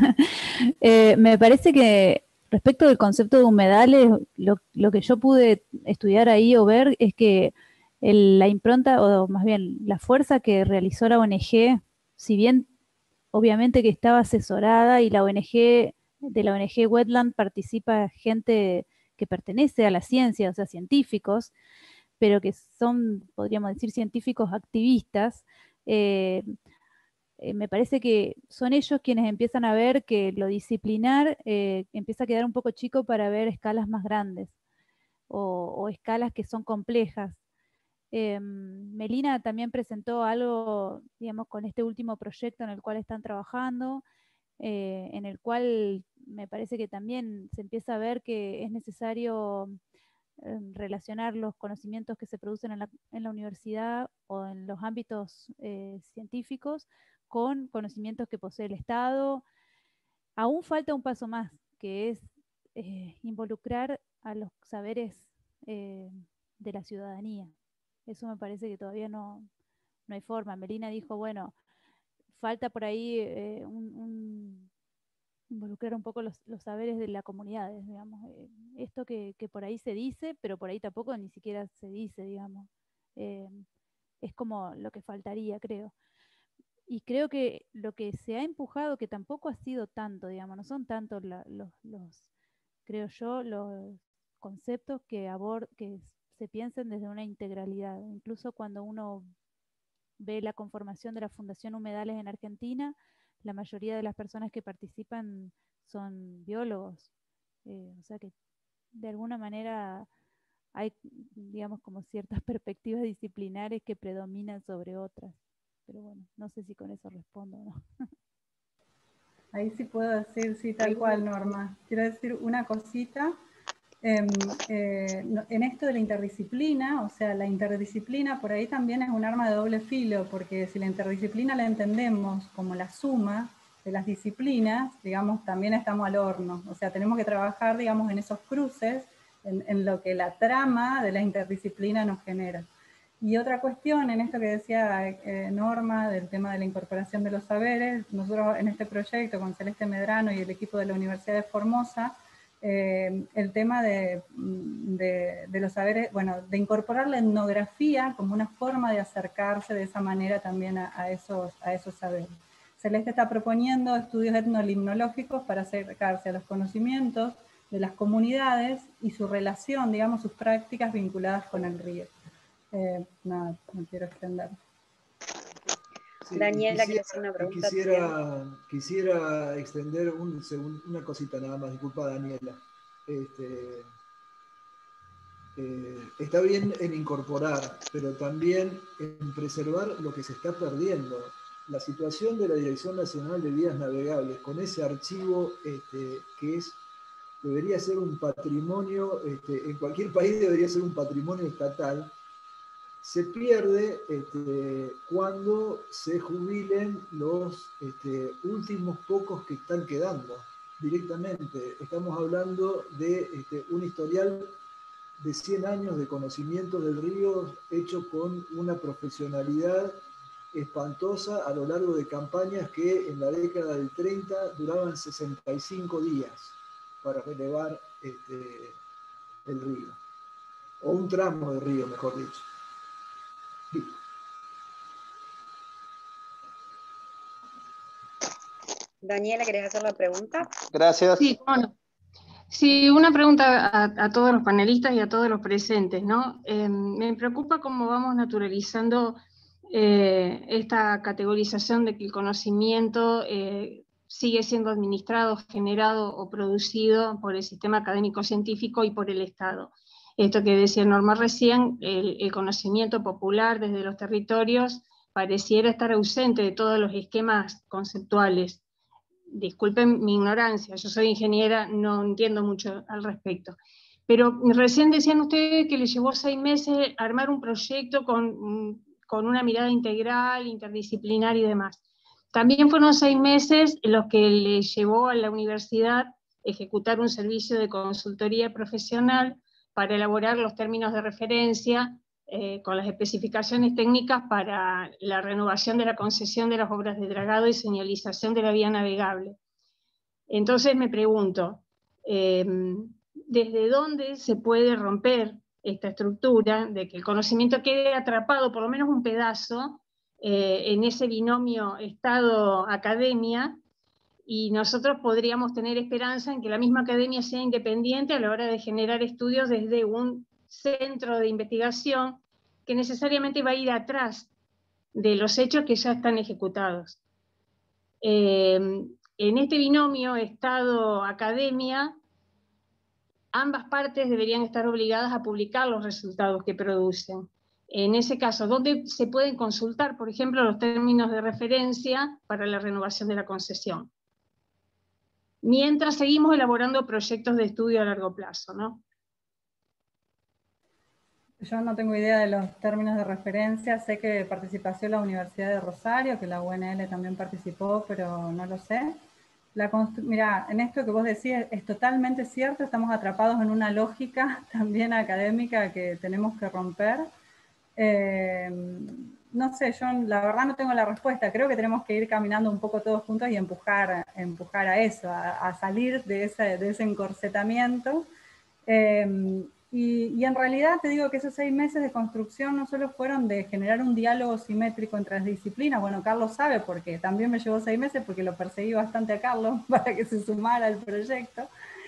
eh, me parece que respecto del concepto de humedales, lo, lo, que yo pude estudiar ahí o ver es que el, la impronta, o más bien la fuerza que realizó la O N G, si bien obviamente que estaba asesorada y la O N G, de la O N G Wetland participa gente que pertenece a la ciencia, o sea, científicos, pero que son, podríamos decir, científicos activistas, eh, eh, me parece que son ellos quienes empiezan a ver que lo disciplinar eh, empieza a quedar un poco chico para ver escalas más grandes o, o escalas que son complejas. Eh, Melina también presentó algo, digamos, con este último proyecto en el cual están trabajando, eh, en el cual me parece que también se empieza a ver que es necesario eh, relacionar los conocimientos que se producen en la, en la universidad o en los ámbitos eh, científicos con conocimientos que posee el Estado. Aún falta un paso más, que es eh, involucrar a los saberes eh, de la ciudadanía. Eso me parece que todavía no, no hay forma. Melina dijo, bueno, falta por ahí eh, un, un involucrar un poco los, los saberes de la comunidad, digamos. Eh, esto que, que por ahí se dice, pero por ahí tampoco ni siquiera se dice, digamos. Eh, es como lo que faltaría, creo. Y creo que lo que se ha empujado, que tampoco ha sido tanto, digamos, no son tantos la, los, los, creo yo, los conceptos que, abord, que se piensen desde una integralidad. Incluso cuando uno ve la conformación de la Fundación Humedales en Argentina, la mayoría de las personas que participan son biólogos. Eh, o sea que de alguna manera hay, digamos, como ciertas perspectivas disciplinares que predominan sobre otras. Pero bueno, no sé si con eso respondo o no. Ahí sí puedo decir, sí, tal cual, Norma. Quiero decir una cosita. Eh, eh, en esto de la interdisciplina, o sea, la interdisciplina por ahí también es un arma de doble filo, porque si la interdisciplina la entendemos como la suma de las disciplinas, digamos, también estamos al horno. O sea, tenemos que trabajar, digamos, en esos cruces, en, en lo que la trama de la interdisciplina nos genera. Y otra cuestión, en esto que decía eh, Norma, del tema de la incorporación de los saberes, nosotros en este proyecto con Celeste Medrano y el equipo de la Universidad de Formosa, eh, el tema de, de, de los saberes, bueno, de incorporar la etnografía como una forma de acercarse de esa manera también a, a, esos, a esos saberes. Celeste está proponiendo estudios etnolimnológicos para acercarse a los conocimientos de las comunidades y su relación, digamos, sus prácticas vinculadas con el río. Eh, nada, no quiero extender. Sí, Daniela, quisiera, quiero hacer una pregunta. Quisiera, quisiera extender un, una cosita nada más, disculpa Daniela. Este, eh, está bien en incorporar, pero también en preservar lo que se está perdiendo. La situación de la Dirección Nacional de Vías Navegables, con ese archivo este, que es, debería ser un patrimonio, este, en cualquier país debería ser un patrimonio estatal, se pierde este, cuando se jubilen los este, últimos pocos que están quedando directamente. Estamos hablando de este, un historial de cien años de conocimiento del río hecho con una profesionalidad espantosa a lo largo de campañas que en la década del treinta duraban sesenta y cinco días para relevar este, el río, o un tramo de río, mejor dicho. Sí. Daniela, ¿querés hacer la pregunta? Gracias. Sí, bueno. Sí, una pregunta a, a todos los panelistas y a todos los presentes, ¿no? Eh, me preocupa cómo vamos naturalizando eh, esta categorización de que el conocimiento eh, sigue siendo administrado, generado o producido por el sistema académico-científico y por el Estado. Esto que decía Norma recién, el, el conocimiento popular desde los territorios pareciera estar ausente de todos los esquemas conceptuales. Disculpen mi ignorancia, yo soy ingeniera, no entiendo mucho al respecto. Pero recién decían ustedes que les llevó seis meses armar un proyecto con, con una mirada integral, interdisciplinar y demás. También fueron seis meses los que les llevó a la universidad ejecutar un servicio de consultoría profesional para elaborar los términos de referencia eh, con las especificaciones técnicas para la renovación de la concesión de las obras de dragado y señalización de la vía navegable. Entonces me pregunto, eh, ¿desde dónde se puede romper esta estructura de que el conocimiento quede atrapado, por lo menos un pedazo, eh, en ese binomio Estado-academia, y nosotros podríamos tener esperanza en que la misma academia sea independiente a la hora de generar estudios desde un centro de investigación que necesariamente va a ir atrás de los hechos que ya están ejecutados? Eh, en este binomio Estado-academia, ambas partes deberían estar obligadas a publicar los resultados que producen. En ese caso, ¿dónde se pueden consultar, por ejemplo, los términos de referencia para la renovación de la concesión? Mientras seguimos elaborando proyectos de estudio a largo plazo, ¿no? Yo no tengo idea de los términos de referencia, sé que participó la Universidad de Rosario, que la U N L también participó, pero no lo sé. La Mira, en esto que vos decís es totalmente cierto, estamos atrapados en una lógica también académica que tenemos que romper. Eh, no sé, yo la verdad no tengo la respuesta, creo que tenemos que ir caminando un poco todos juntos y empujar, empujar a eso, a, a salir de ese, de ese encorsetamiento. Eh, y, y en realidad te digo que esos seis meses de construcción no solo fueron de generar un diálogo simétrico entre las disciplinas, bueno, Carlos sabe porque también me llevó seis meses porque lo perseguí bastante a Carlos para que se sumara al proyecto.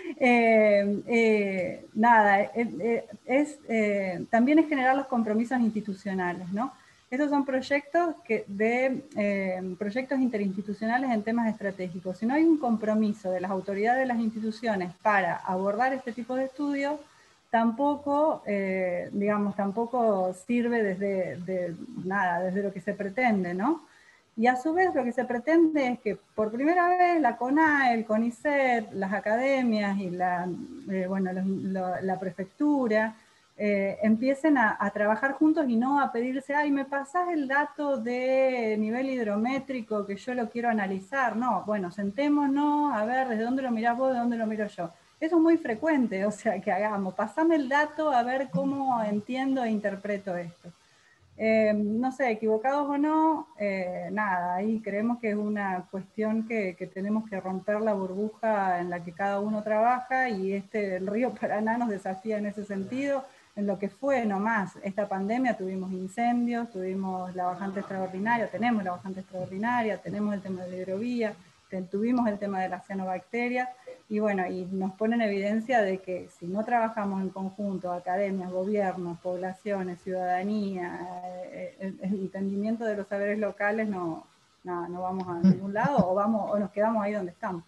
Eh, eh, nada, eh, es, eh, también es generar los compromisos institucionales, ¿no? Estos son proyectos que de, eh, proyectos interinstitucionales en temas estratégicos. Si no hay un compromiso de las autoridades de las instituciones para abordar este tipo de estudios, tampoco, eh, digamos, tampoco sirve desde, de, nada, desde lo que se pretende, ¿no? Y a su vez lo que se pretende es que por primera vez la CONAE, el CONICET, las academias y la, eh, bueno, lo, lo, la prefectura eh, empiecen a, a trabajar juntos y no a pedirse, ay, ¿me pasás el dato de nivel hidrométrico que yo lo quiero analizar? No, bueno, sentémonos, a ver, ¿desde dónde lo mirás vos, de dónde lo miro yo? Eso es muy frecuente, o sea, que hagamos, pasame el dato a ver cómo entiendo e interpreto esto. Eh, no sé, equivocados o no, eh, nada, ahí creemos que es una cuestión que, que tenemos que romper la burbuja en la que cada uno trabaja, y este, el río Paraná nos desafía en ese sentido, en lo que fue nomás esta pandemia. Tuvimos incendios, tuvimos la bajante extraordinaria, tenemos la bajante extraordinaria, tenemos el tema de la hidrovía, tuvimos el tema de la cianobacteria, y bueno, y nos pone en evidencia de que si no trabajamos en conjunto, academias, gobiernos, poblaciones, ciudadanía, eh, el, el entendimiento de los saberes locales, no, no, no vamos a ningún lado, o, vamos, o nos quedamos ahí donde estamos.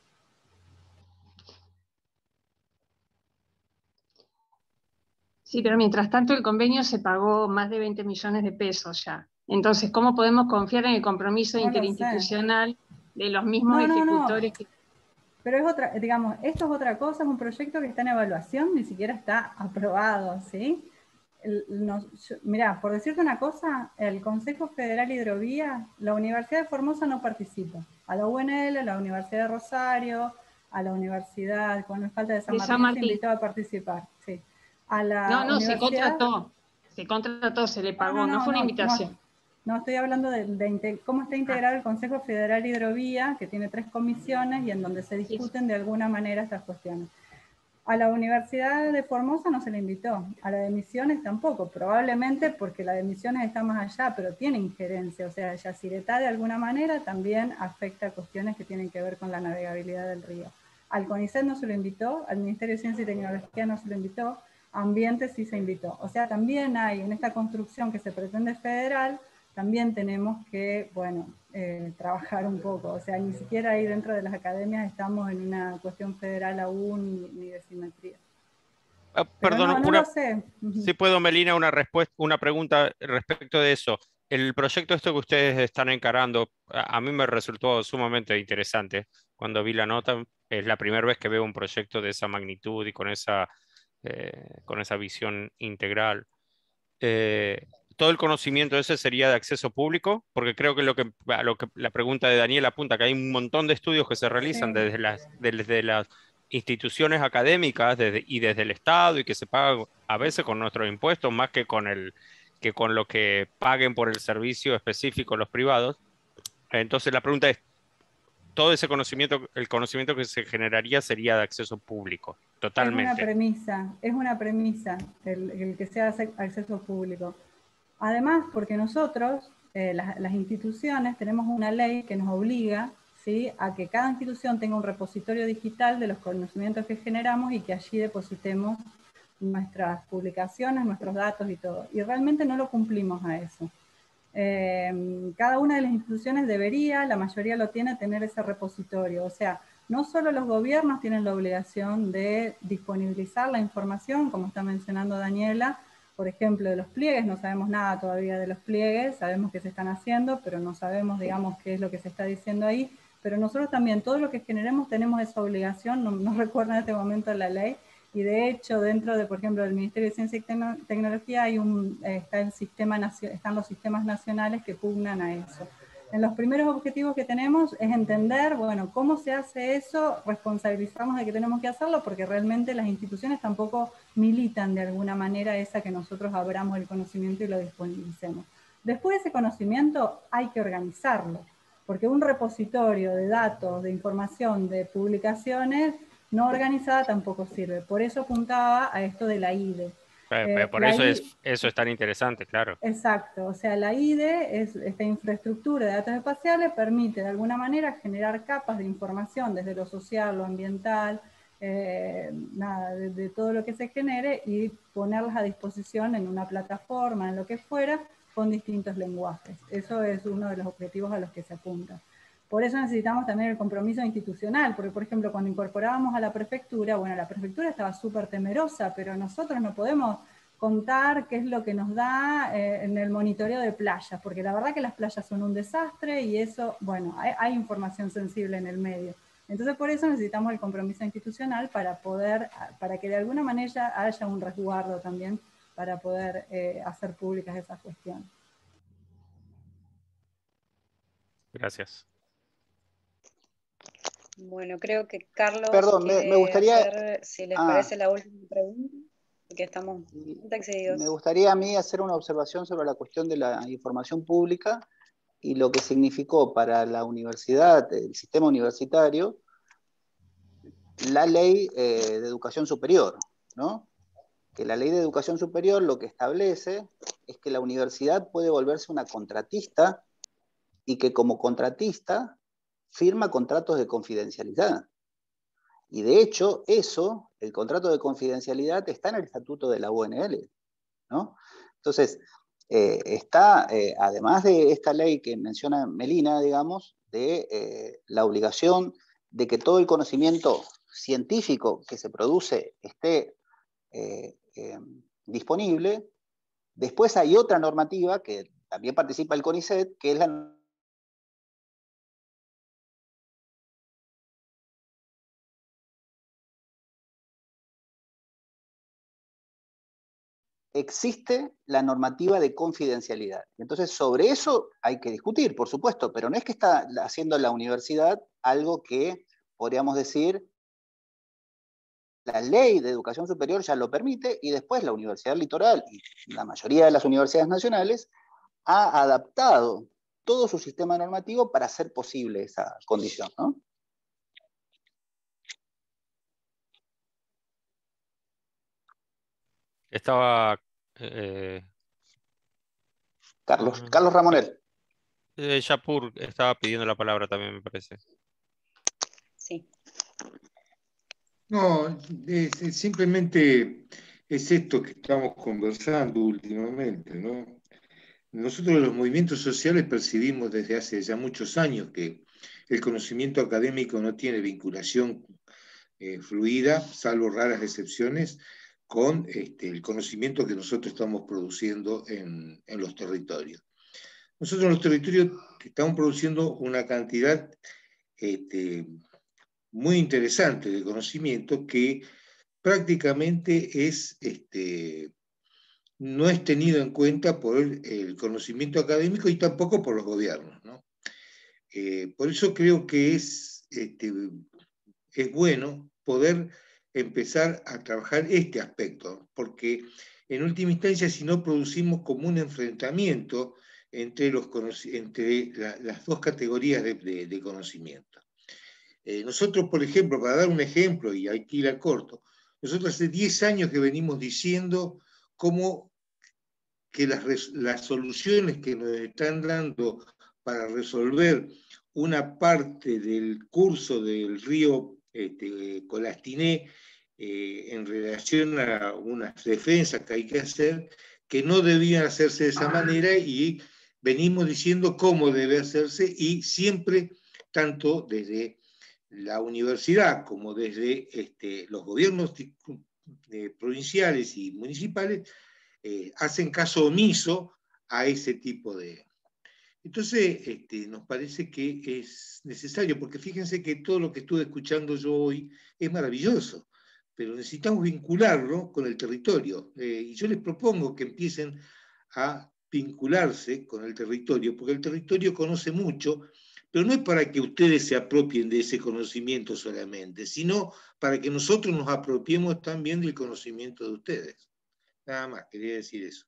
Sí, pero mientras tanto el convenio se pagó más de veinte millones de pesos ya. Entonces, ¿cómo podemos confiar en el compromiso no interinstitucional de los mismos no, ejecutores? No, no. Que... Pero es otra, digamos, esto es otra cosa, es un proyecto que está en evaluación, ni siquiera está aprobado, ¿sí? El, nos, yo, mirá, por decirte una cosa, el Consejo Federal Hidrovía, la Universidad de Formosa no participa. A la U N L, a la Universidad de Rosario, a la Universidad, con la falta de San, de Martín, San Martín, se invitó a participar, sí. a la No, no, se universidad... contrató. Se contrató, se le pagó, no, no, no, no fue una invitación. No, no estoy hablando de, de cómo está integrado el Consejo Federal Hidrovía, que tiene tres comisiones y en donde se discuten de alguna manera estas cuestiones. A la Universidad de Formosa no se le invitó, a la de Misiones tampoco, probablemente porque la de Misiones está más allá, pero tiene injerencia, o sea, Yacyretá de alguna manera también afecta cuestiones que tienen que ver con la navegabilidad del río. Al CONICET no se lo invitó, al Ministerio de Ciencia y Tecnología no se lo invitó, Ambiente sí se invitó. O sea, también hay en esta construcción que se pretende federal, también tenemos que, bueno, eh, trabajar un poco. O sea, ni siquiera ahí dentro de las academias estamos en una cuestión federal aún ni de simetría. Ah, perdón, no, no una, lo sé. si puedo, Melina, una respuesta, una pregunta respecto de eso. El proyecto esto que ustedes están encarando, a, a mí me resultó sumamente interesante. Cuando vi la nota, es la primera vez que veo un proyecto de esa magnitud y con esa, eh, con esa visión integral. Eh, todo el conocimiento ese sería de acceso público, porque creo que lo que, a lo que la pregunta de Daniel apunta, que hay un montón de estudios que se realizan Sí. desde las, desde las instituciones académicas desde, y desde el Estado y que se pagan a veces con nuestros impuestos más que con, el, que con lo que paguen por el servicio específico los privados. Entonces la pregunta es, todo ese conocimiento, el conocimiento que se generaría sería de acceso público, totalmente. Es una premisa, es una premisa el, el que sea acceso público. Además, porque nosotros, eh, las, las instituciones, tenemos una ley que nos obliga, ¿sí?, a que cada institución tenga un repositorio digital de los conocimientos que generamos y que allí depositemos nuestras publicaciones, nuestros datos y todo. Y realmente no lo cumplimos a eso. Eh, cada una de las instituciones debería, la mayoría lo tiene, tener ese repositorio. O sea, no solo los gobiernos tienen la obligación de disponibilizar la información, como está mencionando Daniela, por ejemplo, de los pliegues, no sabemos nada todavía de los pliegues, sabemos que se están haciendo, pero no sabemos, digamos, qué es lo que se está diciendo ahí, pero nosotros también, todo lo que generemos tenemos esa obligación, no, no recuerdo en este momento la ley, y de hecho, dentro de, por ejemplo, del Ministerio de Ciencia y Tecno Tecnología hay un, eh, está el sistema, están los sistemas nacionales que pugnan a eso. En los primeros objetivos que tenemos es entender, bueno, cómo se hace eso, responsabilizarnos de que tenemos que hacerlo, porque realmente las instituciones tampoco militan de alguna manera esa que nosotros abramos el conocimiento y lo disponibilicemos. Después de ese conocimiento hay que organizarlo, porque un repositorio de datos, de información, de publicaciones no organizada tampoco sirve. Por eso apuntaba a esto de la I D E. Eh, por eso es, eso es tan interesante, claro. Exacto, o sea, la I D E, es, esta infraestructura de datos espaciales, permite de alguna manera generar capas de información desde lo social, lo ambiental, eh, nada, de, de todo lo que se genere y ponerlas a disposición en una plataforma, en lo que fuera, con distintos lenguajes. Eso es uno de los objetivos a los que se apunta. Por eso necesitamos también el compromiso institucional, porque por ejemplo cuando incorporábamos a la prefectura, bueno, la prefectura estaba súper temerosa, pero nosotros no podemos contar qué es lo que nos da eh, en el monitoreo de playas, porque la verdad que las playas son un desastre y eso, bueno, hay, hay información sensible en el medio. Entonces por eso necesitamos el compromiso institucional para poder, para que de alguna manera haya un resguardo también para poder eh, hacer públicas esas cuestiones. Gracias. Bueno, creo que Carlos Perdón, me, me gustaría... hacer, si les ah, parece, la última pregunta, porque estamos muy excedidos. Me gustaría a mí hacer una observación sobre la cuestión de la información pública y lo que significó para la universidad, el sistema universitario, la ley eh, de educación superior, ¿no? Que la ley de educación superior lo que establece es que la universidad puede volverse una contratista y que como contratista firma contratos de confidencialidad. Y de hecho, eso, el contrato de confidencialidad, está en el estatuto de la U N L, ¿no? Entonces, eh, está, eh, además de esta ley que menciona Melina, digamos, de eh, la obligación de que todo el conocimiento científico que se produce esté eh, eh, disponible. Después hay otra normativa que también participa el CONICET, que es la existe la normativa de confidencialidad. Entonces, sobre eso hay que discutir, por supuesto, pero no es que está haciendo la universidad algo que, podríamos decir, la ley de educación superior ya lo permite, y después la Universidad Litoral y la mayoría de las universidades nacionales ha adaptado todo su sistema normativo para hacer posible esa condición, ¿no? Estaba... eh, Carlos, uh, Carlos Ramonel. eh, Yapur estaba pidiendo la palabra también, me parece. Sí. No, es, es simplemente es esto que estamos conversando últimamente, ¿no? Nosotros los movimientos sociales percibimos desde hace ya muchos años que el conocimiento académico no tiene vinculación eh, fluida, salvo raras excepciones, con este, el conocimiento que nosotros estamos produciendo en, en los territorios. Nosotros en los territorios estamos produciendo una cantidad este, muy interesante de conocimiento que prácticamente es, este, no es tenido en cuenta por el, el conocimiento académico y tampoco por los gobiernos, ¿no? Eh, por eso creo que es, este, es bueno poder empezar a trabajar este aspecto, porque en última instancia, si no producimos como un enfrentamiento entre, los, entre la, las dos categorías de, de, de conocimiento. Eh, nosotros, por ejemplo, para dar un ejemplo, y aquí la corto, nosotros hace diez años que venimos diciendo cómo que las, las soluciones que nos están dando para resolver una parte del curso del río este, Colastiné eh, en relación a unas defensas que hay que hacer, que no debían hacerse de esa manera, y venimos diciendo cómo debe hacerse, y siempre, tanto desde la universidad como desde este, los gobiernos eh, provinciales y municipales, eh, hacen caso omiso a ese tipo de... Entonces, este, nos parece que es necesario, porque fíjense que todo lo que estuve escuchando yo hoy es maravilloso, pero necesitamos vincularlo con el territorio. Eh, y yo les propongo que empiecen a vincularse con el territorio, porque el territorio conoce mucho, pero no es para que ustedes se apropien de ese conocimiento solamente, sino para que nosotros nos apropiemos también del conocimiento de ustedes. Nada más, quería decir eso.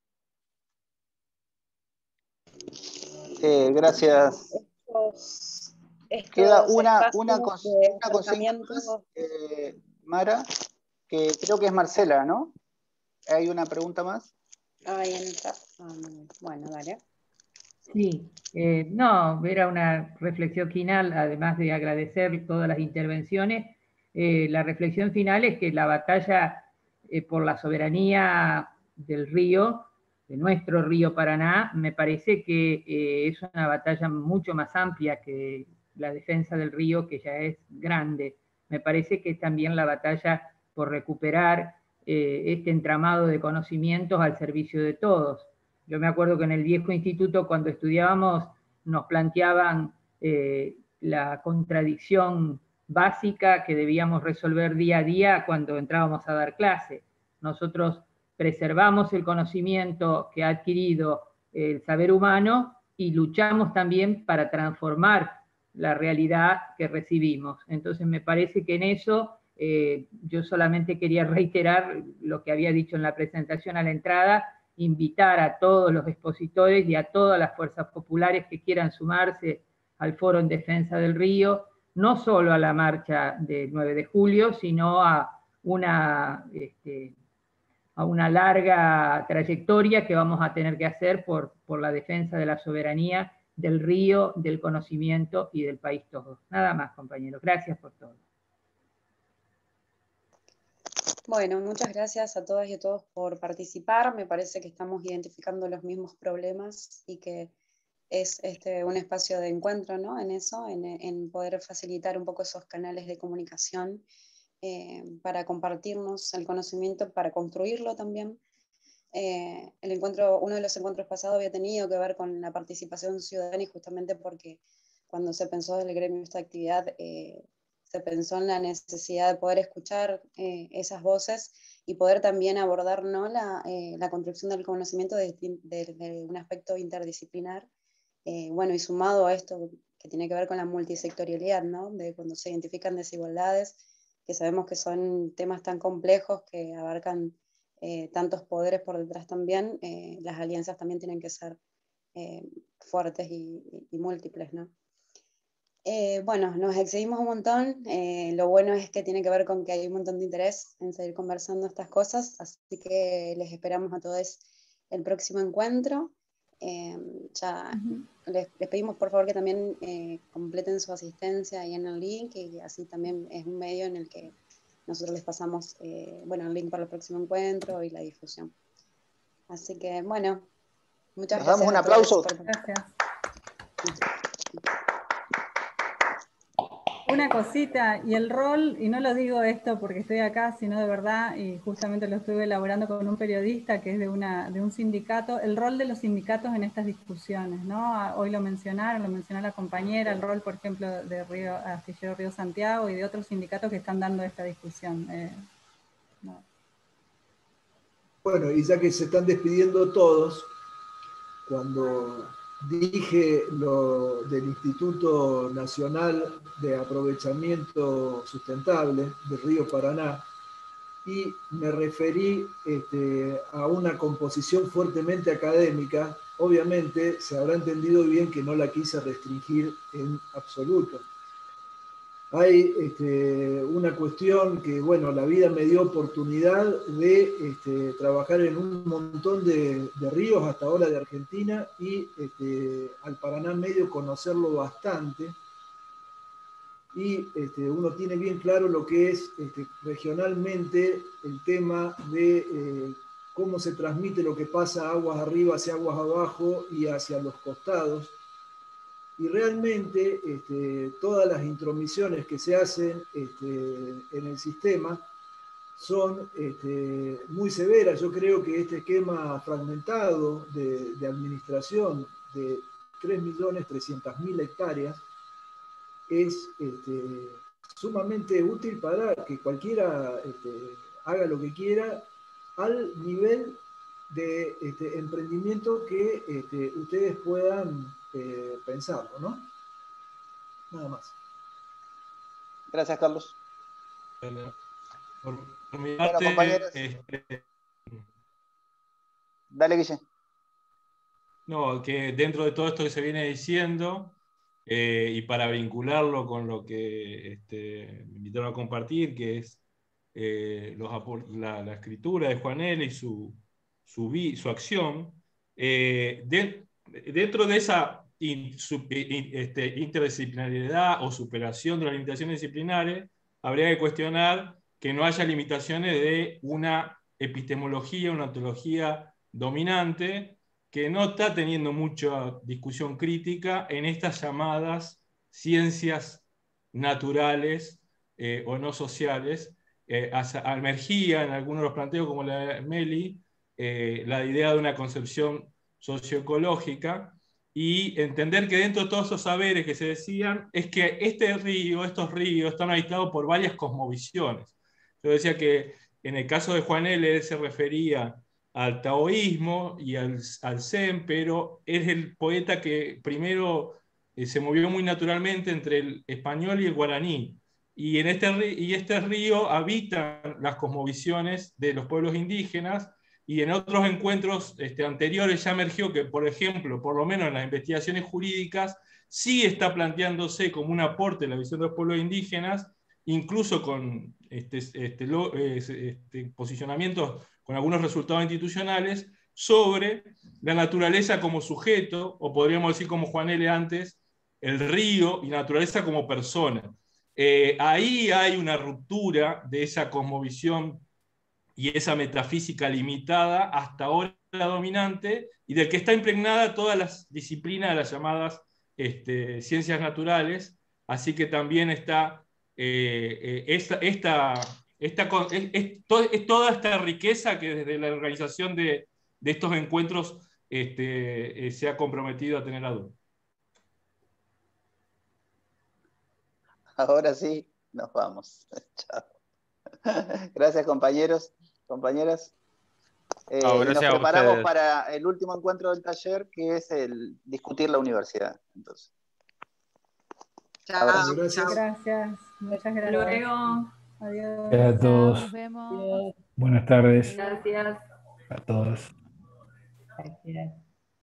Eh, gracias. Estos, estos Queda una, una, de una consigna más, eh, Mara, que creo que es Marcela, ¿no? ¿Hay una pregunta más? Ahí entra. Um, bueno, dale. Sí, eh, no, era una reflexión final, además de agradecer todas las intervenciones. Eh, la reflexión final es que la batalla eh, por la soberanía del río, de nuestro río Paraná, me parece que eh, es una batalla mucho más amplia que la defensa del río, que ya es grande. Me parece que es también la batalla por recuperar eh, este entramado de conocimientos al servicio de todos. Yo me acuerdo que en el viejo instituto, cuando estudiábamos, nos planteaban eh, la contradicción básica que debíamos resolver día a día cuando entrábamos a dar clase. Nosotros preservamos el conocimiento que ha adquirido el saber humano y luchamos también para transformar la realidad que recibimos. Entonces me parece que en eso eh, yo solamente quería reiterar lo que había dicho en la presentación a la entrada, invitar a todos los expositores y a todas las fuerzas populares que quieran sumarse al Foro en Defensa del Río, no solo a la marcha del nueve de julio, sino a una, este, a una larga trayectoria que vamos a tener que hacer por, por la defensa de la soberanía del río, del conocimiento y del país todo. Nada más, compañeros. Gracias por todo. Bueno, muchas gracias a todas y a todos por participar. Me parece que estamos identificando los mismos problemas y que es este, un espacio de encuentro, ¿no? En eso, en, en poder facilitar un poco esos canales de comunicación eh, para compartirnos el conocimiento, para construirlo también. Eh, el encuentro, uno de los encuentros pasados había tenido que ver con la participación ciudadana, y justamente porque cuando se pensó del gremio esta actividad, eh, se pensó en la necesidad de poder escuchar eh, esas voces y poder también abordar, ¿no? la, eh, la construcción del conocimiento desde de, de un aspecto interdisciplinar. Eh, bueno, y sumado a esto que tiene que ver con la multisectorialidad, ¿no? De cuando se identifican desigualdades, que sabemos que son temas tan complejos que abarcan eh, tantos poderes por detrás también, eh, las alianzas también tienen que ser eh, fuertes y, y, y múltiples, ¿no? Eh, bueno, nos excedimos un montón, eh, lo bueno es que tiene que ver con que hay un montón de interés en seguir conversando estas cosas, así que les esperamos a todos el próximo encuentro. Eh, ya uh-huh. les, les pedimos por favor que también eh, completen su asistencia ahí en el link, y así también es un medio en el que nosotros les pasamos eh, bueno, el link para el próximo encuentro y la difusión. Así que bueno, muchas Les gracias. Damos un aplauso. Por... Gracias. Una cosita, y el rol, y no lo digo esto porque estoy acá, sino de verdad, y justamente lo estuve elaborando con un periodista que es de, una, de un sindicato, el rol de los sindicatos en estas discusiones, ¿no? Hoy lo mencionaron, lo mencionó la compañera, el rol, por ejemplo, de Río, Astillero Río Santiago y de otros sindicatos que están dando esta discusión. Eh, no. Bueno, y ya que se están despidiendo todos, cuando dije lo del Instituto Nacional de Aprovechamiento Sustentable del Río Paraná y me referí este, a una composición fuertemente académica, obviamente se habrá entendido bien que no la quise restringir en absoluto. Hay este, una cuestión que, bueno, la vida me dio oportunidad de este, trabajar en un montón de, de ríos hasta ahora de Argentina y este, al Paraná medio conocerlo bastante. Y este, uno tiene bien claro lo que es este, regionalmente el tema de eh, cómo se transmite lo que pasa aguas arriba hacia aguas abajo y hacia los costados. Y realmente este, todas las intromisiones que se hacen este, en el sistema son este, muy severas. Yo creo que este esquema fragmentado de, de administración de tres millones trescientas mil hectáreas es este, sumamente útil para que cualquiera este, haga lo que quiera al nivel de este, emprendimiento que este, ustedes puedan eh, pensarlo, ¿no? Nada más. Gracias, Carlos. Por, por mi parte, bueno, compañeros. Este... Dale, Guille. No, que dentro de todo esto que se viene diciendo, eh, y para vincularlo con lo que este, me invitaron a compartir, que es eh, los, la, la escritura de Juanele y su, su, su acción, eh, de, dentro de esa in, sub, in, este, interdisciplinariedad o superación de las limitaciones disciplinares, habría que cuestionar que no haya limitaciones de una epistemología, una ontología dominante, que no está teniendo mucha discusión crítica en estas llamadas ciencias naturales eh, o no sociales. Eh, emergía en algunos de los planteos, como la de Meli, eh, la idea de una concepción socioecológica, y entender que dentro de todos esos saberes que se decían, es que este río, estos ríos, están habitados por varias cosmovisiones. Yo decía que en el caso de Juanele, él se refería al taoísmo y al, al zen, pero es el poeta que primero eh, se movió muy naturalmente entre el español y el guaraní. Y, en este, y este río habitan las cosmovisiones de los pueblos indígenas, y en otros encuentros este, anteriores ya emergió que, por ejemplo, por lo menos en las investigaciones jurídicas, sí está planteándose como un aporte de la visión de los pueblos indígenas, incluso con este, este, lo, este, posicionamientos con algunos resultados institucionales, sobre la naturaleza como sujeto, o podríamos decir como Juanele antes, el río y la naturaleza como persona. Eh, ahí hay una ruptura de esa cosmovisión y esa metafísica limitada, hasta ahora dominante, y del que está impregnada todas las disciplinas de las llamadas este, ciencias naturales, así que también está eh, eh, esta, esta, esta es, es, to, es toda esta riqueza que desde la organización de, de estos encuentros este, eh, se ha comprometido a tener a dúo. Ahora sí, nos vamos. Chao. Gracias, compañeros, compañeras. Eh, oh, y nos preparamos para el último encuentro del taller, que es el discutir la universidad. Entonces. Chao. Gracias. Gracias. Muchas gracias. Luego. Adiós. Gracias a todos. Nos vemos. Adiós. Buenas tardes Gracias. a todos. Gracias.